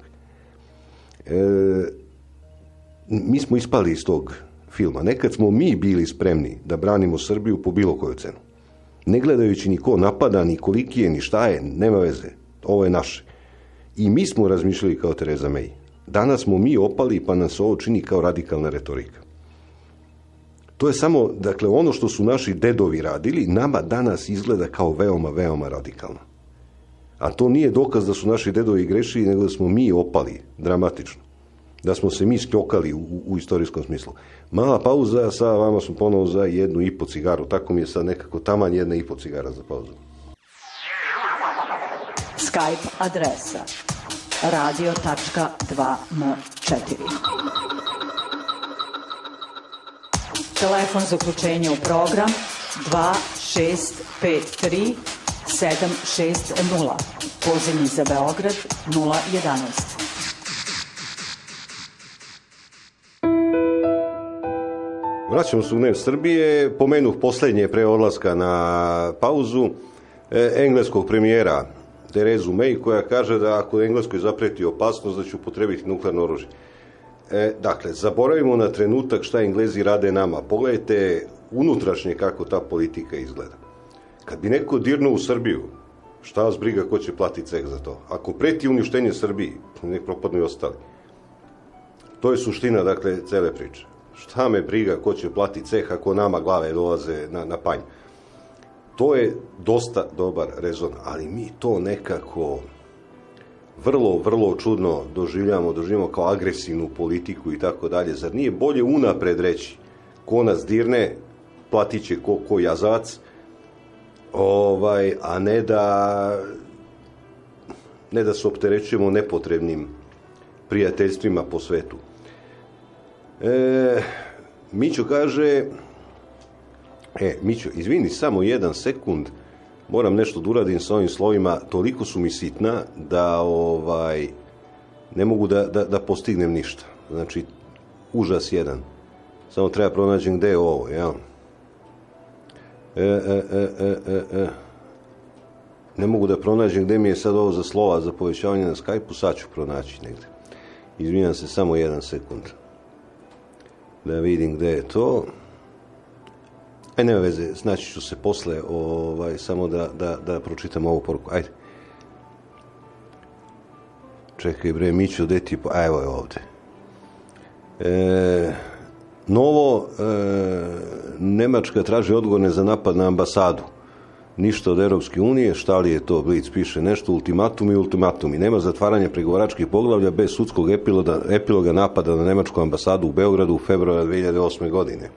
Mi smo ispali iz tog filma. Nekad smo mi bili spremni da branimo Srbiju po bilo koju cenu. Ne gledajući ni ko napada, ni koliki je, ni šta je, nema veze. Ovo je naše. I mi smo razmišljali kao Theresa May. Danas smo mi opali pa nas ovo čini kao radikalna retorika. To je samo, dakle, ono što su naši dedovi radili, nama danas izgleda kao veoma, veoma radikalno. A to nije dokaz da su naši dedovi grešili, nego da smo mi opali dramatično. Da smo se mi skljokali u istorijskom smislu. Mala pauza, sa vama smo ponovo za 1,5 cigaru. Tako mi je sad nekako taman 1,5 cigara za pauzu. Skype adresa radio.2m4. Telefon za uključenje u program 2653 760. Pozivni za Beograd 011. Vraćamo se u Dnev Srbije. Pomenuh posljednje pre odlaska na pauzu engleskog premijera Terezu May, koja kaže da ako Engleskoj zapreti opasnost da će upotrebiti nuklearno oružje. Dakle, zaboravimo na trenutak šta Englezi rade nama. Pogledajte unutrašnje kako ta politika izgleda. Kad bi neko dirnuo u Srbiju, šta vas briga ko će platiti ceh za to? Ako preti uništenje Srbiji, nek propadnu i ostali. To je suština, dakle, cele priče. Šta me briga ko će platiti ceh ako nama glave dolaze na panj. To je dosta dobar rezon, ali mi to nekako vrlo, vrlo čudno doživljamo kao agresivnu politiku i tako dalje. Zar nije bolje unapred reći ko nas dirne, platit će ko jazavac, a ne da se opterećujemo nepotrebnim prijateljstvima po svetu. Mićo kaže, Mićo, izvini samo 1 sekund, moram nešto da uradim sa ovim slovima, toliko su mi sitna da ne mogu da postignem ništa. Znači, užas jedan. Samo treba pronaći gde je ovo, jel? Ne mogu da pronađem gde mi je sad ovo za slova za povećavanje na Skype-u, sad ću pronaći negde. Izvinjam se, samo 1 sekund. Da vidim gde je to. Nema veze, snaći ću se posle, samo da pročitam ovu poruku. Ajde. Čekaj bre, Mićo, gde ti... evo je ovde. Novo, Nemačka traži odgovorne za napad na ambasadu. Ništa od Europske unije, šta li je to? Blic piše nešto, ultimatumi. Nema zatvaranja pregovaračkih poglavlja bez sudskog epiloga napada na nemačku ambasadu u Beogradu u februara 2008. godine.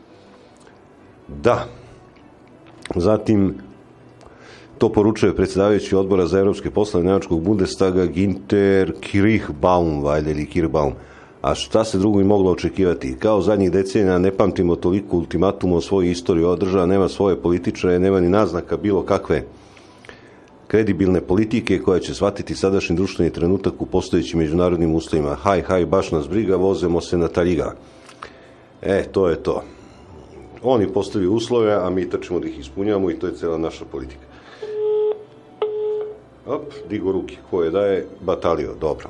Da. Zatim, to poručuje predsjedavajući odbora za evropske poslove nemačkog Bundestaga Ginter Kirchbaum, ili Kirchbaum. A šta se drugo i moglo očekivati? Kao zadnjih decenija ne pamtimo toliko ultimatuma o svojoj istoriji. Ova država nema svoje političare, nema ni naznaka bilo kakve kredibilne politike koja će shvatiti sadašnji društveni trenutak u postojećim međunarodnim uslovima. Haj, baš nas briga, vozemo se na Taljiga. To je to. Oni postavljaju uslove, a mi trčimo da ih ispunjamo i to je cijela naša politika. Digo ruke, ko je daje? Batalio, dobro.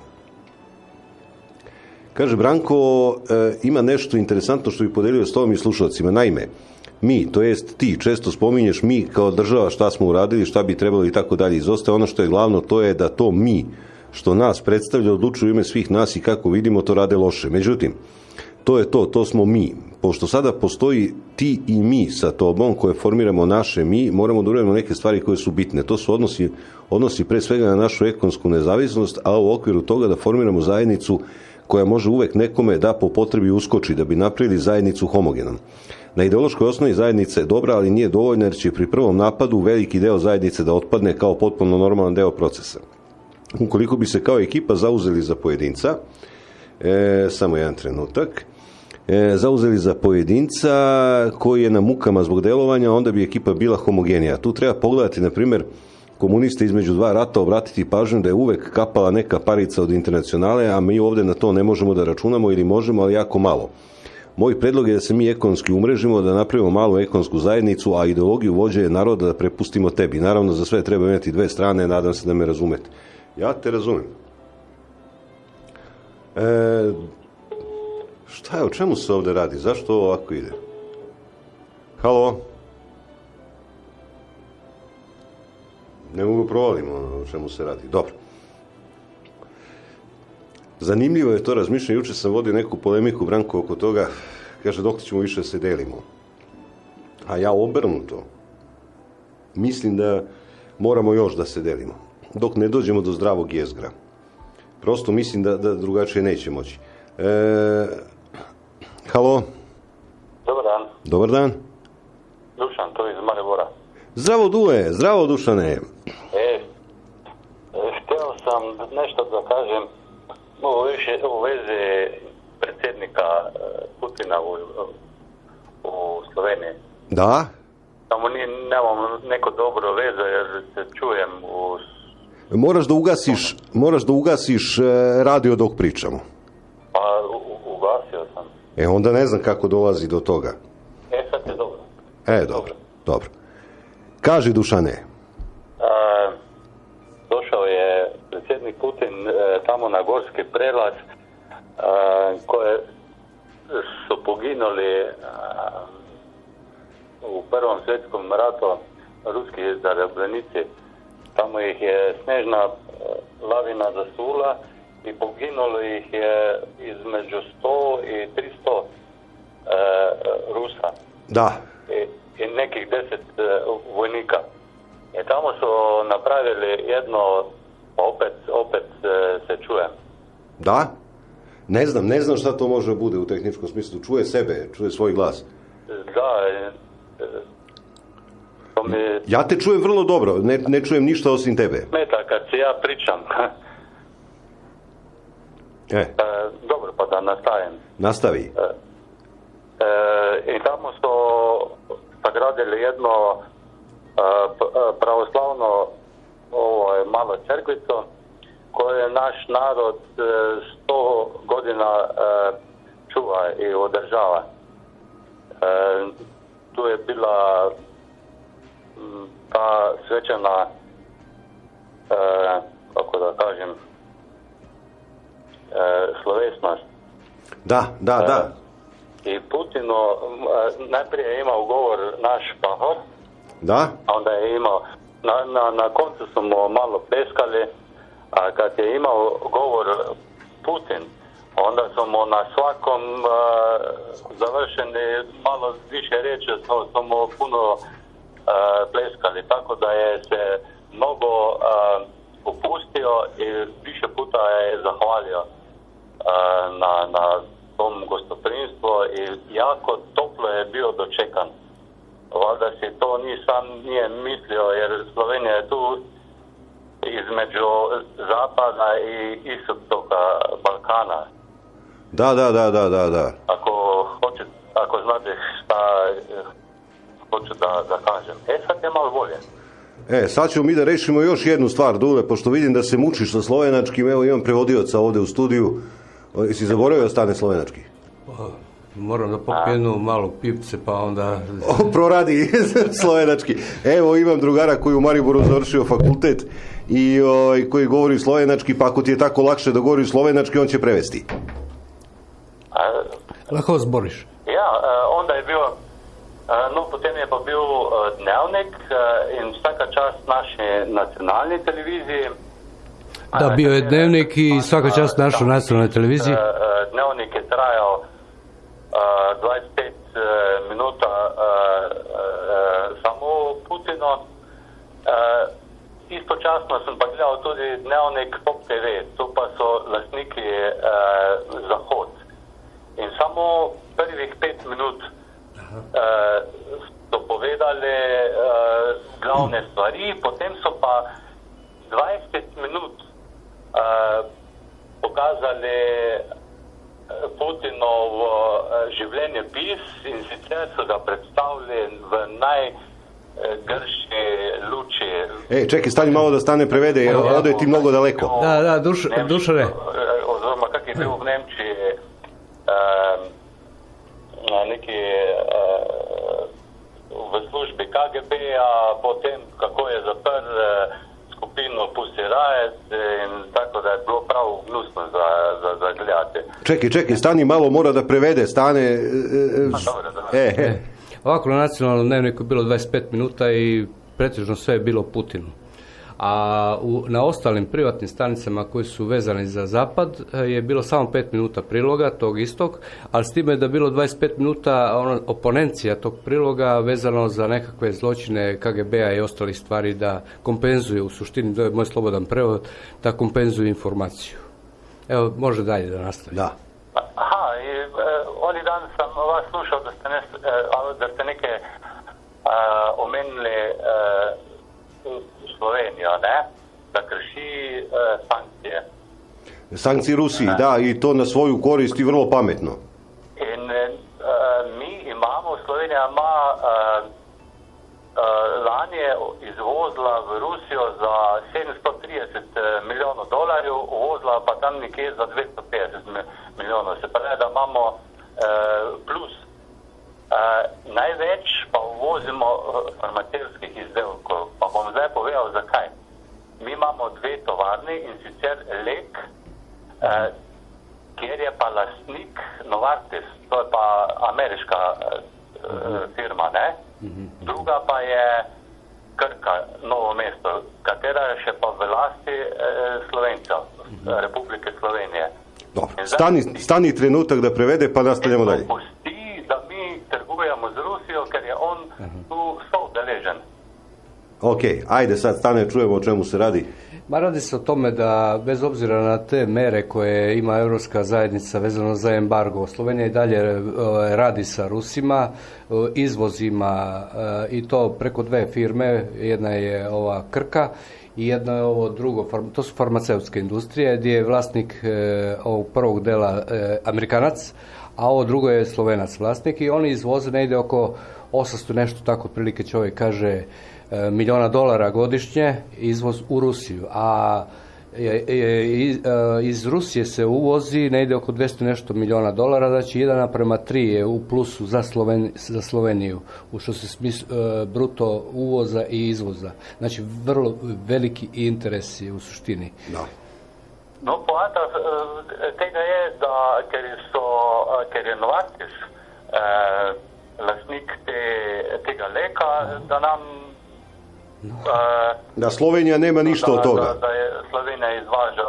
Kaže Branko, ima nešto interesantno što bi podelio s tobom i slušalcima. Naime, mi, to jest ti, često spominješ mi kao država šta smo uradili, šta bi trebalo i tako dalje. Izostaje ono što je glavno, to je da to mi, što nas predstavlja, odlučuje ime svih nas i kako vidimo to rade loše. Međutim, to je to smo mi. pošto sada postoji ti i mi sa tobom koje formiramo naše mi, moramo da uradimo neke stvari koje su bitne. To su odnosi pre svega na našu ekonomsku nezavisnost, a u okviru toga da formiramo zajednicu koja može uvek nekome da po potrebi uskoči, da bi napravili zajednicu homogenom. Na ideološkoj osnovi zajednica je dobra, ali nije dovoljna jer će pri prvom napadu veliki deo zajednice da otpadne kao potpuno normalan deo procesa. Ukoliko bi se kao ekipa zauzeli za pojedinca, samo jedan trenutak, zauzeli za pojedinca koji je na mukama zbog delovanja, onda bi ekipa bila homogenija. Tu treba pogledati, na primjer, komuniste između dva rata, obratiti pažnju da je uvek kapala neka parica od internacionale, a mi ovde na to ne možemo da računamo ili možemo, ali jako malo. Moj predlog je da se mi ekonomski umrežimo, da napravimo malu ekonomsku zajednicu, a ideologiju vođe naroda da prepustimo tebi. Naravno, za sve treba imati dve strane, nadam se da me razumete. Ja te razumem. Šta je, o čemu se ovde radi? Zašto ovo ovako ide? Halo? Ne mogu provalim o čemu se radi. Dobro. Zanimljivo je to razmišljanje. Juče sam vodio neku polemiku, Branko, oko toga. Kaže, dok ćemo više se delimo. A ja obrnuto. Mislim da moramo još da se delimo. Dok ne dođemo do zdravog jezgra. Prosto mislim da drugačije neće moći. Halo? Dobar dan. Dobar dan. Dušan, to je iz Maribora. Zdravo, Dule, zdravo, Dušane. Htio sam nešto da kažem u vezi predsjednika Putina u Sloveniji. Da? Samo nemam neko dobro veze jer se čujem u... Moraš da ugasiš radio dok pričamo. Pa ugasio sam. Onda ne znam kako dolazi do toga. Sad je dobro. Dobro. Kaži, Dušane. Došao je predsjednik Putin tamo na Gorski prelaz koje su poginuli u Prvom svjetskom ratu ruski zarobljenici. Tamo ih je snežna lavina zasula i poginulo ih je između 100 i 300 Rusa. Da. I nekih 10 vojnika. Tamo su napravili jedno, opet se čujem. Da? Ne znam šta to može bude u tehničkom smislu. Čuje sebe, čuje svoj glas. Da. Ja te čujem vrlo dobro, ne čujem ništa osim tebe. Smeta kad se ja pričam. Dobro, pa da nastavim. Nastavi. I tamo su sagradili jedno pravoslavno malo crkvico koje naš narod 100 godina čuva i održava. Tu je bila ta svečana, kako da kažem, slovesnost. Da. I Putinu najprije je imao govor naš pahor, da? A onda je imao, na koncu smo malo pleskali, a kad je imao govor Putin, onda smo na svakom završeni malo više riječi, smo puno pleskali, tako da je se mnogo upustio i više puta je zahvalio na tom gostoprimstvu i jako toplo je bio dočekan. Valjda si to nije mislio, jer Slovenija je tu između zapada i istoka Balkana. Da. Ako znate šta hoću da kažem. Sad je malo bolje. Sad ćemo mi da rešimo još jednu stvar, Dule, pošto vidim da se mučiš sa slovenačkim. Evo, imam prevodioca ovde u studiju. Jesi zaboravio da stane slovenački? Moram da popijenu malo pipce, pa onda... Proradi slovenački. Evo, imam drugara koji u Mariboru završio fakultet i koji govori slovenački, pa ako ti je tako lakše da govori slovenački, on će prevesti. Lahko zboriš. Ja, onda je bio, potem je pa bil dnevnik in vsaka čast naše nacionalne televizije. Da, bio je dnevnik i svaka čast našoj nacionalnoj televiziji. Dnevnik je trajao 25 minuta samo Putino. Istočasno sem pa gledal tudi dnevnik Pop TV, to pa so lastniki Zahod. In samo prvih 5 minut so povedali glavne stvari, potem so pa 20 minut pokazali Putinov življenjepis in sicer so ga predstavili v najgrši luči. Čekaj, stani malo da stane prevede, jer ode ti mnogo daleko. Da, Dušane. Oziroma, kak je bil v Nemčiji neki v službi KGB-a, potem kako je zaprl skupino Pussy Riot in tako da je bilo prav gnusno za gledati. Čekaj, stani malo, mora da prevede, stane... Ovako na nacionalnom dnevniku je bilo 25 minuta i pretežno sve je bilo Putinu. A na ostalim privatnim stanicama koji su vezani za zapad je bilo samo 5 minuta priloga tog istog, ali s time da je bilo 25 minuta oponencija tog priloga vezano za nekakve zločine KGB-a i ostalih stvari da kompenzuje u suštini, to je moj slobodan prevod, da kompenzuje informaciju. Evo, može dalje da nastavi. Da. Aha, i oni dan sam vas slušao da ste neke omenili Sloveniju, ne? Da krši sankcije. Sankcije Rusiji, da, i to na svoju korist i vrlo pametno. In mi imamo, Slovenija ima lani je izvozila v Rusijo za 730 milijonov dolarjev, uvozila pa tam nekje za 250 milijonov. Se pravi, da imamo plus. Največ pa uvozimo farmacevtskih izdelkov. Pa bom zdaj povedal, zakaj. Mi imamo 2 tovarni in sicer Lek, kjer je pa lastnik Novartis, to je pa ameriška firma, ne? Druga pa je Krka, Novo mesto, katera je še pa v lasti Slovenca, Republike Slovenije. Dobro, stani trenutak da prevede pa nastavljamo dalje. Da mi trgujemo z Rusijo, ker je on tu soudeležen. Ok, ajde sad stane, čujemo o čemu se radi. Ma radi se o tome da bez obzira na te mere koje ima Europska zajednica vezano za embargo, Slovenija i dalje radi sa Rusima, izvozima i to preko 2 firme, jedna je ova Krka i jedno je ovo drugo, to su farmaceutske industrije gdje je vlasnik ovog prvog dela Amerikanac, a ovo drugo je Slovenac vlasnik i oni izvoze negdje oko 800 nešto, tako otprilike čovjek kaže, milijuna dolara godišnje izvoz u Rusiju, a iz Rusije se uvozi negdje oko 200 nešto milijuna dolara, znači 1:3 je u plusu za Sloveniju, u što se bruto uvoza i izvoza. Znači vrlo veliki interes je u suštini. Da. No, poanta tega je, da ker je Novartis lastnik tega Leka, da nam da Slovenija nema ništa od toga. Da je Slovenija izvaža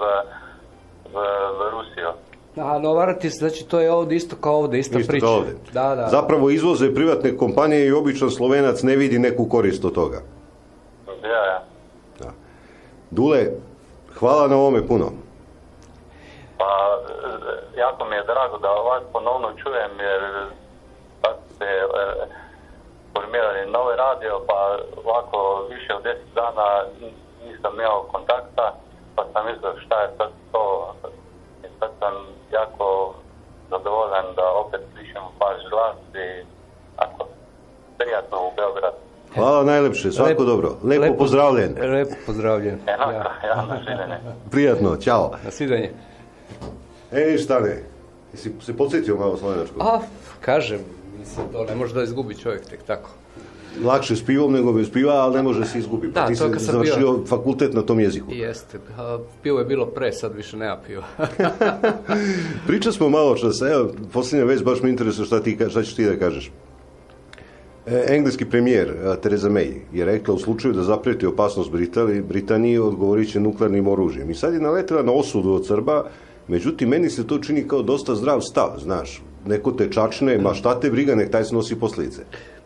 v Rusiju. A Novartis, znači to je ovdje isto kao ovdje, ista priča. Da. Zapravo izvoze privatne kompanije i običan Slovenac ne vidi neku korist od toga. Ja. Dule, hvala na ovome puno. Pa, jako mi je drago da vas ponovno čujem, jer sad ste formirali novi radio, pa ovako više od 10 dana nisam imao kontakta, pa sam mislio šta je sad to. I sad sam jako zadovoljan da opet slišim vaš glas i ako prijatno u Beogradu. Hvala najlepše, svako dobro. Lepo pozdravljen. Lepo pozdravljen. Ja, na svidenje. Prijatno, ćao. Na svidenje. Šta ne? Jesi se podsjetio malo slovenačko? Kažem, mislim, to ne može da izgubi čovjek tek tako. Lakše s pivom nego bez piva, ali ne može se izgubiti. Da, ti si završio fakultet na tom jeziku. Jeste. Pivo je bilo pre, sad više nema piva. Pričali smo malo časa. Evo, posljednja već baš me interesuje šta ćeš ti da kažeš. Engleski premijer Theresa May je rekla u slučaju da zaprijeti opasnost Britaniji odgovorit će nuklearnim oružjem. I sad je naletela na osudu od Srba, međutim, meni se to čini kao dosta zdrav stav, znaš. neko te čačne, ma šta te briga, nek taj snosi posljedice.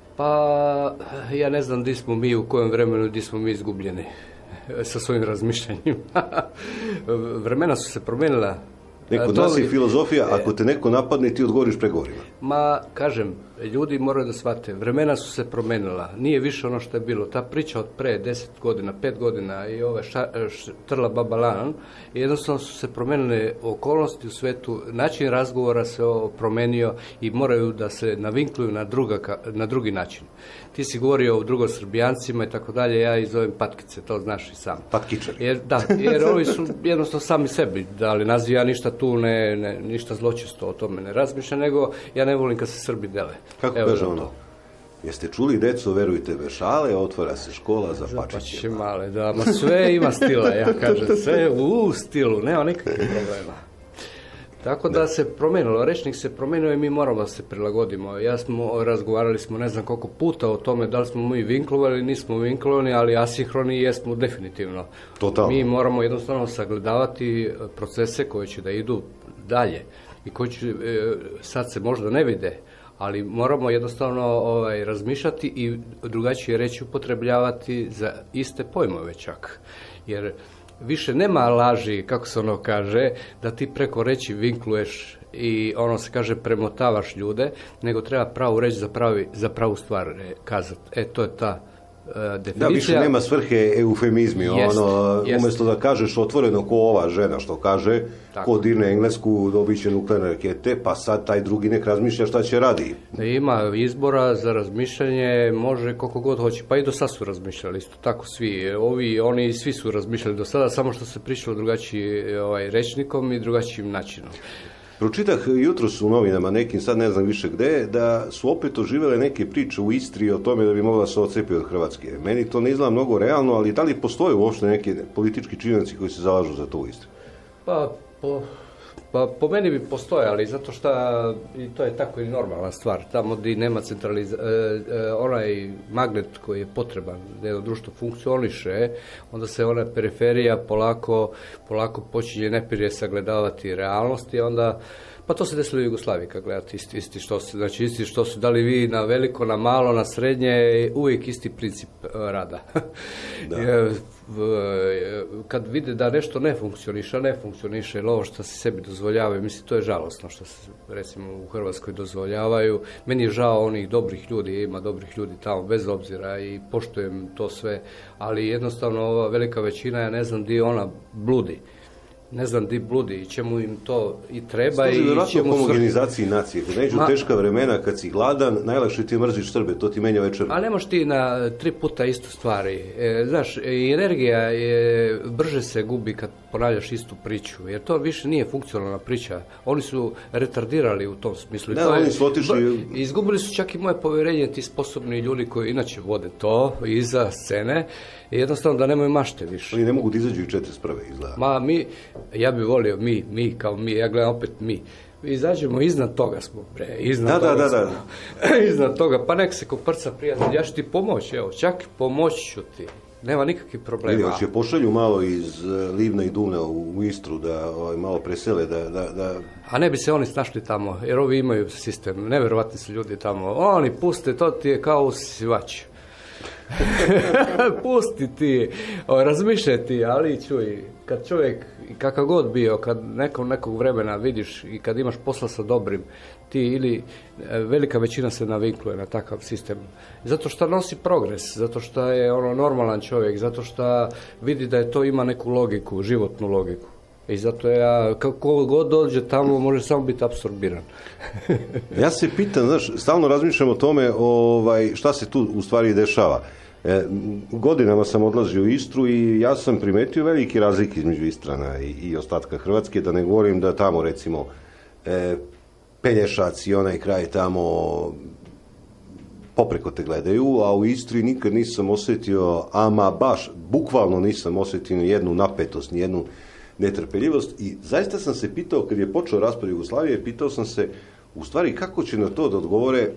Pa, ja ne znam di smo mi, u kojem vremenu, di smo mi izgubljeni sa svojim razmišljanjima. Vremena su se promijenila. Kod nas je filozofija, ako te neko napadne, ti odgovoriš pregovorima. Ma, kažem, ljudi moraju da shvate, vremena su se promenila, nije više ono što je bilo. Ta priča od pre 10 godina, 5 godina i ove trla babalan, jednostavno su se promenile okolnosti u svetu, način razgovora se promenio i moraju da se navinkluju na drugi način. Ti si govorio o drugosrbijancima i tako dalje, ja ih zovem patkice, to znaš i sam. Patkičari. Jer ovi su jednostavno sami sebi dali naziv, ja ništa tu ništa zločesto o tome ne razmišljam, nego ja ne volim kad se Srbi dele. Kako kaže ono? Jeste čuli, deco, verujte me, šale, otvara se škola za pačiće male. Da, ma sve ima stila, ja kažem, sve u stilu, nema nikakvih problema. Tako da se promenilo, rečnik se promenio i mi moramo da se prilagodimo. Razgovarali smo ne znam koliko puta o tome da li smo mi vinklovali, nismo vinklovani, ali asinhroni jesmo definitivno. Totalno. Mi moramo jednostavno sagledavati procese koji će da idu dalje i koji će, sad se možda ne vide, ali moramo jednostavno razmišljati i drugačije reći upotrebljavati za iste pojmove čak. Jer više nema laži, kako se ono kaže, da ti preko reći vinkluješ i ono se kaže premotavaš ljude, nego treba pravu reći za pravu stvar kazati. To je ta definicija. Da, više nema svrhe eufemizmi. Umjesto da kažeš otvoreno ko ova žena što kaže, ko dirne Englesku dobit će nuklearne rakete, pa sad taj drugi nek razmišlja šta će radi. Ima izbora za razmišljanje, može koliko god hoće, pa i do sad su razmišljali, isto tako svi, oni svi su razmišljali do sada, samo što se pričalo drugačiji rečnikom i drugačijim načinom. Pročitah jutros u novinama nekim, sad ne znam više gde, da su opet oživele neke priče u Istri o tome da bi mogla se odcepi od Hrvatske. Meni to ne izgleda mnogo realno, ali da li postoje uopšte neki politički činovnici koji se zalažu za to u Istri? Pa po meni bi postojali, zato što i to je tako i normalna stvar. Tamo gdje nema onaj magnet koji je potreban da jedno društvo funkcioniše, onda se ona periferija polako počinje nepirje sagledavati realnosti, onda pa to se desilo u Jugoslaviji kad gledate isti što se, da li vi na veliko, na malo, na srednje, uvijek isti princip rada. Kad vide da nešto ne funkcioniše, ili ovo što se sebi dozvoljavaju, mislim, to je žalosno što se, recimo, u Hrvatskoj dozvoljavaju. Meni je žao onih dobrih ljudi, ima dobrih ljudi tamo, bez obzira, i poštujem to sve, ali jednostavno ova velika većina, ja ne znam di ona bludi. Ne znam di bludi i čemu im to i treba i čemu u homogenizaciji nacije. Kad neđu teška vremena, kad si gladan, najlakše ti mrziš Srbe, to ti menja večer. A ne možeš ti na 3 puta istu stvari. Znaš, energija brže se gubi kad ponavljaš istu priču, jer to više nije funkcionalna priča. Oni su retardirali u tom smislu. Da, oni su otišli. Izgubili su čak i moje povjerenje, ti sposobni ljudi koji inače vode to iza scene, jednostavno da nemaju mašte više. Oni ne mogu da izađu i 41. izgleda. Ja bih volio mi, ja gledam opet mi. Izađemo, iznad toga smo, iznad toga, pa nek se ko prca prijatelj, ja ću ti pomoći, evo, čak pomoći ću ti, nema nikakvih problema. Hoće pošalju malo iz Livna i Duvna u Istru, da malo presele, da... A ne bi se oni snašli tamo, jer ovi imaju sistem, nevjerovatni su ljudi tamo, oni puste, to ti je kao usisivač. Pusti ti, razmišljaj ti, ali čuj, kad čovjek, kakav god bio, kad nekog vremena vidiš i kad imaš posla sa dobrim, ti ili velika većina se navikluje na takav sistem. Zato što nosi progres, zato što je normalan čovjek, zato što vidi da je to ima neku logiku, životnu logiku. I zato kako god dođe tamo može samo biti apsorbiran. Ja se pitam, znaš, stalno razmišljam o tome šta se tu u stvari dešava. Godinama sam odlazio u Istru i ja sam primetio velike razlike između Istrana i ostatka Hrvatske, da ne govorim da tamo recimo Pelješac i onaj kraj tamo popreko te gledaju, a u Istri nikad nisam osjetio, ama baš, bukvalno nisam osjetio ni jednu napetost, ni jednu netrpeljivost, i zaista sam se pitao, kad je počeo raspad Jugoslavije, pitao sam se u stvari kako će na to da odgovore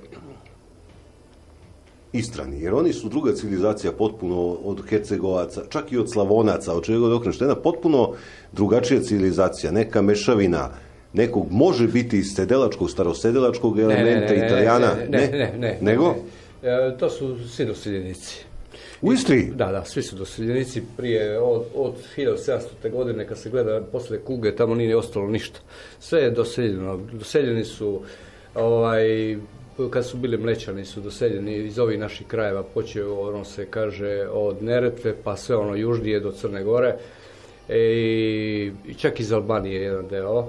Istrani, jer oni su druga civilizacija potpuno od Hercegovaca, čak i od Slavonaca, od čega god okreneš, jedna potpuno drugačija civilizacija, neka mešavina nekog može biti iz sedelačkog, starosedelačkog elementa Italijana? Ne. Nego? To su svi doseljenici. U Istri? Da, svi su doseljenici prije, od 1700. godine, kad se gleda posle kuge, tamo nije ostalo ništa. Sve je doseljeno. Doseljeni su, kad su bili Mlečani, su doseljeni iz ovih naših krajeva, počeo, ono se kaže, od Neretve, pa sve ono južnije do Crne Gore, i čak iz Albanije jedan deo.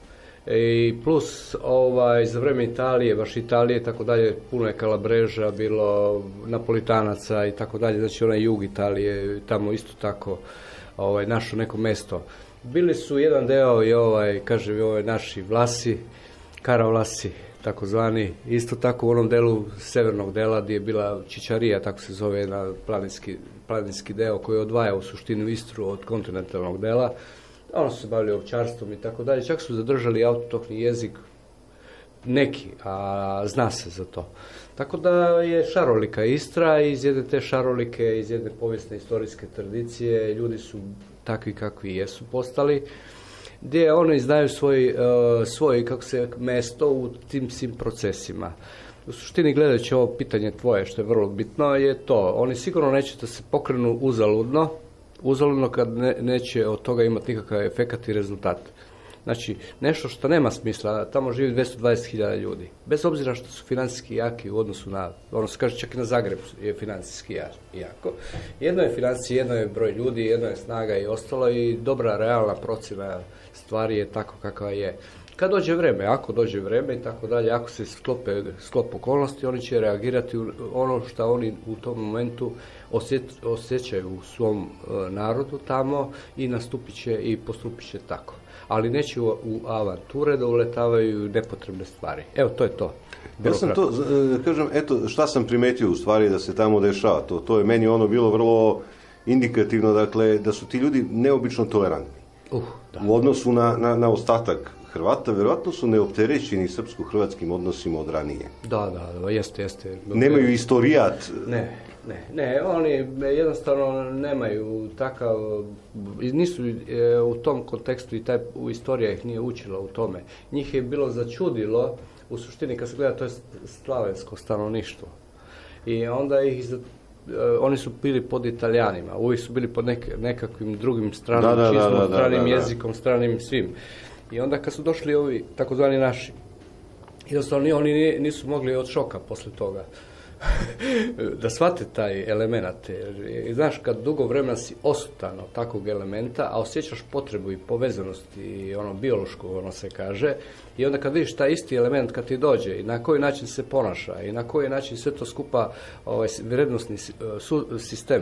I plus za vreme Italije, baš Italije, tako dalje, puno je Kalabreža, bilo Napolitanaca i tako dalje, znači onaj jug Italije, tamo isto tako našo neko mesto. Bili su jedan deo i naši Vlasi, Karavlasi, takozvani, isto tako u onom delu severnog dela gdje je bila Čičarija, tako se zove, jedan planinski deo koji odvaja u suštini Istru od kontinentalnog dela. Ono su se bavili ovčarstvom i tako dalje. Čak su zadržali autohtoni jezik neki, a zna se za to. Tako da je šarolika Istra i iz jedne te šarolike, iz jedne povijesne istorijske tradicije, ljudi su takvi kakvi jesu postali, gdje oni znaju svoj mesto u tim svim procesima. U suštini, gledajući ovo pitanje tvoje, što je vrlo bitno, je to. Oni sigurno neće da se pokrenu uzaludno kad neće od toga imati nikakav efekat i rezultat. Znači, nešto što nema smisla, tamo živi 220.000 ljudi. Bez obzira što su financijski jaki u odnosu na, ono se kaže čak i na Zagreb je financijski jako. Jedno je financije, jedno je broj ljudi, jedno je snaga i ostalo i dobra realna procjena stvari je tako kakva je. Kad dođe vreme, ako dođe vreme i tako dalje, ako se sklop okolnosti, oni će reagirati ono što oni u tom momentu osjećaju u svom narodu tamo i nastupit će i postupit će tako. Ali neće u avanture da uletavaju nepotrebne stvari. Evo, to je to. Ja sam to, kažem, eto, šta sam primetio u stvari da se tamo dešava. To je meni ono bilo vrlo indikativno, dakle, da su ti ljudi neobično tolerantni. U odnosu na ostatak Hrvata, verovatno su neopterećeni srpsko-hrvatskim odnosima od ranije. Da, jeste. Nemaju istorijat. Ne, oni jednostavno nemaju takav, nisu u tom kontekstu i istorija ih nije učila u tome. Njih je bilo začudilo, u suštini kad se gleda, to je slavensko stanovništvo. I onda oni su bili pod Italijanima, uvijek su bili pod nekakvim drugim stranim čistom, stranim jezikom, stranim svim. I onda kad su došli ovi takozvani naši, jednostavno oni nisu mogli od šoka posle toga da shvate taj element. Znaš, kad dugo vremena si osutan od takvog elementa, a osjećaš potrebu i povezanost i biološku, se kaže, i onda kad vidiš taj isti element kad ti dođe i na koji način se ponaša i na koji način sve to skupa vrednostni sistem,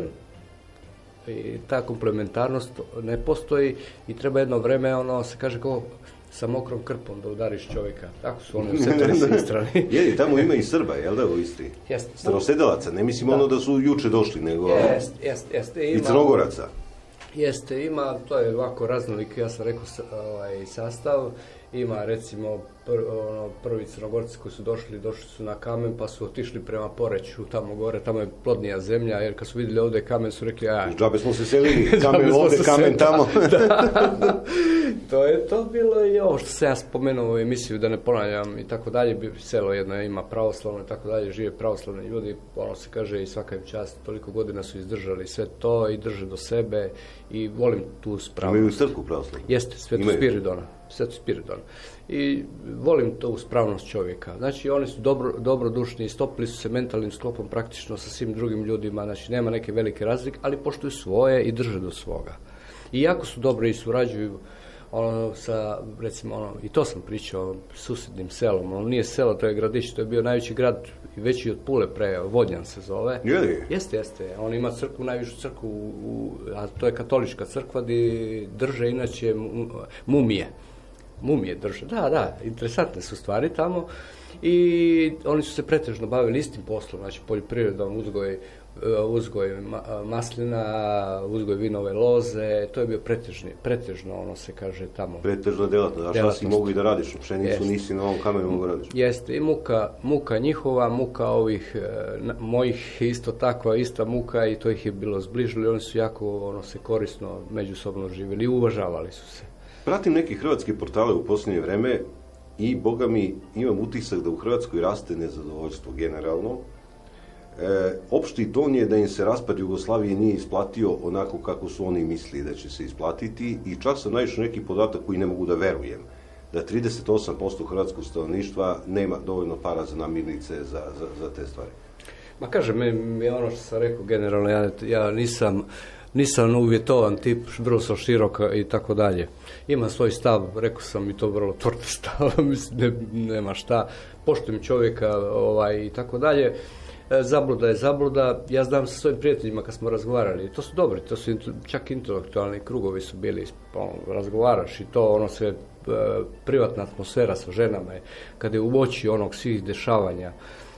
i ta komplementarnost ne postoji i treba jedno vreme, se kaže kao sa mokrom krpom da udariš čovjeka. Tako su oni osjetili s strane. Je, tamo ima i Srba, jel da, u Istri? Jeste. Starosedelaca, ne mislim da su juče došli, nego jeste. I Crnogoraca. Jeste, ima, to je ovako raznolik, ja sam rekao, sastav. Ima, recimo, prvi Crnogorci koji su došli su na kamen, pa su otišli prema Poreću, tamo gore, tamo je plodnija zemlja, jer kad su vidjeli ovdje kamen su rekli, džabe smo se selili, kamen ovdje, kamen tamo. To je to bilo i ovo što sam ja spomenuo u emisiju, da ne ponavljam i tako dalje, selo jedno ima pravoslavno i tako dalje, žive pravoslavni ljudi, se kaže i svaka im čast, toliko godina su izdržali sve to i drže do sebe i volim tu spravnost. Imaju crkvu pravoslavnu? Jeste, Svetu Spiridona. I volim tu spravnost čovjeka. Znači, oni su dobrodušni, stopili su se mentalnim sklopom praktično sa svim drugim ljudima, znači nema neke velike razlike, ali poštuju svoje i drže do svoga. I jako su dobri i surađuju sa, recimo, i to sam pričao, susjednim selom, nije selo, to je gradić, to je bio najveći grad, veći od Pule Vodnjan se zove. Jeste. On ima crkvu, najvišu crkvu, a to je katolička crkva gdje drže inače mumije drže. Da, interesantne su stvari tamo i oni su se pretežno bavili istim poslom, znači poljoprivredom, uzgoj maslina, uzgoj vinove loze, to je bio pretežno, se kaže tamo. Pretežna djelatnost, a šta si mogu i da radiš, pšenicu nisi na ovom kamenu mogu radiš? Jeste, i muka njihova, muka ovih mojih isto takva, ista muka i to ih je bilo zbližilo i oni su jako se korisno međusobno živjeli i uvažavali su se. Pratim neke hrvatske portale u posljednje vreme i, boga mi, imam utisak da u Hrvatskoj raste nezadovoljstvo generalno. Opšti ton je da im se raspad Jugoslavije nije isplatio onako kako su oni mislili da će se isplatiti i čak sam naišao neki podatak koji ne mogu da verujem, da 38% hrvatskog stanovništva nema dovoljno para za namirnice za te stvari. Ma kažem, mi ono što sam rekao generalno, ja nisam uvjetovan tip, vrlo sam širok i tako dalje. Ima svoj stav, rekao sam i to vrlo tvrd stav, mislim, nema šta, poštujem čovjeka i tako dalje. Zabluda je zabluda. Ja znam sa svojim prijateljima kad smo razgovarali, to su dobri, to su čak intelektualni krugovi su bili, razgovaraš i to se privatna atmosfera sa ženama je, kada je u oči onog svih dešavanja.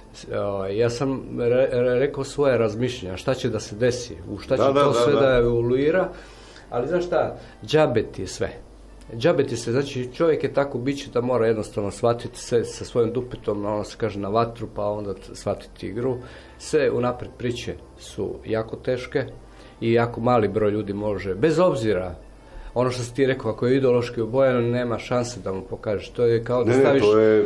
Ja sam rekao svoje razmišljenja, šta će da se desi, u šta će sve da evoluira, ali znaš šta, džabe ti je sve. Džabe ti se, znači čovjek je tako biće da mora jednostavno shvatiti se sa svojim dupetom, ono se kaže na vatru, pa onda shvatiti igru. Sve unapred priče su jako teške i jako mali broj ljudi može, bez obzira, ono što si ti rekao, ako je ideološki obojan, nema šanse da mu pokažeš. To je kao da staviš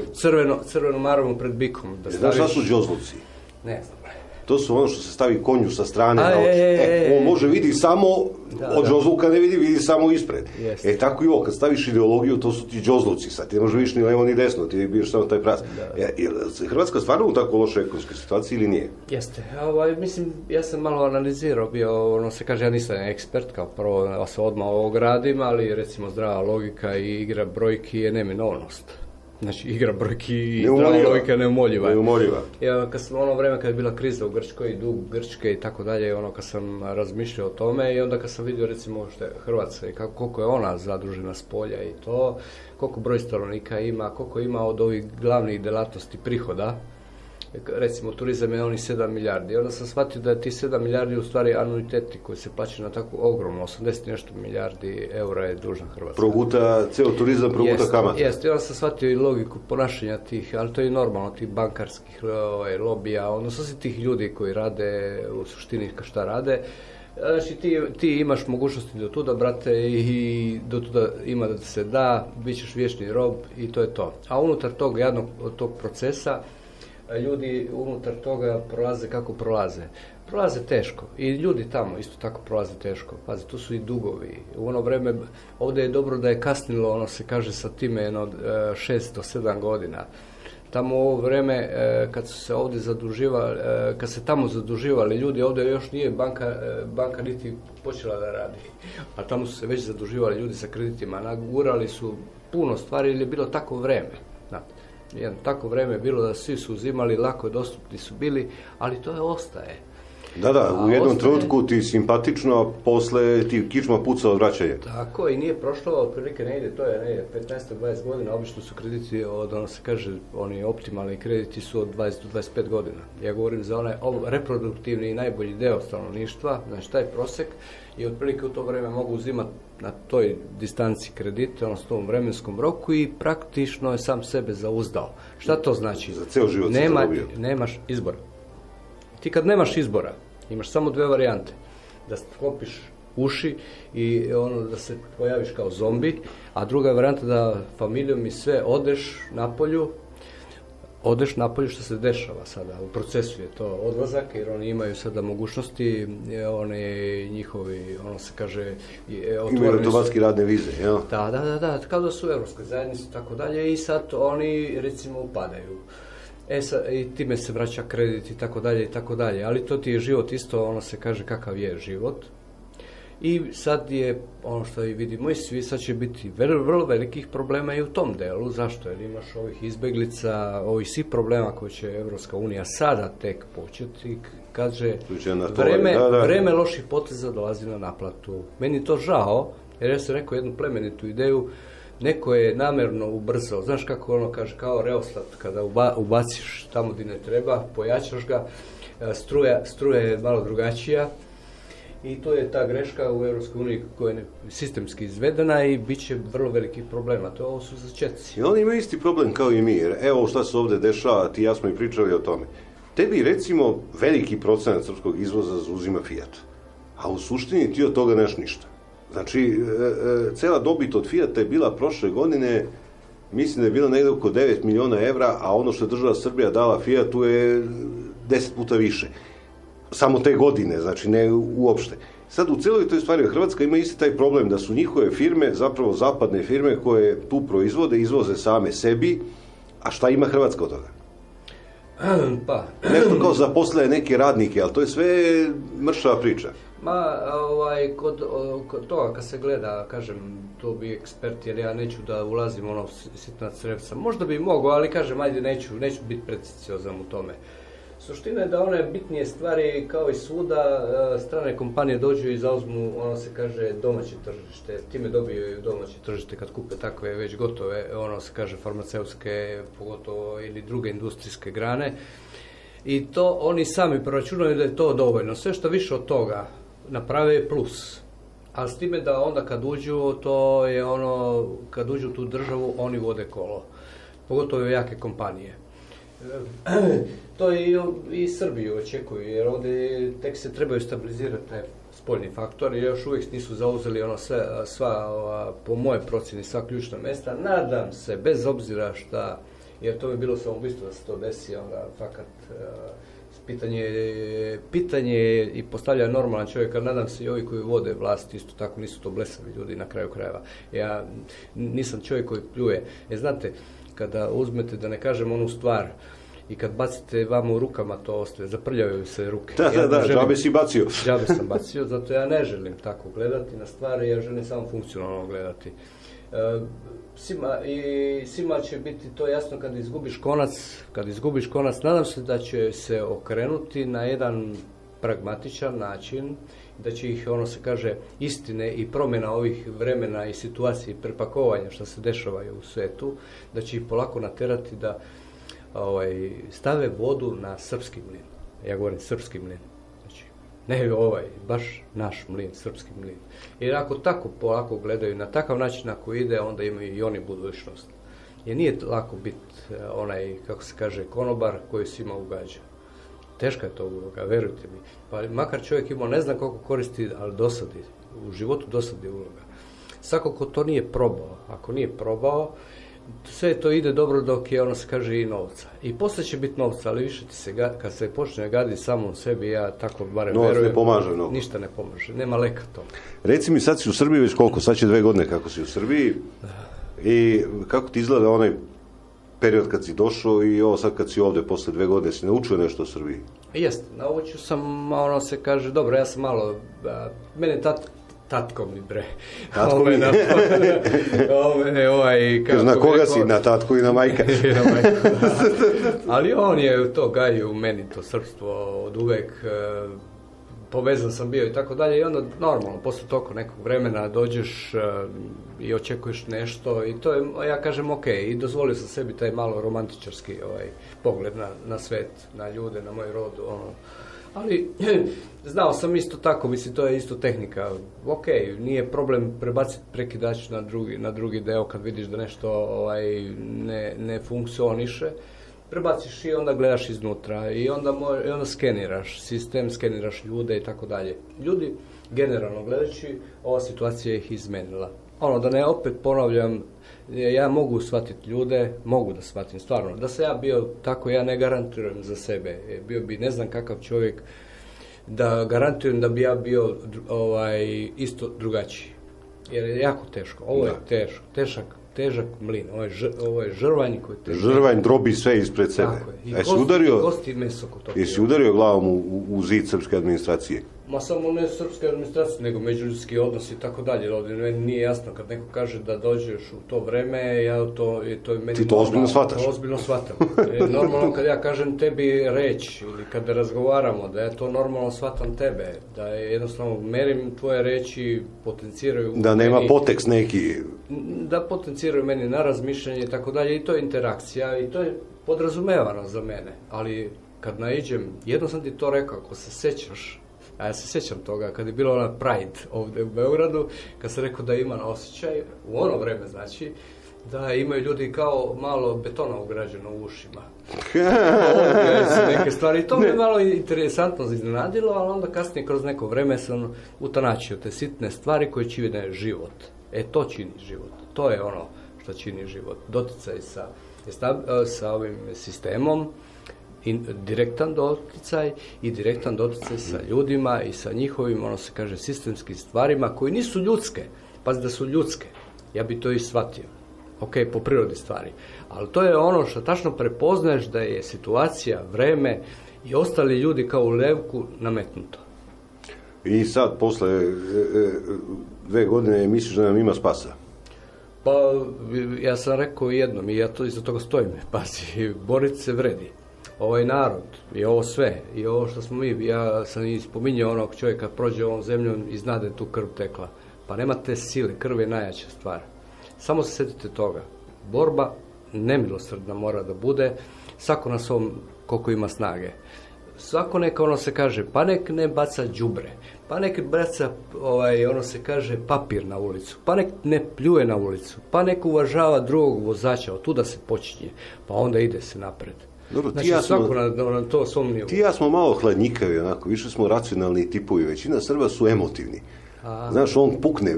crvenu maramu pred bikom. Znaš šta su džozluci? Ne znam. To su ono što se stavi konju sa strane na oči. On može vidi samo od džozluka, ne vidi samo ispred. Tako i ovo, kad staviš ideologiju, to su ti džozluci. Sad ti ne može vidiš ni levo ni desno, ti biješ samo taj prac. Hrvatska stvarno u tako lošoj ekonomskoj situaciji ili nije? Jeste. Mislim, ja sam malo analizirao, ono se kaže, ja nisam ekspert, kao prvo ja se odmah ogradim, ali recimo zdrava logika i igra brojki je neminovnost. Znači, igra brojki i zdrava logika je neumoljiva. Kad sam ono vreme kad je bila kriza u Grčkoj, dug Grčke i tako dalje, kad sam razmišljao o tome i onda kad sam vidio recimo što je Hrvatska i koliko je ona zadužena s polja i to, koliko broj stanovnika ima, koliko ima od ovih glavnih delatnosti prihoda, recimo turizam je onih 7 milijardi. Onda sam shvatio da je ti 7 milijardi u stvari anuiteti koji se plaćaju na tako ogromno, 80 nešto milijardi eura je dužna Hrvatska. Proguta, ceo turizam proguta kamata. Jeste, onda sam shvatio i logiku ponašanja tih, ali to je normalno, tih bankarskih lobija, odnosno svi tih ljudi koji rade, u suštini šta rade. Znači ti imaš mogućnosti do tuda, brate, i do tuda ima da se da, bit ćeš vječni rob i to je to. A unutar tog jednog tog procesa ljudi unutar toga prolaze kako prolaze. Prolaze teško i ljudi tamo isto tako prolaze teško. Pazi, tu su i dugovi. U ono vreme, ovdje je dobro da je kasnilo, ono se kaže sa time, 6 do 7 godina. Tamo u ovo vreme, kad su se ovdje zaduživali, kad se tamo zaduživali ljudi, ovdje još nije banka niti počela da radi. A tamo su se već zaduživali ljudi sa kreditima, nagurali su puno stvari jer je bilo tako vreme. Jedno tako vreme je bilo da svi su uzimali, lako dostupni su bili, ali to je ostaje. Da, u jednom trenutku ti simpatično, a posle ti kičma puca od vraćanja. Tako, i nije prošlo, otprilike ne ide, to je negdje 15-20 godina, obično su krediti, ono se kaže, oni optimalni krediti su od 20 do 25 godina. Ja govorim za onaj reproduktivni i najbolji deo stanovništva, znači taj prosek, i otprilike u to vreme mogu uzimati na toj distanci kredite, odnosno u tom vremenskom roku i praktično je sam sebe zauzdao. Šta to znači? Za ceo život se zarobio. Nemaš izbora. Ti kad nemaš izbora, imaš samo dve varijante. Da sklopiš uši i da se pojaviš kao zombi, a druga varijanta da familijom i sve odeš napolju što se dešava sada. U procesu je to odlazak, jer oni imaju sada mogućnosti, oni njihovi, ono se kaže, imaju automatski radne vize, jel? Da, kao da su u Evropskoj zajednici i tako dalje, i sad oni, recimo, upadaju. I time se vraća kredit i tako dalje, ali to ti je život isto, ono se kaže kakav je život. I sad je, ono što i vidimo i svi, sad će biti vrlo velikih problema i u tom delu. Zašto? Jer imaš ovih izbeglica, ovih svih problema koje će Evropska unija sada tek početi, kaže, vreme loših poteza dolazi na naplatu. Meni je to žao, jer ja sam rekao jednu plemenitu ideju, neko je namjerno ubrzao, znaš kako ono kaže, kao reostat, kada ubaciš tamo gdje ne treba, pojačaš ga, struja je malo drugačija i to je ta greška u EU koja je sistemski izvedena i bit će vrlo velikih problema, to ovo su začetci. I oni imaju isti problem kao i mi, jer evo šta se ovdje dešava, ti i ja smo i pričali o tome. Tebi recimo veliki procenat srpskog izvoza zauzima Fiat, a u suštini ti od toga neš ništa. Znači, cela dobit od Fijata je bila prošle godine, mislim da je bila negde oko 9 miliona evra, a ono što je država Srbija dala Fijatu je 10 puta više. Samo te godine, znači ne uopšte. Sad u celoj toj stvari Hrvatska ima isti taj problem da su njihove firme, zapravo zapadne firme koje tu proizvode, izvoze same sebi, a šta ima Hrvatska od toga? Pa. Nešto kao zaposle neke radnike, ali to je sve mršava priča. Kod toga kad se gleda, kažem, to bi ekspert, jer ja neću da ulazim sitna crevca. Možda bi mogao, ali kažem, ajde, neću biti preciciozan u tome. Suština je da one bitnije stvari, kao i svuda, strane kompanije dođu i zauzmu, ono se kaže, domaće tržište. Time dobiju domaće tržište kad kupe takve već gotove, ono se kaže, farmaceutske, pogotovo, ili druge industrijske grane. I to oni sami proračunaju da je to dovoljno. Sve što više od toga naprave je plus. A s time da onda kad uđu, to je ono, kad uđu u tu državu, oni vode kolo. Pogotovo jake kompanije. To i Srbiju očekuju, jer ovdje tek se trebaju stabilizirati taj spoljni faktor i još uvijek nisu zauzeli ono sva, po moje procjeni, sva ključna mjesta. Nadam se, bez obzira šta, jer to bi bilo samoubistvo da se to desi, onda fakat pitanje je i postavlja normalan čovjek, a nadam se i ovi koji vode vlast isto tako nisu to blesavi ljudi na kraju krajeva. Ja nisam čovjek koji pljuje. Znate, kada uzmete, da ne kažem onu stvar, i kad bacite vama u rukama, to ostaje, zaprljavaju se ruke. Da, džabe si bacio. Džabe sam bacio, zato ja ne želim tako gledati na stvari, ja želim samo funkcionalno gledati. Svima će biti to jasno kad izgubiš konac, nadam se da će se okrenuti na jedan pragmatičan način, da će ih, ono se kaže, istine i promjena ovih vremena i situacije i prepakovanja što se dešavaju u svetu, da će ih polako naterati da stave vodu na srpski mlin. Ja govorim srpski mlin. Znači, ne baš naš mlin, srpski mlin. Jer ako tako polako gledaju, na takav način ako ide, onda imaju i oni budućnost. Jer nije lako biti onaj, kako se kaže, konobar koji svima ugađa. Teška je to uloga, verujte mi. Pa makar čovjek imao ne znam koliko koristi, ali dosadi. U životu dosadi uloga. Svako ko to nije probao, ako nije probao, sve to ide dobro dok je, ono se kaže, i novca. I posle će biti novca, ali više ti se, kad se počne gaditi samom sebi, ja tako barem novac verujem. Ne pomaže mnogo. Ništa ne pomaže, nema leka to. Reci mi, sad si u Srbiji već koliko? Sad će 2 godine kako si u Srbiji. I kako ti izgleda onaj period kad si došao i ovo sad kad si ovde posle 2 godine, si naučio nešto o Srbiji? Jeste, naučio sam, ono se kaže, dobro, ja sam malo, mene tatko mi bre. Tatko mi? Kaže, na koga si? Na tatku i na majka. Ali on je to gajio u meni, to srpstvo od uvek, povezan sam bio i tako dalje i onda normalno, posle toko nekog vremena dođeš i očekuješ nešto i to je, ja kažem, ok, i dozvolio sam sebi taj malo romantičarski pogled na svet, na ljude, na moj rod, ali znao sam isto tako, mislim, to je isto tehnika. Ok, nije problem prebaciti prekidač na drugi deo kad vidiš da nešto ne funkcioniše. Prebaciš i onda gledaš iznutra i onda skeniraš sistem, skeniraš ljude i tako dalje. Ljudi, generalno gledajući, ova situacija ih izmenila. Da ne opet ponavljam, ja mogu shvatiti ljude, mogu da shvatim stvarno. Da se ja bio tako, ja ne garantujem za sebe. Bio bi ne znam kakav čovjek, da garantujem da bi ja bio isto drugačiji. Jer je jako teško. Ovo je težak mlin. Ovo je žrvanj koji je težak. Žrvanj drobi sve ispred sebe. Tako je. I kosti meso kod toga. Jesi udario glavom u zid srpske administracije? Ma samo ne srpske administracije, nego međuljudski odnosi i tako dalje. Meni nije jasno kad neko kaže da dođeš u to vreme, to je meni... Ti to ozbiljno shvataš? To ozbiljno shvatam. Normalno kad ja kažem tebi reč ili kada razgovaramo, da ja to normalno shvatam tebe, da jednostavno merim tvoje reči, potenciraju... Da nema potekst neki... Da potenciraju meni na razmišljanje i tako dalje i to je interakcija i to je podrazumevano za mene. Ali kad naiđem, jedno sam ti to rekao, ako se sećaš, a ja se sjećam toga, kad je bilo ona Pride ovdje u Beogradu, kad sam rekao da ima osjećaj, u ono vreme znači, Da, imaju ljudi kao malo betona ugrađeno u ušima. Neke stvari. To me malo interesantno iznenadilo, ali onda kasnije kroz neko vreme sam utanačio te sitne stvari koje čine život. To čini život. To je ono što čini život. Doticaj sa ovim sistemom, direktan doticaj i direktan doticaj sa ljudima i sa njihovim, ono se kaže, sistemskim stvarima koji nisu ljudske. Pazi da su ljudske. Ja bi to i shvatio. Ok, po prirodi stvari. Ali to je ono što tačno prepoznaješ da je situacija, vreme i ostali ljudi kao u levku nametnuto. I sad, posle 2 godine, misliš da nam ima spasa? Pa, ja sam rekao jednom i ja to iza toga stojim. Pazi, boriti se vredi. Ovaj narod i ovo sve i ovo što smo mi, ja sam i spominjao onog čovjeka prođe ovom zemljom i zna da je tu krv tekla. Pa nema te sile, krv je najjača stvar. Samo se sjetite toga. Borba nemilosrdna mora da bude, svako na svom koliko ima snage. Svako neka, ono se kaže, pa nek ne baca đubre, pa nek baca, ono se kaže, papir na ulicu, pa nek ne pljuje na ulicu, pa nek uvažava drugog vozača, od tuda se počinje, pa onda ide se napred. Dobro, znači, svako na to svom nivou. Ti ja smo malo hladnjikavi, onako, više smo racionalni tipovi, većina Srba su emotivni. Znaš, on pukne,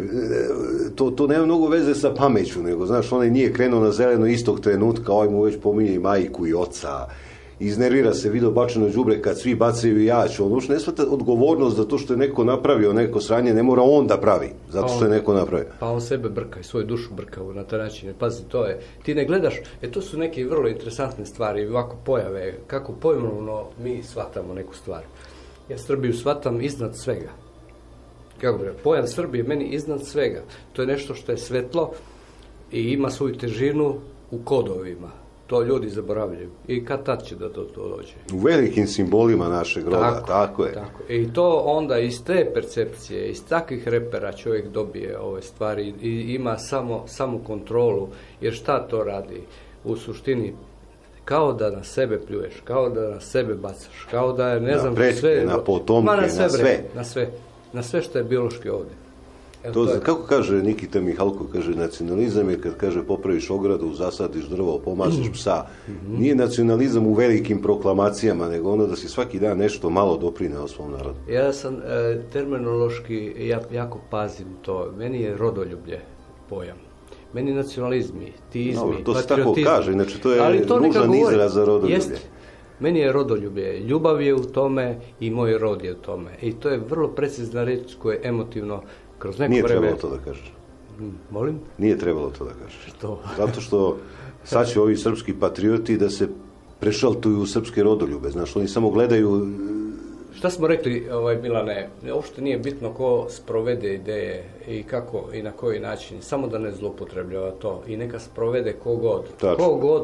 to nema mnogo veze sa pameću, nego, znaš, onaj nije krenuo na zeleno istog trenutka, ovaj mu već pominje i majku i oca, iznervira se, video bačeno đubre kad svi bacaju jač, on uopšte ne shvata odgovornost za to što je neko napravio, neko sranje, ne mora on da pravi, zato što je neko napravio. Pa on sebe brka i svoju dušu brka na taj način, pazi, to je, ti ne gledaš, to su neke vrlo interesantne stvari, ovako pojave, kako pojmovno mi shvatamo neku stvar. Ja Srbiju shvatam iznad svega. Kako bi rekao, pojam Srbije meni iznad svega. To je nešto što je svetlo i ima svoju težinu u kodovima. To ljudi zaboravljaju. I kad tad će da to dođe? U velikim simbolima našeg roda, tako je. Tako. I to onda iz te percepcije, iz takvih repera čovjek dobije ove stvari i ima samo kontrolu. Jer šta to radi? U suštini, kao da na sebe pljuješ, kao da na sebe bacaš, kao da je, ne znam, sve... Na potomke, na sve. Na sve što je biološki ovdje. Kako kaže Nikita Mihalko, kaže nacionalizam je kad kaže popraviš ogradu, zasadiš drvo, pomažeš psa. Nije nacionalizam u velikim proklamacijama, nego ono da si svaki dan nešto malo doprineo svom narodu. Ja sam terminološki, jako pazim to. Meni je rodoljublje pojam. Meni nacionalizmi, tiizmi, to se tako kaže, znači to je nužan izraz za rodoljublje. Jeste. Meni je rodoljublje, ljubav je u tome i moj rod je u tome. I to je vrlo precizna reč koja je emotivno kroz neko vreme... Nije trebalo to da kažeš. Molim? Nije trebalo to da kažeš. Što? Zato što sad će ovi srpski patrioti da se prešaltuju u srpske rodoljube. Znaš, oni samo gledaju... Šta smo rekli, Milane, uopšte nije bitno ko sprovede ideje i kako i na koji način, samo da ne zloupotrebljava to i neka sprovede kogod. Kogod,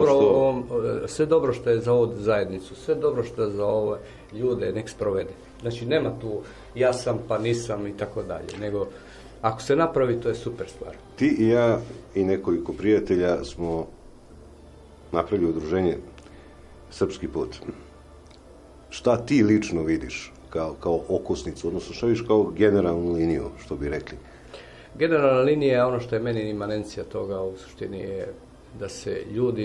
sve dobro što je za ovu zajednicu, sve dobro što je za ove ljude, nek sprovede. Znači, nema tu ja sam pa nisam i tako dalje, nego ako se napravi, to je super stvar. Ti i ja i nekoliko prijatelja smo napravili udruženje Srpski put. Šta ti lično vidiš kao okosnicu, odnosno što vidiš kao generalnu liniju, što bi rekli? Generalna linija je ono što je meni imanencija toga, u suštini je da se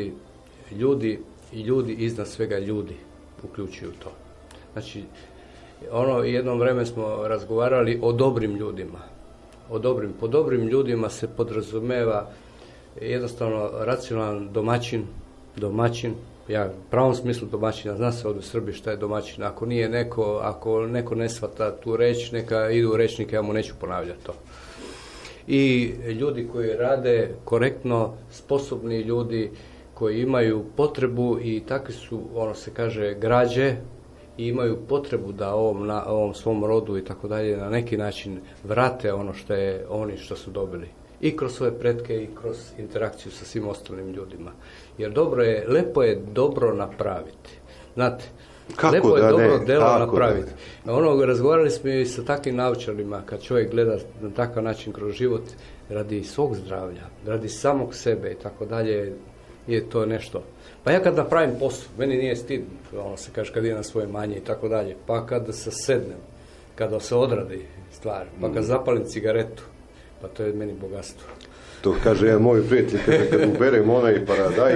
ljudi iznad svega ljudi uključuju to. Znači, jednom vreme smo razgovarali o dobrim ljudima. Po dobrim ljudima se podrazumeva jednostavno racionalan domaćin, ja u pravom smislu domaćina, zna se ovdje u Srbiji šta je domaćin, ako neko ne shvata tu reč, neka idu u rečnike, ja mu neću ponavljati to. I ljudi koji rade korektno, sposobni ljudi koji imaju potrebu i takvi su, ono se kaže, građe i imaju potrebu da ovom svom rodu i tako dalje na neki način vrate ono što je oni što su dobili. I kroz svoje pretke i kroz interakciju sa svim ostalim ljudima. Jer lepo je dobro napraviti. Znate, lepo je dobro delo napraviti. Razgovarali smo i sa takvim naučarima, kad čovjek gleda na takav način kroz život, radi svog zdravlja, radi samog sebe i tako dalje, je to nešto. Pa ja kad napravim posao, meni nije stid, ono se kaže kad idem na svoje manje i tako dalje, pa kad se sednem, kada se odradi stvar, pa kad zapalim cigaretu, pa to je meni bogatstvo. To kaže jedan moj prijatelj, kaže kad uberem onaj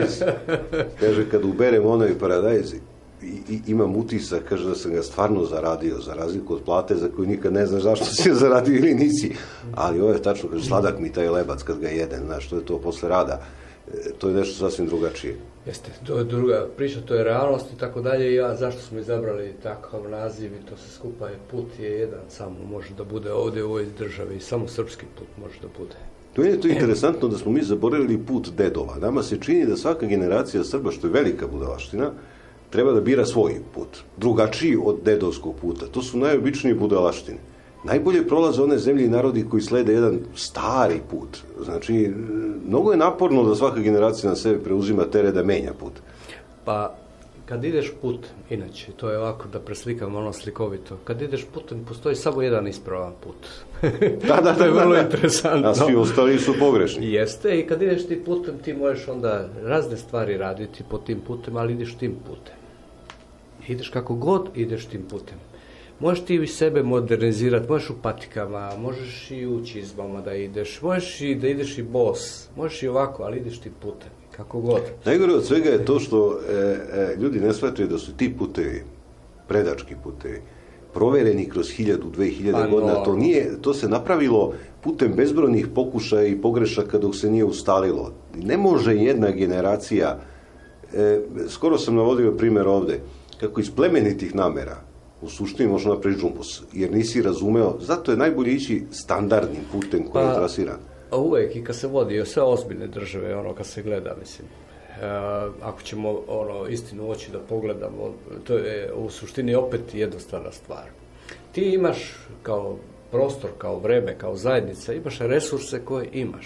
paradajz, imam utisak, kaže da sam ga stvarno zaradio, za razliku od plate za koju nikad ne znaš zašto si je zaradio ili nisi. Ali ovo je tačno, kaže, sladak mi taj lebac kad ga jedem, znaš, što je to posle rada. To je nešto sasvim drugačije. Jeste, to je druga priča, to je realnost i tako dalje. Ja, zašto smo izabrali takav naziv i to se skupa je, put je jedan samo može da bude ovdje u ovoj državi i samo srpski put može da bude. To je to interesantno da smo mi zaboravili put dedova. Nama se čini da svaka generacija Srba, što je velika budalaština, treba da bira svoj put, drugačiji od dedovskog puta. To su najobičnije budalaštine. Najbolje prolaze one zemlje i narodi koji slede jedan stari put. Znači, mnogo je naporno da svaka generacija na sebe preuzima teret da menja put. Pa, kad ideš put, inače, to je ovako da preslikam ono slikovito, kad ideš putem postoji samo jedan ispravan put. Da, to je vrlo interesantno. A svi ostali su pogrešni. Jeste, i kad ideš ti putem, ti možeš onda razne stvari raditi po tim putem, ali ideš tim putem. Ideš kako god ideš tim putem. Možeš ti sebe modernizirati, možeš u patikama, možeš i u čizmama da ideš, možeš i da ideš i bos, možeš i ovako, ali ideš tim putem, kako god. Najgore od svega je to što ljudi ne shvataju da su ti putevi, predački putevi, provereni kroz 1000-2000 godina. To se napravilo putem bezbrojnih pokušaja i pogrešaka dok se nije ustalilo. Ne može jedna generacija, skoro sam navodio primjer ovde, kako iz plemenitih namera u suštini možeš napraviti džumbus, jer nisi razumeo, zato je najbolje ići standardnim putem koji je trasiran. A uvek i kad se vodi sve ozbiljne države, kad se gleda, mislim, ako ćemo istinu oči da pogledamo, to je u suštini opet jednostavna stvar. Ti imaš kao prostor, kao vreme, kao zajednica, imaš resurse koje imaš.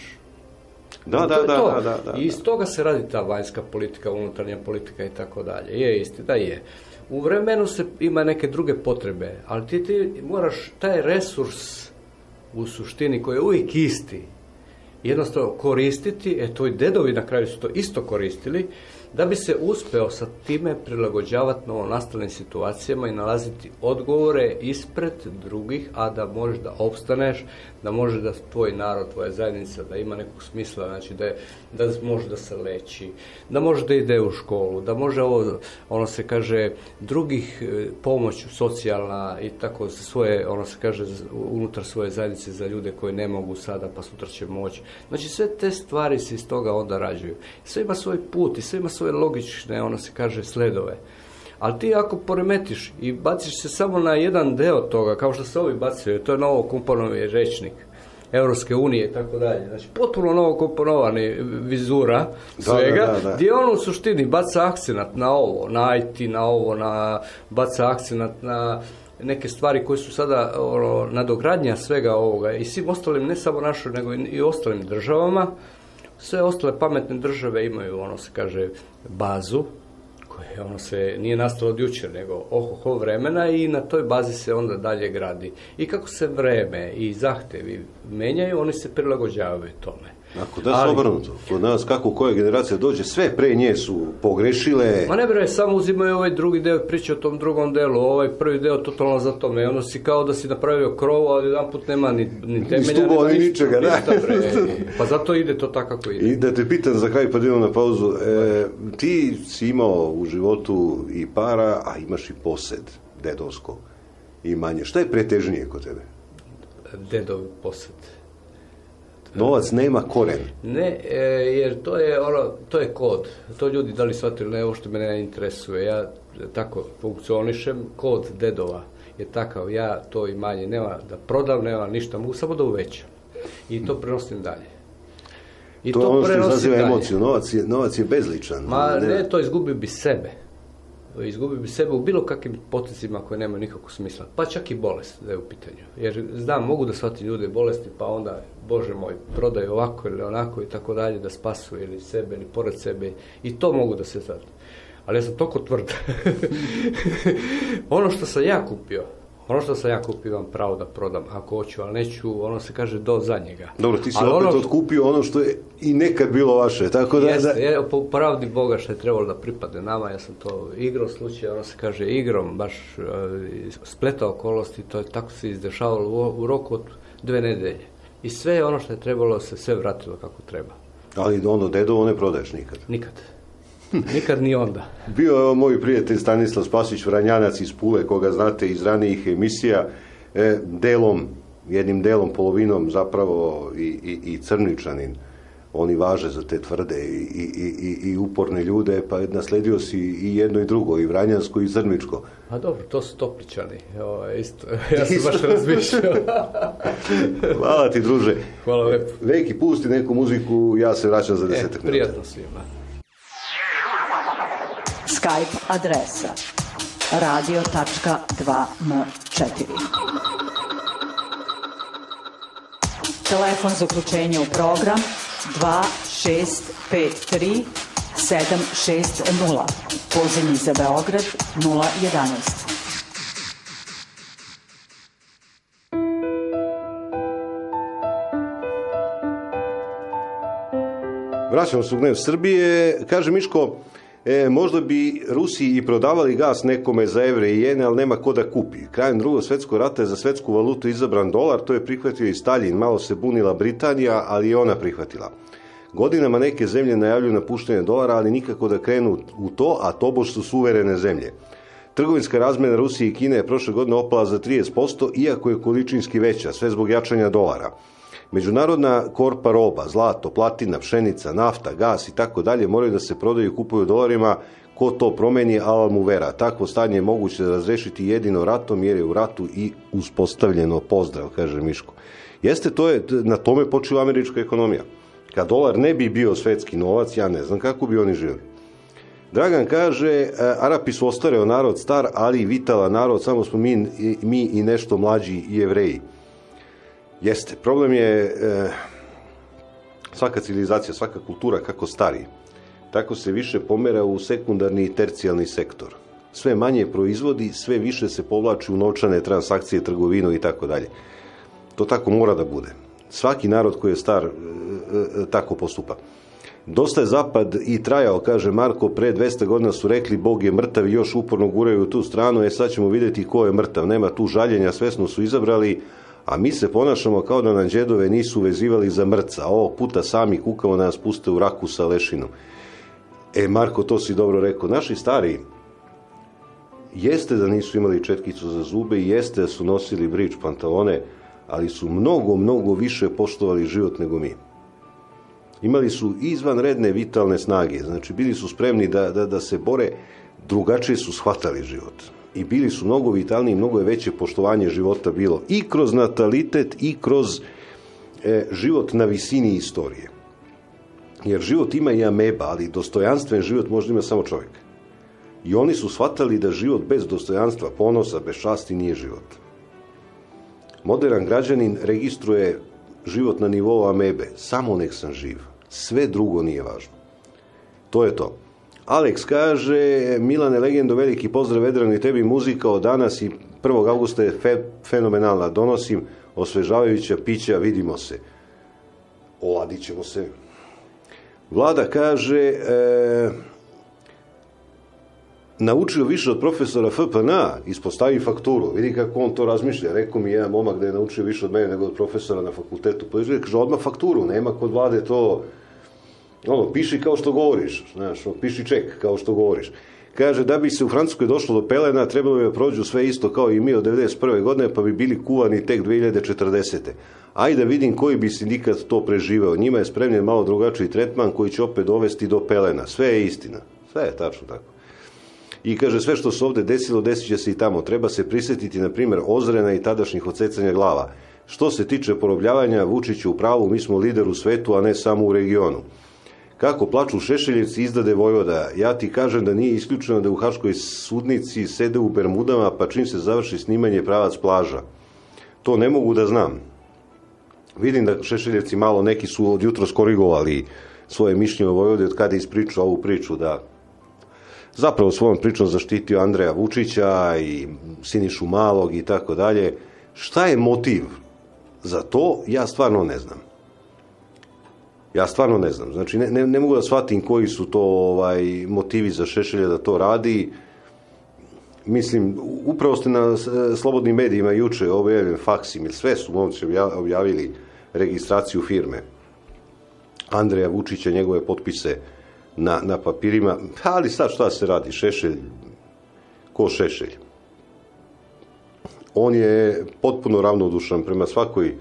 Da. I iz toga se radi ta vanjska politika, unutarnja politika i tako dalje. Je istina, je. U vremenu se ima neke druge potrebe, ali ti moraš taj resurs u suštini koji je uvijek isti, jednostavno koristiti, to i dedovi na kraju su to isto koristili, da bi se uspeo sa time prilagođavati novonastalim situacijama i nalaziti odgovore ispred drugih, a da možeš da opstaneš, da može da tvoj narod, tvoja zajednica, da ima nekog smisla, znači da može da se leči, da može da ide u školu, da može ono se kaže, drugih pomoć socijalna i tako svoje, ono se kaže, unutar svoje zajednice za ljude koji ne mogu sada, pa sutra će moći. Znači sve te stvari se iz toga onda rađaju. Sve ima svoj put i sve ima svoje logične, ono se kaže, sledove. Ali ti ako poremetiš i baciš se samo na jedan deo toga, kao što se ovi bacaju, to je novo komponovani rečnik Europske unije i tako dalje. Znači, potpuno novo komponovani vizura svega, gdje on u suštini baca akcenat na ovo, na IT, na ovo, baca akcenat na neke stvari koje su sada nadogradnja svega ovoga i svim ostalim, ne samo našoj, nego i ostalim državama. Sve ostale pametne države imaju, ono se kaže, bazu, koja se nije nastalo od jučer, nego vremena i na toj bazi se onda dalje gradi. I kako se vreme i zahtevi menjaju, oni se prilagođavaju tome. Ako da se obrnuto, kod nas kako koja generacija dođe, sve pre nje su pogrešile. Ma ne bre, samo uzimaju ovaj drugi deo priče o tom drugom delu, ovaj prvi deo totalno za tome. Ono si kao da si napravio krovo, ali jedan put nema ni temelja, stubo, nema ničega, pa zato ide to tako kako ide. I da te pitam za kraj, pa idemo na pauzu, ti si imao u životu i para, a imaš i posed dedovsko imanje. Šta je pretežnije kod tebe? Dedov posed. Novac nema koren. Ne, jer to je kod. To ljudi da li shvatili, ne, ovo što me ne interesuje. Ja tako funkcionišem, kod dedova je takav, ja to imanje nema da prodam, nema ništa, mogu samo da uvećam. I to prenosim dalje. To je ono što izaziva emociju, novac je bezličan. Ne, to izgubio bi sebe. Izgubio bi sebe u bilo kakvim potezima koje nemaju nikakvog smisla. Pa čak i bolest da je u pitanju. Jer znam, mogu da shvatim ljude bolesti, pa onda, Bože moj, prodaju ovako ili onako i tako dalje, da spasu ili sebe ili pored sebe. I to mogu da se shvatim. Ali ja sam toliko tvrd. Ono što sam ja kupio imam pravo da prodam ako hoću, ali neću, ono se kaže, do zadnjega. Dobro, ti si opet otkupio ono što je i nekad bilo vaše, tako da... Jeste, po pravdi Boga što je trebalo da pripade nama, ja sam to igrom slučaj, ono se kaže igrom, baš spletao okolnosti, tako se izdešavalo u roku od 2 nedelje. I sve ono što je trebalo se sve vratilo kako treba. Ali ono dedovo ne prodaješ nikad? Nikad. Nikad ni onda. Bio je moj prijatelj Stanislav Spasić, Vranjanac iz Pule, koga znate iz ranijih emisija, jednim delom, polovinom zapravo i Crničanin. Oni važe za te tvrde i uporne ljude, pa nasledio si i jedno i drugo, i Vranjansko i Crničko. A dobro, to su Topličani. Isto. Ja sam baš razmišljao. Hvala ti, druže. Hvala lepo. Veki, pusti neku muziku, ja se vraćam za 10 minuta. Prijatno svima. Skype adresa radio.2m4. Telefon za uključenje u program 2653 760. Pozivni za Beograd 011. Vraćamo se u Gnev Srbije. Kaže Miško, možda bi Rusi i prodavali gas nekome za evre i jene, ali nema ko da kupi. Krajem Drugog svjetskog rata je za svjetsku valutu izabran dolar, to je prihvatio i Staljin. Malo se bunila Britanija, ali i ona prihvatila. Godinama neke zemlje najavljuju napuštanje dolara, ali nikako da krenu u to, a tobož su suverene zemlje. Trgovinska razmjena Rusije i Kine je prošle godine opala za 30%, iako je količinski veća, sve zbog jačanja dolara. Međunarodna korpa roba, zlato, platina, pšenica, nafta, gas i tako dalje moraju da se prodaju i kupuju dolarima. Ko to promeni, alal mu vera. Takvo stanje je moguće da razrešiti jedino ratom, jer je u ratu i uspostavljeno. Pozdrav, kaže Miško. Jeste, na tome počela američka ekonomija. Kad dolar ne bi bio svetski novac, ja ne znam kako bi oni živjeli. Dragan kaže, Arapi su ostareo narod star, ali i vitalan narod, samo smo mi i nešto mlađi i Jevreji. Jeste, problem je svaka civilizacija, svaka kultura kako stari, tako se više pomera u sekundarni i tercijalni sektor. Sve manje proizvodi, sve više se povlači u novčane transakcije, trgovinu i tako dalje. To tako mora da bude. Svaki narod koji je star tako postupa. Dosta je zapad i trajao, kaže Marko, pre 200 godina su rekli Bog je mrtav i još uporno guraju u tu stranu, sad ćemo vidjeti ko je mrtav. Nema tu žaljenja, svesno su izabrali, a mi se ponašamo kao da nam džedove nisu vezivali za mrca. Ovog puta sami kukamo da nas puste u raku sa lešinom. Marko, to si dobro rekao. Naši stari jeste da nisu imali četkicu za zube i jeste da su nosili bridge pantalone, ali su mnogo, mnogo više poštovali život nego mi. Imali su izvanredne vitalne snage, znači bili su spremni da se bore, drugačije su shvatali život. I bili su mnogo vitalniji, mnogo je veće poštovanje života bilo i kroz natalitet i kroz život na visini istorije. Jer život ima i ameba, ali dostojanstven život možda ima samo čovjek. I oni su shvatali da život bez dostojanstva, ponosa, bez časti nije život. Modern građanin registruje život na nivou amebe, samo nek sam živ. Sve drugo nije važno. To je to. Alex kaže, Milane Legendo, veliki pozdrav Vedranu i tebi, muzika od danas i 1. augusta je fenomenalna. Donosim osvežavajuća pića, vidimo se. Oladit ćemo se. Vlada kaže, naučio više od profesora FPN-a, ispostavi fakturu. Vidi kako on to razmišlja. Rekao mi jedan momak da je naučio više od mene nego od profesora na fakultetu. Kaže, odmah fakturu, nema kod Vlade to... piši kao što govoriš, znaš, piši ček kao što govoriš. Kaže, da bi se u Francuskoj došlo do pelena, trebalo bi da prođu sve isto kao i mi od 1991. godine, pa bi bili kuvani tek 2040. Ajde da vidim koji bi sindikat to preživao. Njima je spremljen malo drugačiji tretman koji će opet dovesti do pelena. Sve je istina. Sve je tačno tako. I kaže, sve što se ovdje desilo, desit će se i tamo. Treba se prisjetiti, na primjer, Ozrena i tadašnjih odsecanja glava. Što se tiče porobljavanja, Vučić je u pravu, mi smo lider u svetu, a ne samo u regionu. Kako plaču Šešeljevci izdade Vojvoda, ja ti kažem da nije isključeno da u haškoj sudnici sede u Bermudama, pa čim se završi snimanje pravac plaža. To ne mogu da znam. Vidim da Šešeljevci malo, neki su od jutro skorigovali svoje mišljenje o Vojvodi od kada je ispričao ovu priču da zapravo svojom pričom zaštitio Andreja Vučića i Sinišu Malog i tako dalje. Šta je motiv za to, ja stvarno ne znam. Znači, ne mogu da shvatim koji su to motivi za Šešelja da to radi. Mislim, upravo ste na slobodnim medijima juče objavljen faksimil, sve su momci objavili registraciju firme Andreja Vučića, njegove potpise na papirima, ali sad šta se radi, Šešelj, ko Šešelj? On je potpuno ravnodušan prema svakoj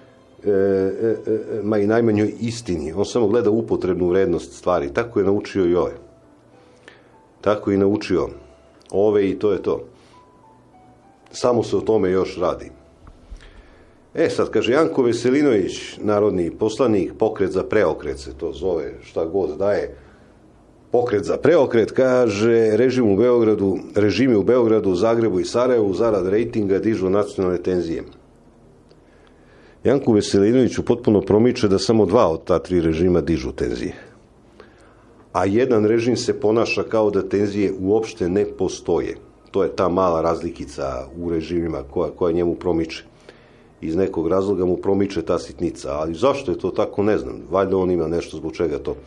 ma i najmanjoj istini. On samo gleda upotrebnu vrednost stvari. Tako je naučio i ove. Tako je naučio ove i to je to. Samo se o tome još radi. Sad, kaže, Janko Veselinović, narodni poslanik, pokret za preokret se to zove, šta god daje. Pokret za preokret, kaže, režimi u Beogradu, Zagrebu i Sarajevu zarad rejtinga dižu nacionalne tenzije. Janku Veselinoviću potpuno promiče da samo 2 od ta 3 režima dižu tenzije. A jedan režim se ponaša kao da tenzije uopšte ne postoje. To je ta mala razlikica u režimima koja njemu promiče. Iz nekog razloga mu promiče ta sitnica, ali zašto je to tako, ne znam. Valjda on ima nešto zbog čega to.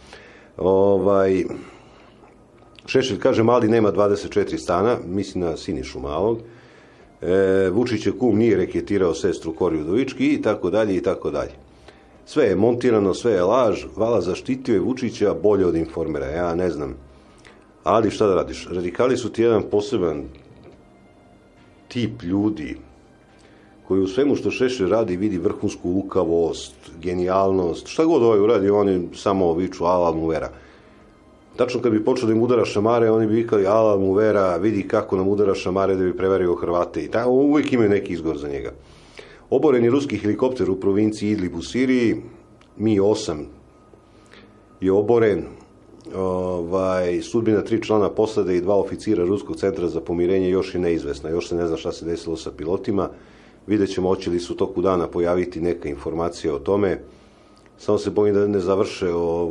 Šešelj kaže, Mali nema 24 stana, misli na Sinišu Malog. Vučićev kum nije reketirao sestru Kori Udovički i tako dalje i tako dalje. Sve je montirano, sve je laž, Vala zaštitio je Vučića bolje od Informera, ja ne znam. Ali šta da radiš, radikali su ti jedan poseban tip ljudi koji u svemu što Šešelj radi vidi vrhunsku lukavost, genijalnost, šta god ovaj uradi, oni samo viču ala mu vera. Tačno kad bi počeo da im udara šamare, oni bi vikali ala mu vera, vidi kako nam udara šamare da bi prevario Hrvate. I uvijek imaju neki izgovor za njega. Oboreni ruski helikopter u provinciji Idlib u Siriji, Mi-8 je oboren, sudbina 3 člana posade i 2 oficira Ruskog centra za pomirenje još je neizvesna. Još se ne zna šta se desilo sa pilotima. Vidjet ćemo hoće li su toku dana pojaviti neka informacija o tome. Samo se bojim da ne završe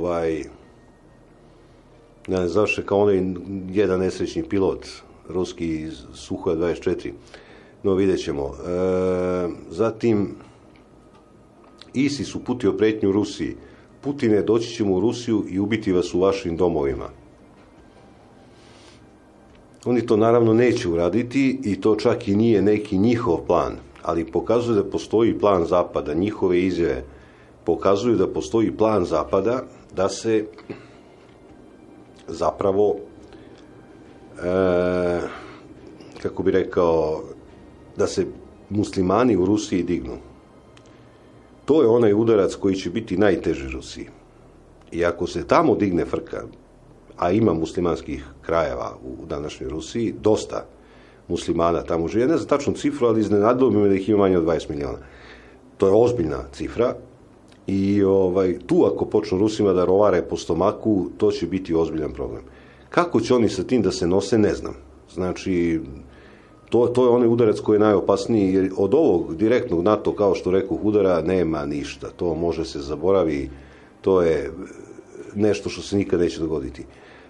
kao onaj jedan nesrećni pilot ruski iz Suhoja 24. No, vidjet ćemo. Zatim, ISIS uputio pretnju Rusiji. Putine, doći ćemo u Rusiju i ubiti vas u vašim domovima. Oni to naravno neće uraditi i to čak i nije neki njihov plan, ali pokazuje da postoji plan Zapada. Njihove izjave pokazuju da postoji plan Zapada da se zapravo, kako bi rekao, da se muslimani u Rusiji dignu. To je onaj udarac koji će biti najteži Rusiji. I ako se tamo digne frka, a ima muslimanskih krajeva u današnjoj Rusiji, dosta muslimana tamo žive, ne znam tačnu cifru, ali iznenadilo bi me da ih ima manje od 20 miliona. To je ozbiljna cifra i tu ako počnu Rusima da rovare po stomaku, to će biti ozbiljan problem. Kako će oni sa tim da se nose, ne znam. Znači, to je onaj udarac koji je najopasniji, jer od ovog direktnog NATO, kao što rekoh, udara nema ništa. To može se zaboravi, to je nešto što se nikad neće dogoditi.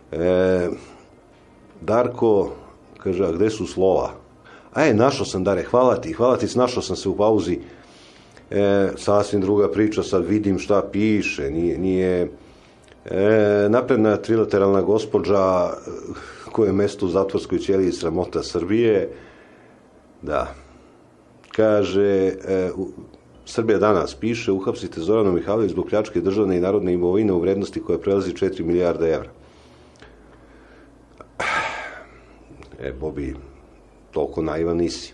Darko kaže, a gde su slova? Našao sam, Dare, hvala ti, našao sam se u pauzi. Sasvim druga priča, sad vidim šta piše, nije napredna trilateralna gospođa koje je mesto u zatvorskoj ćeliji sramota Srbije, da, kaže, Srbija danas piše, uhapsite Zoranu Mihajlović zbog pljačke državne i narodne imovine u vrednosti koja prelazi 4 milijarda evra. Bobi, toliko naivan nisi.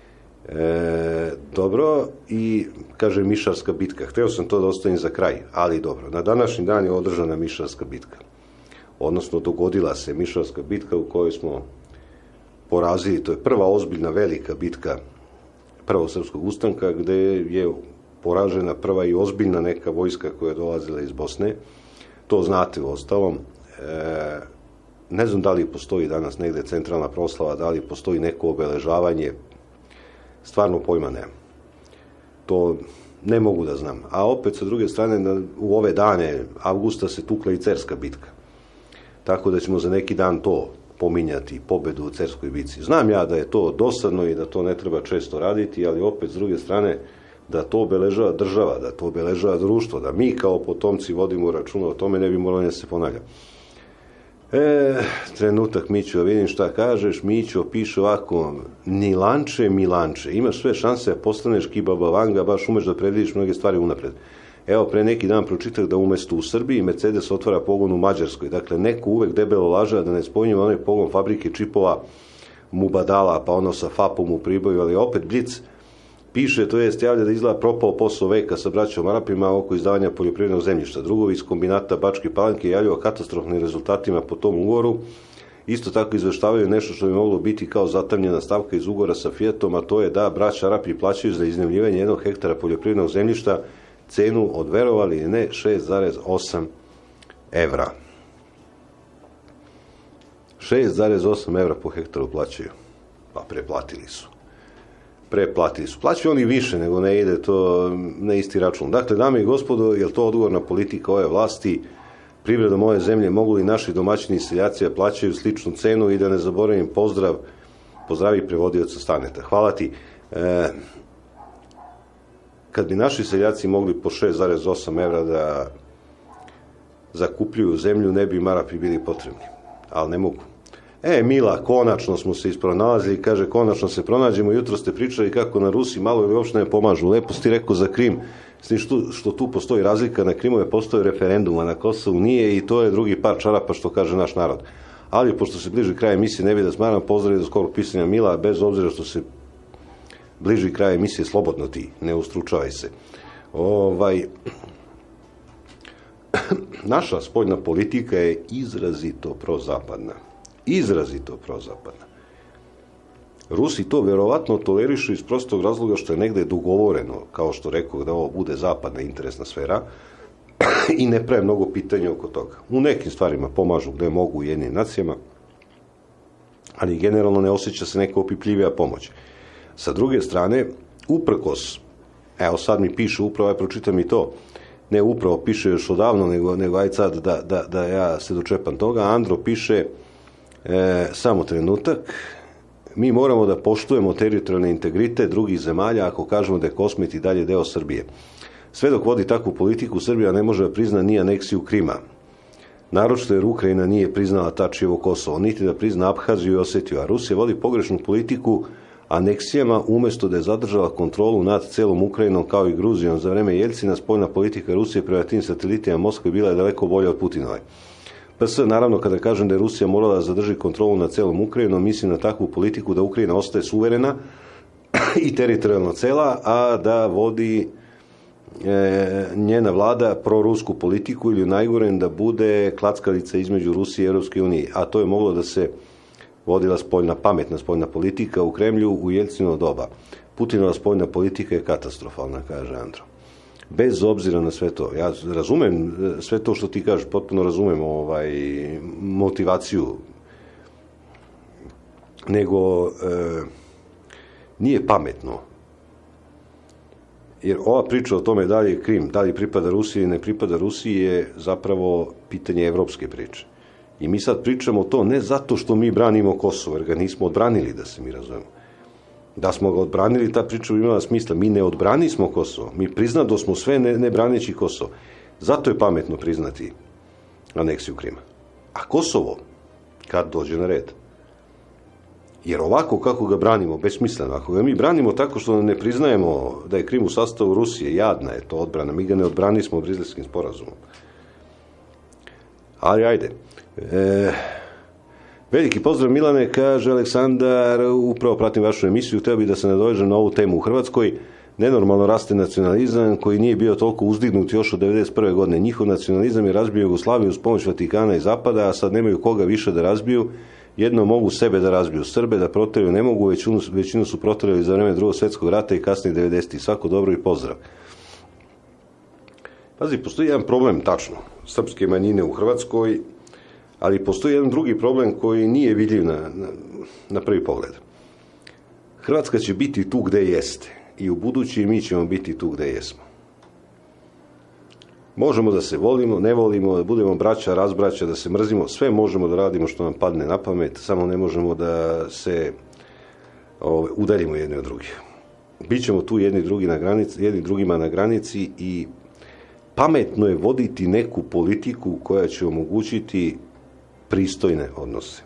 Dobro, i kaže Mišarska bitka. Hteo sam to da ostavim za kraj, ali dobro. Na današnji dan je održana Mišarska bitka. Odnosno, dogodila se Mišarska bitka u kojoj smo porazili, to je prva ozbiljna velika bitka Prvog srpskog ustanka, gde je poražena prva i ozbiljna neka vojska koja je dolazila iz Bosne. To znate u ostalom. Ne znam da li postoji danas negde centralna proslava, da li postoji neko obeležavanje, stvarno pojma nemam. To ne mogu da znam. A opet, sa druge strane, u ove dane avgusta se tukla i Cerska bitka. Tako da ćemo za neki dan to pominjati, pobedu u Cerskoj bitci. Znam ja da je to dosadno i da to ne treba često raditi, ali opet, s druge strane, da to obeležava država, da to obeležava društvo, da mi kao potomci vodimo računa o tome, ne bi morali da se ponavlja. Trenutak, Mićo, vidim šta kažeš. Mićo piše ovako: Nilanče, Milanče, imaš sve šanse da postaneš Kibaba Vanga, baš umeš da predvidiš mnoge stvari unapred. Evo, pre neki dan pročitah da umesto u Srbiji Mercedes otvara pogon u Mađarskoj. Dakle, neko uvek debelo laže, da ne spominjamo onaj pogon fabrike čipova Mubadala, pa ono sa FAP-om u Priboju, ali opet Blic piše, to jest javlja da izgleda propao posao veka sa braćom Arapima oko izdavanja poljoprivrednog zemljišta. Drugovi iz kombinata Bačke Palanke javljaju o katastrofnim rezultatima po tom ugovoru. Isto tako izveštavaju nešto što bi moglo biti kao zatamnjena stavka iz ugovora sa Fiatom, a to je da braća Arapi plaćaju za iznajmljivanje 1 hektara poljoprivrednog zemljišta cenu od, verovali ili ne, 6,8 evra. 6,8 evra po hektaru plaćaju. Pa preplatili su. Plaćaju oni više, nego ne ide to na isti račun. Dakle, dame i gospodo, je li to odgovorna politika ove vlasti? Privredom ove zemlje mogu li naši domaćini i seljaci da plaćaju sličnu cenu? I da ne zaboravim pozdravi prevodioca Staneta. Hvala ti. Kad bi naši seljaci mogli po 6,8 evra da zakupljuju zemlju, ne bi Arapi bili potrebni. Ali ne mogu. Mila, konačno smo se ispronalazili, kaže, konačno se pronađemo. Jutro ste pričali kako na Rusi malo ili uopšte ne pomažu. Lepo si rekao za Krim, s tim što tu postoji razlika, na Krimu je postoji referendum, a na Kosovu nije, i to je drugi par čarapa, što kaže naš narod. Ali, pošto se bliži kraj emisije, ne bi da smaram, pozdravi do skorog pisanja, Mila, bez obzira što se bliži kraj emisije, slobodno ti, ne ustručavaj se. Naša spoljna politika je izrazito prozapadna. Rusi to verovatno tolerišu iz prostog razloga što je negde dogovoreno, kao što rekao, da ovo bude zapadna interesna sfera, i ne prave mnogo pitanja oko toga. U nekim stvarima pomažu gde mogu Ujedinjenim nacijama, ali generalno ne osjeća se neka opipljivija pomoć. Sa druge strane, uprkos, evo sad mi piše, upravo pročitam i to, ne upravo piše još odavno, nego aj sad da ja se dočepam toga. Andro piše, samo trenutak, mi moramo da poštujemo teritorijalni integritet drugih zemalja ako kažemo da je Kosmet i dalje deo Srbije. Sve dok vodi takvu politiku, Srbija ne može da prizna ni aneksiju Krima. Naročito jer Ukrajina nije priznala Tačijevo Kosovo, niti da prizna Abhaziju i Osetiju, a Rusija vodi pogrešnu politiku aneksijama umesto da je zadržala kontrolu nad celom Ukrajinom kao i Gruzijom. Za vreme Jeljcina spoljna politika Rusije prema tim satelitima Moskve bila je daleko bolja od Putinove. PS, naravno, kada kažem da je Rusija morala da zadrži kontrolu nad celom Ukrajinom, mislim na takvu politiku da Ukrajina ostaje suverena i teritorijalno cela, a da vodi njena vlada prorusku politiku ili najgorem da bude klackalica između Rusije i Europske unije. A to je moglo da se vodila pametna spoljna politika u Kremlju u Jeljcinovo doba. Putinova spoljna politika je katastrofalna, kaže Andro. Bez obzira na sve to. Ja razumem sve to što ti kažeš, potpuno razumem motivaciju, nego nije pametno. Jer ova priča o tome da li je Krim, da li pripada Rusiji ili ne pripada Rusiji je zapravo pitanje evropske priče. I mi sad pričamo to ne zato što mi branimo Kosovo, jer ga nismo odbranili, da se mi razumemo. Da smo ga odbranili, ta priča bi imala smisla. Mi ne odbranismo Kosovo. Mi priznado smo sve ne braneći Kosovo. Zato je pametno priznati aneksiju Krima. A Kosovo, kad dođe na red? Jer ovako kako ga branimo, besmisleno, ako ga mi branimo tako što ne priznajemo da je Krim u sastavu Rusije, jadna je to odbrana. Mi ga ne odbranismo Briselskim sporazumom. Ali ajde. Veliki pozdrav, Milane, kaže Aleksandar, upravo pratim vašu emisiju, hteo bih da se nadovežem na ovu temu. U Hrvatskoj nenormalno raste nacionalizam koji nije bio toliko uzdignut još od 1991. godine. Njihov nacionalizam je razbio Jugoslaviju uz pomoć Vatikana i Zapada, a sad nemaju koga više da razbiju. Jedno mogu sebe da razbiju, Srbe da proteraju ne mogu, većinu su proterali za vreme Drugog svjetskog rata i kasnije 90. Svako dobro i pozdrav. Pazi, postoji jedan problem, tačno, srpske manjine u Hrvatskoj, ali postoji jedan drugi problem koji nije vidljiv na prvi pogled. Hrvatska će biti tu gde jeste i u budući mi ćemo biti tu gde jesmo. Možemo da se volimo, ne volimo, da budemo braća, razbraća, da se mrzimo, sve možemo da radimo što nam padne na pamet, samo ne možemo da se udaljimo jedni od drugih. Bićemo tu jedni drugima na granici i pametno je voditi neku politiku koja će omogućiti pristojne odnose.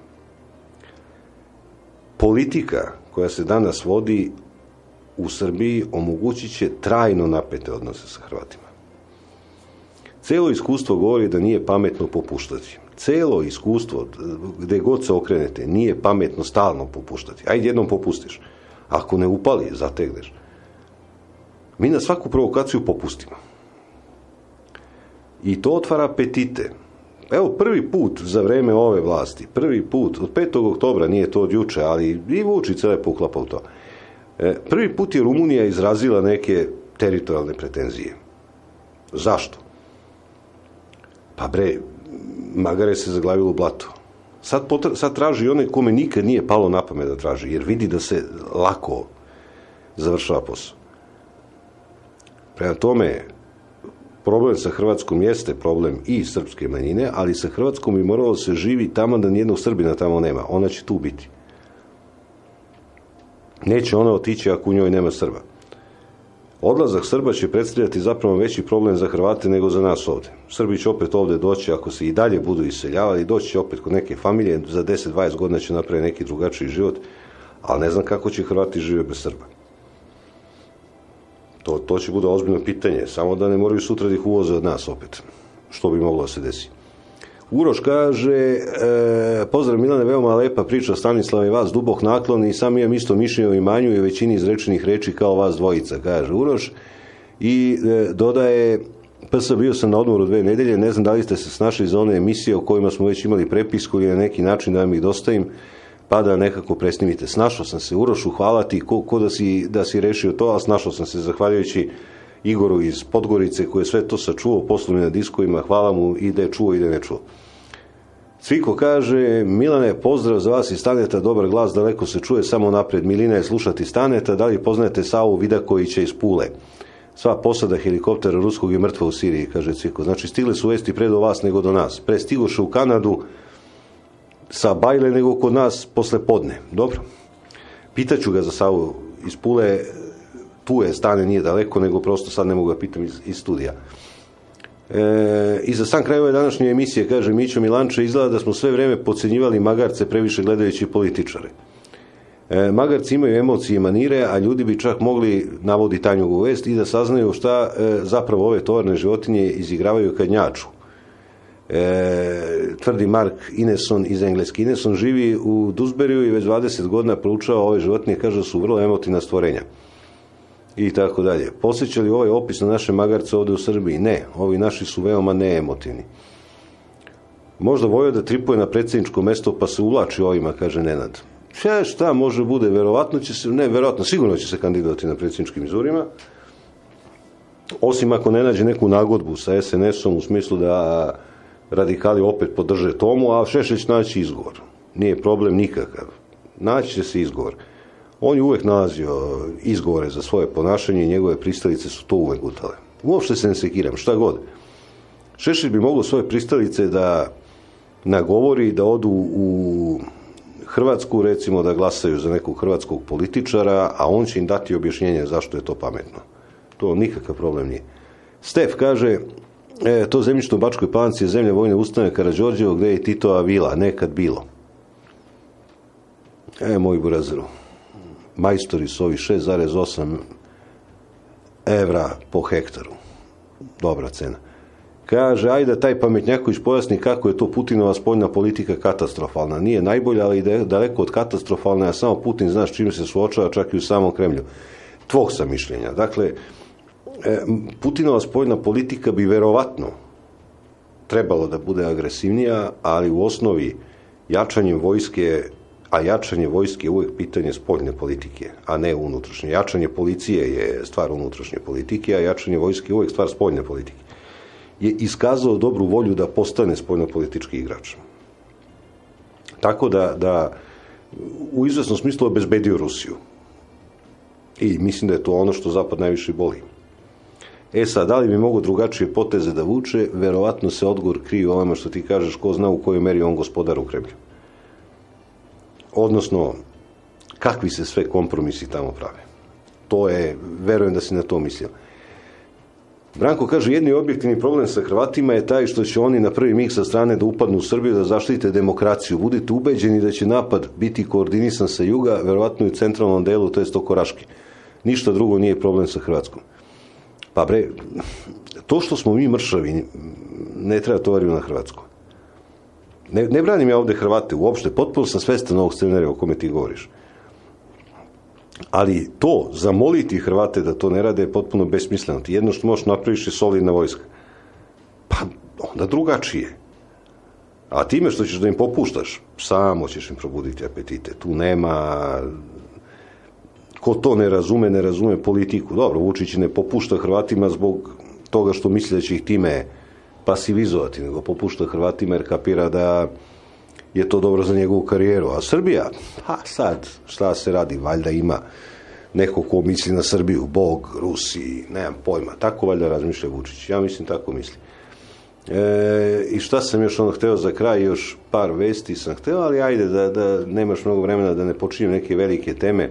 Politika koja se danas vodi u Srbiji omogućit će trajno napete odnose sa Hrvatima. Celo iskustvo govori da nije pametno popuštati. Celo iskustvo, gde god se okrenete, nije pametno stalno popuštati. Ajde jednom popustiš. Ako ne upali, zategneš. Mi na svaku provokaciju popustimo. I to otvara apetite. Evo, prvi put za vreme ove vlasti, prvi put, od 5. oktobra, nije to od juče, ali i Vučić se lepo uklapa u to. Prvi put je Rumunija izrazila neke teritorijalne pretenzije. Zašto? Pa bre, magare se zaglavilo u blato. Sad traži onaj kome nikad nije palo na pamet da traži, jer vidi da se lako završava posao. Prema tome, problem sa Hrvatskom jeste problem i srpske manjine, ali sa Hrvatskom bi moralo se živi tamo da nijednog Srbina tamo nema. Ona će tu biti. Neće ona otići ako u njoj nema Srba. Odlazak Srba će predstavljati zapravo veći problem za Hrvate nego za nas ovde. Srbi će opet ovde doći, ako se i dalje budu iseljavali, doći će opet kod neke familije, za 10-20 godina će napraviti neki drugačiji život, ali ne znam kako će Hrvati žive bez Srba. To će bude ozbiljno pitanje, samo da ne moraju sutra da ih uvoze od nas opet, što bi moglo da se desi. Uroš kaže, pozdrav Milane, veoma lepa priča Stanislava i vas, dubok naklon i sam imam isto mišljenje o imanju i većini izrečenih reči kao vas dvojica, kaže Uroš. I dodaje, PS bio sam na odmoru 2 nedelje, ne znam da li ste se snašli za one emisije o kojima smo već imali prepisku ili na neki način da vam ih dostavim, pa da nekako presnimite. Snašao sam se, Urošu, hvala ti, ko da si rešio to, ali snašao sam se zahvaljujući Igoru iz Podgorice koji je sve to sačuvao poslovno na diskovima, hvala mu i da je čuo i da ne čuo. Cviko kaže, Milane, pozdrav za vas iz Staneta, dobar glas, daleko se čuje, samo napred. Milina je slušati Staneta, da li poznajete Savu Vidakovića iz Pule? Sva posada helikoptera ruskog je mrtva u Siriji, kaže Cviko. Znači, stigle su vesti pre do vas nego do nas. Pre stigoše u Kanadu sa Bajle nego kod nas posle podne. Dobro. Pitaću ga za Savu iz Pule, tu je Stane, nije daleko, nego prosto sad ne mogu ga pitam iz studija. I za sam kraj ove današnje emisije, kaže Mićo Milanče, izgleda da smo sve vreme podcenjivali magarce previše gledajući političare. Magarci imaju emocije i manire, a ljudi bi čak mogli, navodi Tanjugu vest, i da saznaju šta zapravo ove tovarne životinje izigravaju kad njaču. Tvrdi Mark Ineson iz Engleske. Ineson živi u Dewsburyju i već 20 godina proučava ove životinje, kaže da su vrlo emotivna stvorenja. I tako dalje. Posjeća li ovaj opis na naše magarce ovde u Srbiji? Ne, ovi naši su veoma neemotivni. Možda Vojo da tripuje na predsjedničko mesto pa se uvlači ovima, kaže Nenad. Šta može bude, verovatno će se, ne, verovatno, sigurno će se kandidovati na predsjedničkim izborima, osim ako ne nađe neku nagodbu sa SNS-om u smislu da radikali opet podrže tomu, a Šešelj će naći izgovor. Nije problem nikakav. Naći će se izgovor. On je uvek nalazio izgovore za svoje ponašanje i njegove pristalice su to uvek gutale. Uopšte se ne sekiram, šta god. Šešelj bi mogao svoje pristalice da nagovori da odu u Hrvatsku, recimo da glasaju za nekog hrvatskog političara, a on će im dati objašnjenje zašto je to pametno. To nikakav problem nije. Stef kaže, to zemljište u Bačkoj Palanci je zemlja vojne ustanove Karađorđevo, gde je Titova vila, nekad bilo. Moj burazeru. Majstori su ovi 6,8 evra po hektaru. Dobra cena. Kaže, ajde taj pametnjaković pojasni kako je to Putinova spoljna politika katastrofalna. Nije najbolja, ali je daleko od katastrofalna, a samo Putin zna s čim se suočava čak i u samom Kremlju. Tvog sam mišljenja. Dakle, Putinova spoljna politika bi verovatno trebalo da bude agresivnija, ali u osnovi jačanjem vojske, a jačanje vojske je uvek pitanje spoljne politike, a ne unutrašnje. Jačanje policije je stvar unutrašnje politike, a jačanje vojske je uvek stvar spoljne politike. Je iskazao dobru volju da postane spoljnopolitički igrač. Tako da u izvesnom smislu obezbedio Rusiju. I mislim da je to ono što Zapad najviše boli. Sad, da li bi mogo drugačije poteze da vuče? Verovatno se odgovor krije u ovome što ti kažeš, ko zna u kojoj meri on gospodar u Kremlju. Odnosno, kakvi se sve kompromisi tamo prave. To je, verujem da si na to mislio. Branko kaže, jedni objektivni problem sa Hrvatima je taj što će oni na prvi mig sa strane da upadnu u Srbiju da zaštite demokraciju. Budite ubeđeni da će napad biti koordinisan sa juga, verovatno i u centralnom delu, to jest oko Raške. Ništa drugo nije problem sa Hrvatskom. Pa bre, to što smo mi mršavi, ne treba tovariti na Hrvatsku. Ne branim ja ovde Hrvate uopšte, potpuno sam svestan ovog scenarija o kome ti govoriš. Ali to, zamoliti Hrvate da to ne rade je potpuno besmisleno. Ti jedno što možeš napraviš je solidna vojska. Pa onda drugačije. A time što ćeš da im popuštaš, samo ćeš im probuditi apetite. Tu nema... Ko to ne razume politiku. Dobro, Vučić ne popušta Hrvatima zbog toga što misli da će ih time pasivizovati, nego popušta Hrvatima jer kapira da je to dobro za njegovu karijeru. A Srbija, pa sad, šta se radi, valjda ima neko ko misli na Srbiju, Bog, Rusi, nemam pojma, tako valjda razmišlja Vučić. Ja mislim tako misli. I šta sam još hteo za kraj, još par vesti sam hteo, ali ajde da nemaš mnogo vremena da ne počinjem neke velike teme.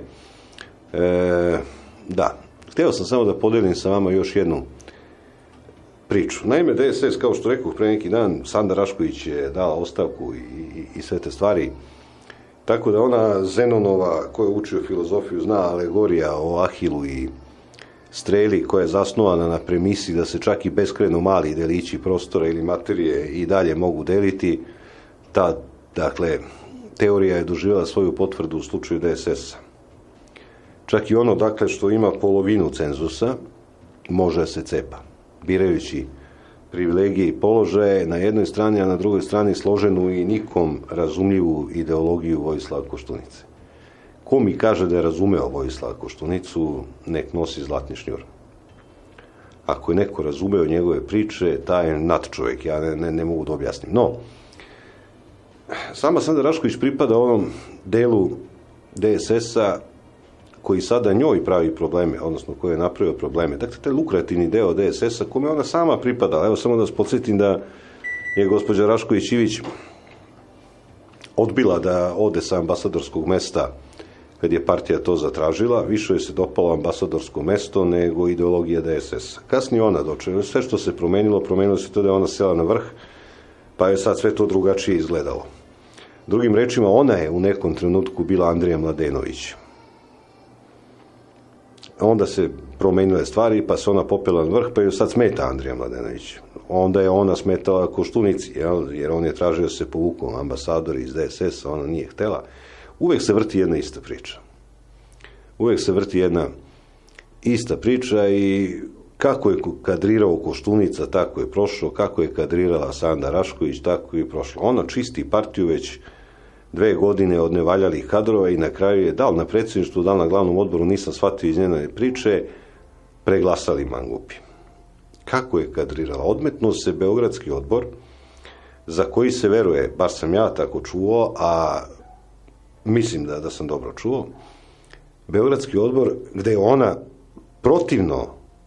Da, hteo sam samo da podelim sa vama još jednu priču. Naime, DSS, kao što rekao pre neki dan, Sanda Rašković je dala ostavku i sve te stvari. Tako da ona Zenonova, koja je učio filozofiju, zna alegorija o Ahilu i streli, koja je zasnovana na premisi da se čak i beskrajno mali delići prostora ili materije i dalje mogu deliti. Ta, dakle, teorija je doživjela svoju potvrdu u slučaju DSS-a. Čak i ono, dakle, što ima polovinu cenzusa, može se cepa, birajući privilegije i položaje na jednoj strani, a na drugoj strani složenu i nikom razumljivu ideologiju Vojislava Koštunice. Ko mi kaže da je razumeo Vojislava Koštunicu, nek nosi zlatni šnjur. Ako je neko razumeo njegove priče, taj je nadčovjek, ja ne mogu da objasnim. No, sama Sanda Rašković pripada onom delu DSS-a koji sada njoj pravi probleme, odnosno koji je napravio probleme. Dakle, taj lukrativni deo DSS-a kome ona sama pripada. Evo samo da vas podsjetim da je gospođa Rašković-Ivić odbila da ode sa ambasadorskog mesta kad je partija to zatražila. Više joj se dopalo ambasadorsko mesto nego ideologija DSS-a. Kasnije ona dočela. Sve što se promenilo se to da je ona sela na vrh, pa je sad sve to drugačije izgledalo. Drugim rečima, ona je u nekom trenutku bila Andrija Mladenović. Onda se promenile stvari, pa se ona popela na vrh, pa joj sad smeta Andrija Mladenović. Onda je ona smetala Koštunici, jer on je tražio da se povuku ambasadori iz DSS-a, ona nije htela. Uvek se vrti jedna ista priča. Uvek se vrti jedna ista priča i kako je kadrirao Koštunica, tako je prošlo, kako je kadrirala Sanda Rašković, tako je prošlo. Ona čisti partiju već 2 godine od nevaljalih kadrova i na kraju je dal na predsjedništvu, dal na glavnom odboru, nisam shvatio iz njene priče, preglasali mangupi. Kako je kadrirala? Odmetno se Beogradski odbor, za koji se veruje, bar sam ja tako čuo, a mislim da sam dobro čuo, Beogradski odbor gde je ona protivno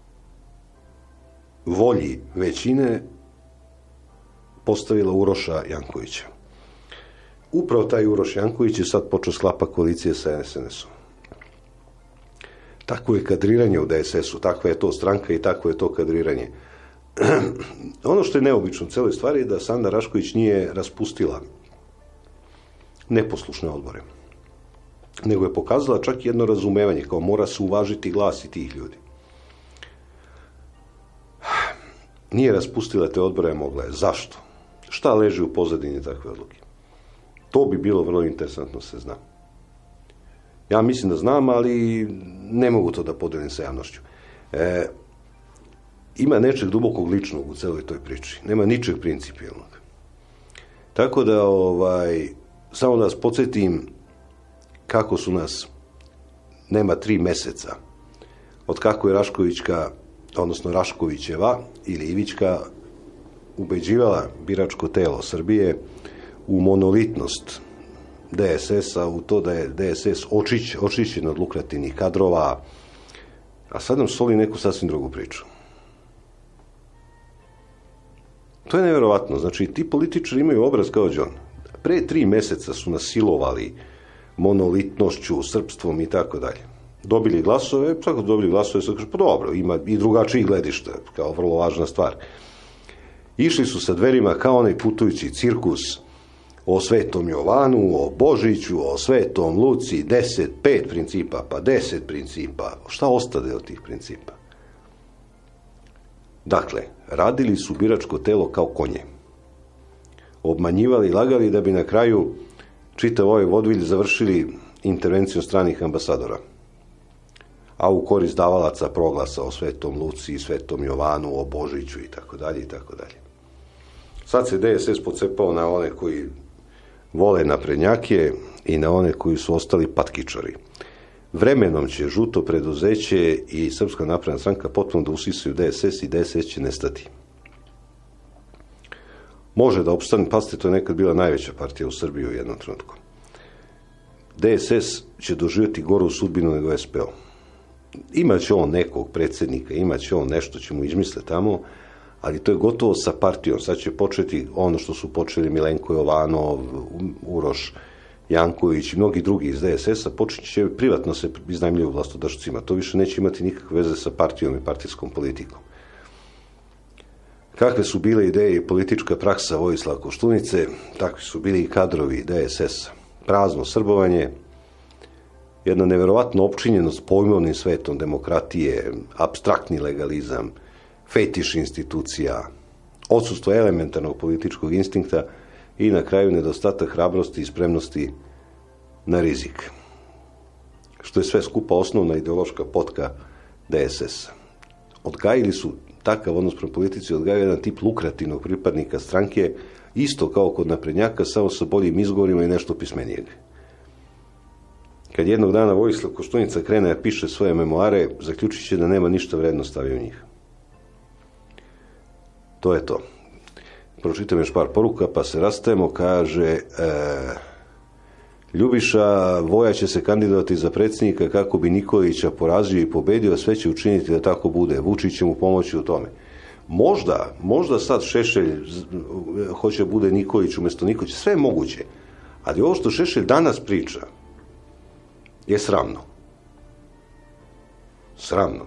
volji većine postavila Uroša Jankovića. Upravo taj Uroš Janković je sad počeo sklapa koalicije sa SNS-om. Takvo je kadriranje u DSS-u, takva je to stranka i takvo je to kadriranje. Ono što je neobično u celoj stvari je da Sanda Rašković nije raspustila neposlušne odbore, nego je pokazala čak jedno razumevanje, kao mora se uvažiti glas i tih ljudi. Nije raspustila te odbore, mogla je. Zašto? Šta leži u pozadini takve odluke? To bi bilo vrlo interesantno se zna. Ja mislim da znam, ali ne mogu to da podelim sa javnošću. Ima nečeg dubokog ličnog u celoj toj priči. Nema ničeg principijalnog. Tako da, samo da vas podsjetim kako su nas, nema 3 meseca, od kako je Raškovićka, odnosno Raškovićeva ili Ivićka, ubeđivala biračko telo Srbije u monolitnost DSS-a, u to da je DSS očišćen od lukrativnih kadrova, a sad nam soli neku sasvim drugu priču. To je nevjerovatno. Znači, ti političari imaju obraz kao Đon. Pre 3 meseca su nas silovali monolitnošću, srpstvom i tako dalje. dobili glasove, tako dobili glasove, sad kaže, pa dobro, ima i drugačijih gledišta, kao vrlo važna stvar. Išli su sa dverima kao onaj putujući cirkus o Svetom Jovanu, o Božiću, o Svetom Luci, 5 principa, pa 10 principa. Šta ostade od tih principa? Dakle, radili su biračko telo kao konje. Obmanjivali i lagali da bi na kraju čitav ovaj vodvilj završili intervencijom stranih ambasadora, a u korist davalaca proglasa o Svetom Luci, Svetom Jovanu, o Božiću i tako dalje i tako dalje. Sad se DSS pocepao na one koji vole naprednjake i na one koji su ostali patkičari. Vremenom će žuto preduzeće i Srpska napredna stranka potpuno da usisaju DSS i DSS će nestati. Može da opstane, pazite, to je nekad bila najveća partija u Srbiji u jednom trenutku. DSS će doživjeti goru sudbinu nego SPO. Imaće on nekog predsjednika, imaće on nešto, će mu izmisle tamo, ali to je gotovo sa partijom. Sad će početi ono što su počeli Milenko Jovanov, Uroš Janković i mnogi drugi iz DSS-a, počet će privatno se iznajmljuju vlastodašcima. To više neće imati nikakve veze sa partijom i partijskom politikom. Kakve su bile ideje i politička praksa Vojislava Koštunice, takvi su bili i kadrovi DSS-a. Prazno srbovanje, jedna neverovatna opčinjenost pojmovnim svetom demokratije, apstraktni legalizam, fetiš institucija, odsustvo elementarnog političkog instinkta i na kraju nedostatak hrabrosti i spremnosti na rizik. Što je sve skupa osnovna ideološka potka DSS-a. Odgajili su takav odnos prema politici, odgajaju jedan tip lukrativnog pripadnika stranke, isto kao kod naprednjaka, samo sa boljim izgovorima i nešto pismenijeg. Kad jednog dana Vojislav Koštunica krene da piše svoje memoare, zaključit će da nema ništa vredno stavio u njih. To je to. Pročitam još par poruka, pa se rastajemo. Kaže, Ljubiša Voja će se kandidovati za predsjednika kako bi Nikolića porazio i pobedio, sve će učiniti da tako bude. Vučić će mu pomoći u tome. Možda sad Šešelj hoće bude Nikolić umjesto Nikolića, sve je moguće. Ali ovo što Šešelj danas priča je sramno. Sramno.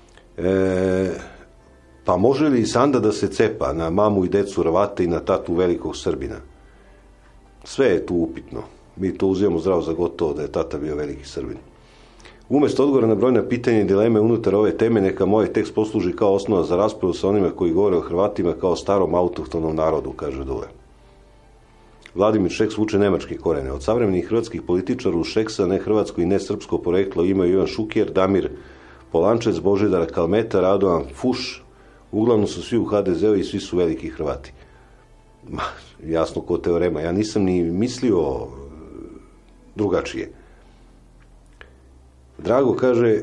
Pa može li Sanda da se cepa na mamu i decu Hrvata i na tatu velikog Srbina? Sve je tu upitno. Mi to uzimamo zdravo za gotovo da je tata bio veliki Srbin. Umjesto odgovora na brojna pitanja i dileme unutar ove teme, neka moj tekst posluži kao osnova za raspravu sa onima koji govore o Hrvatima kao starom autohtonom narodu, kaže Dule. Vladimir Šeks vuče nemačke korene. Od savremenih hrvatskih političara u Šeksa ne hrvatsko i ne srpsko poreklo imaju Ivan Šuker, Damir Polančec, Božidar Kalmeta, Radovan Fuš. Uglavnom su svi u HDZ-u i svi su veliki Hrvati. Jasno ko teorema. Ja nisam ni mislio drugačije. Drago kaže,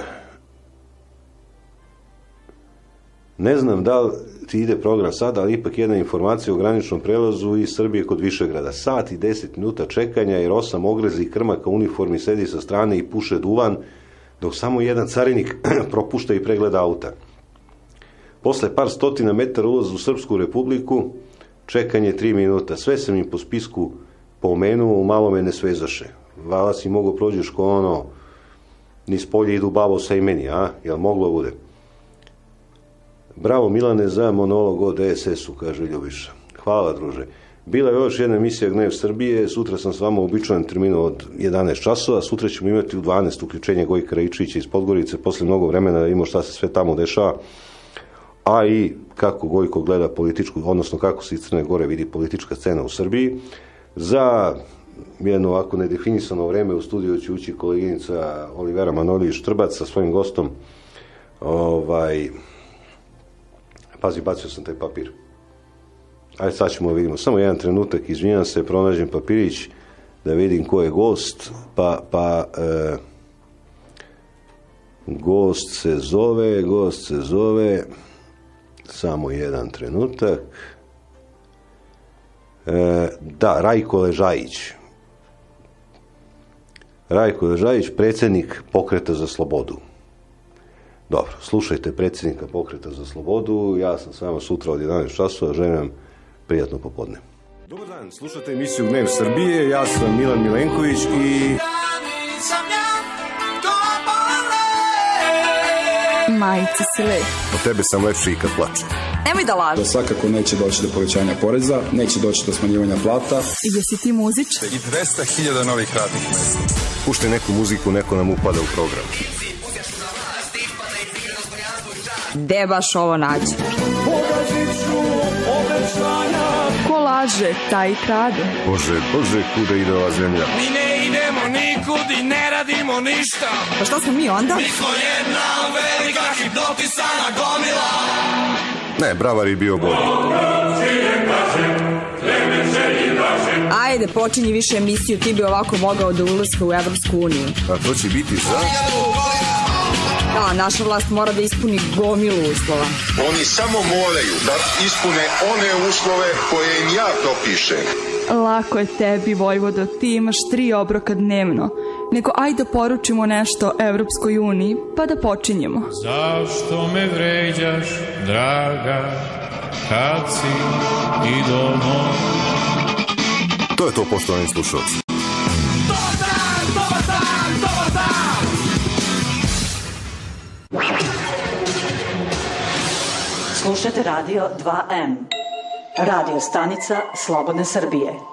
ne znam da li ti ide program sada, ali ipak jedna informacija o graničnom prelazu iz Srbije kod Višegrada. Sat i 10 minuta čekanja jer 8 ogrezlih krmaka u uniformi sedi sa strane i puše duvan, dok samo jedan carinik propušta i pregleda auta. Posle par stotina metara ulaz u Srpsku republiku, čekanje 3 minuta. Sve sam im po spisku pomenuo, malo me ne svezaše. Vala si mogo prođeš ko ono, niz polje idu babo sa imeni, a? Jel moglo bude? Bravo Milane za monolog o DSS-u, kaže Ljubiša. Hvala, druže. Bila je još jedna emisija Gnev Srbije, sutra sam s vama u običajan terminu od 11 časova, sutra ćemo imati u 12 uključenje Gojka Raičevića iz Podgorice, posle mnogo vremena da vidimo šta se sve tamo dešava, a i kako Gojko gleda političku, odnosno kako se iz Crne Gore vidi politička scena u Srbiji. Za jedno ovako nedefinisano vreme u studiju će ući koleginica Olivera Manolić-Štrbac sa svojim gostom. Pazi, bacio sam taj papir. Ajde, sad ćemo vidimo. Samo jedan trenutak, izvinjam se, pronađem papirić da vidim ko je gost. Gost se zove, samo jedan trenutak. Da, Rajko Ležajić. Rajko Ležajić, predsjednik Pokreta za slobodu. Dobro, slušajte predsjednika Pokreta za slobodu. Ja sam s vama sutra od 11 časova. Želim vam prijatno popodne. Dobar dan, slušate emisiju Gnev Srbije. Ja sam Milan Milenković i... majice si lep. Od tebe sam lepši i kad plačem. Nemoj da lažeš. Da svakako neće doći do povećanja poreza, neće doći do smanjivanja plata. I jesi ti muzičar? I 200.000 novih radnih mesta. Puštaj neku muziku, neko nam upada u program. Gde baš ovo nađe? Ko laže, taj i krade. Bože, Bože, kuda ide ova zemlja? Mi ne idemo nikud i ne radimo ništa. Pa šta smo mi onda? Mi smo jedna velika hipnotisana gomila. Ne, Bravar je bio bolji. Ajde, počinji više emisiju, ti bi ovako mogao do ulaska u Evropsku uniju. A to će biti za... Da, naša vlast mora da ispuni gomilu uslova. Oni samo moraju da ispune one uslove koje im ja propišem. Lako je tebi, Vojvodo, ti imaš 3 obroka dnevno. Nego ajde poručimo nešto Evropskoj uniji, pa da počinjemo. Zašto me vređaš, draga, kad si i doma? To je to, poštovani slušalci. Slušajte Radio 2M. Radio stanica Slobodne Srbije.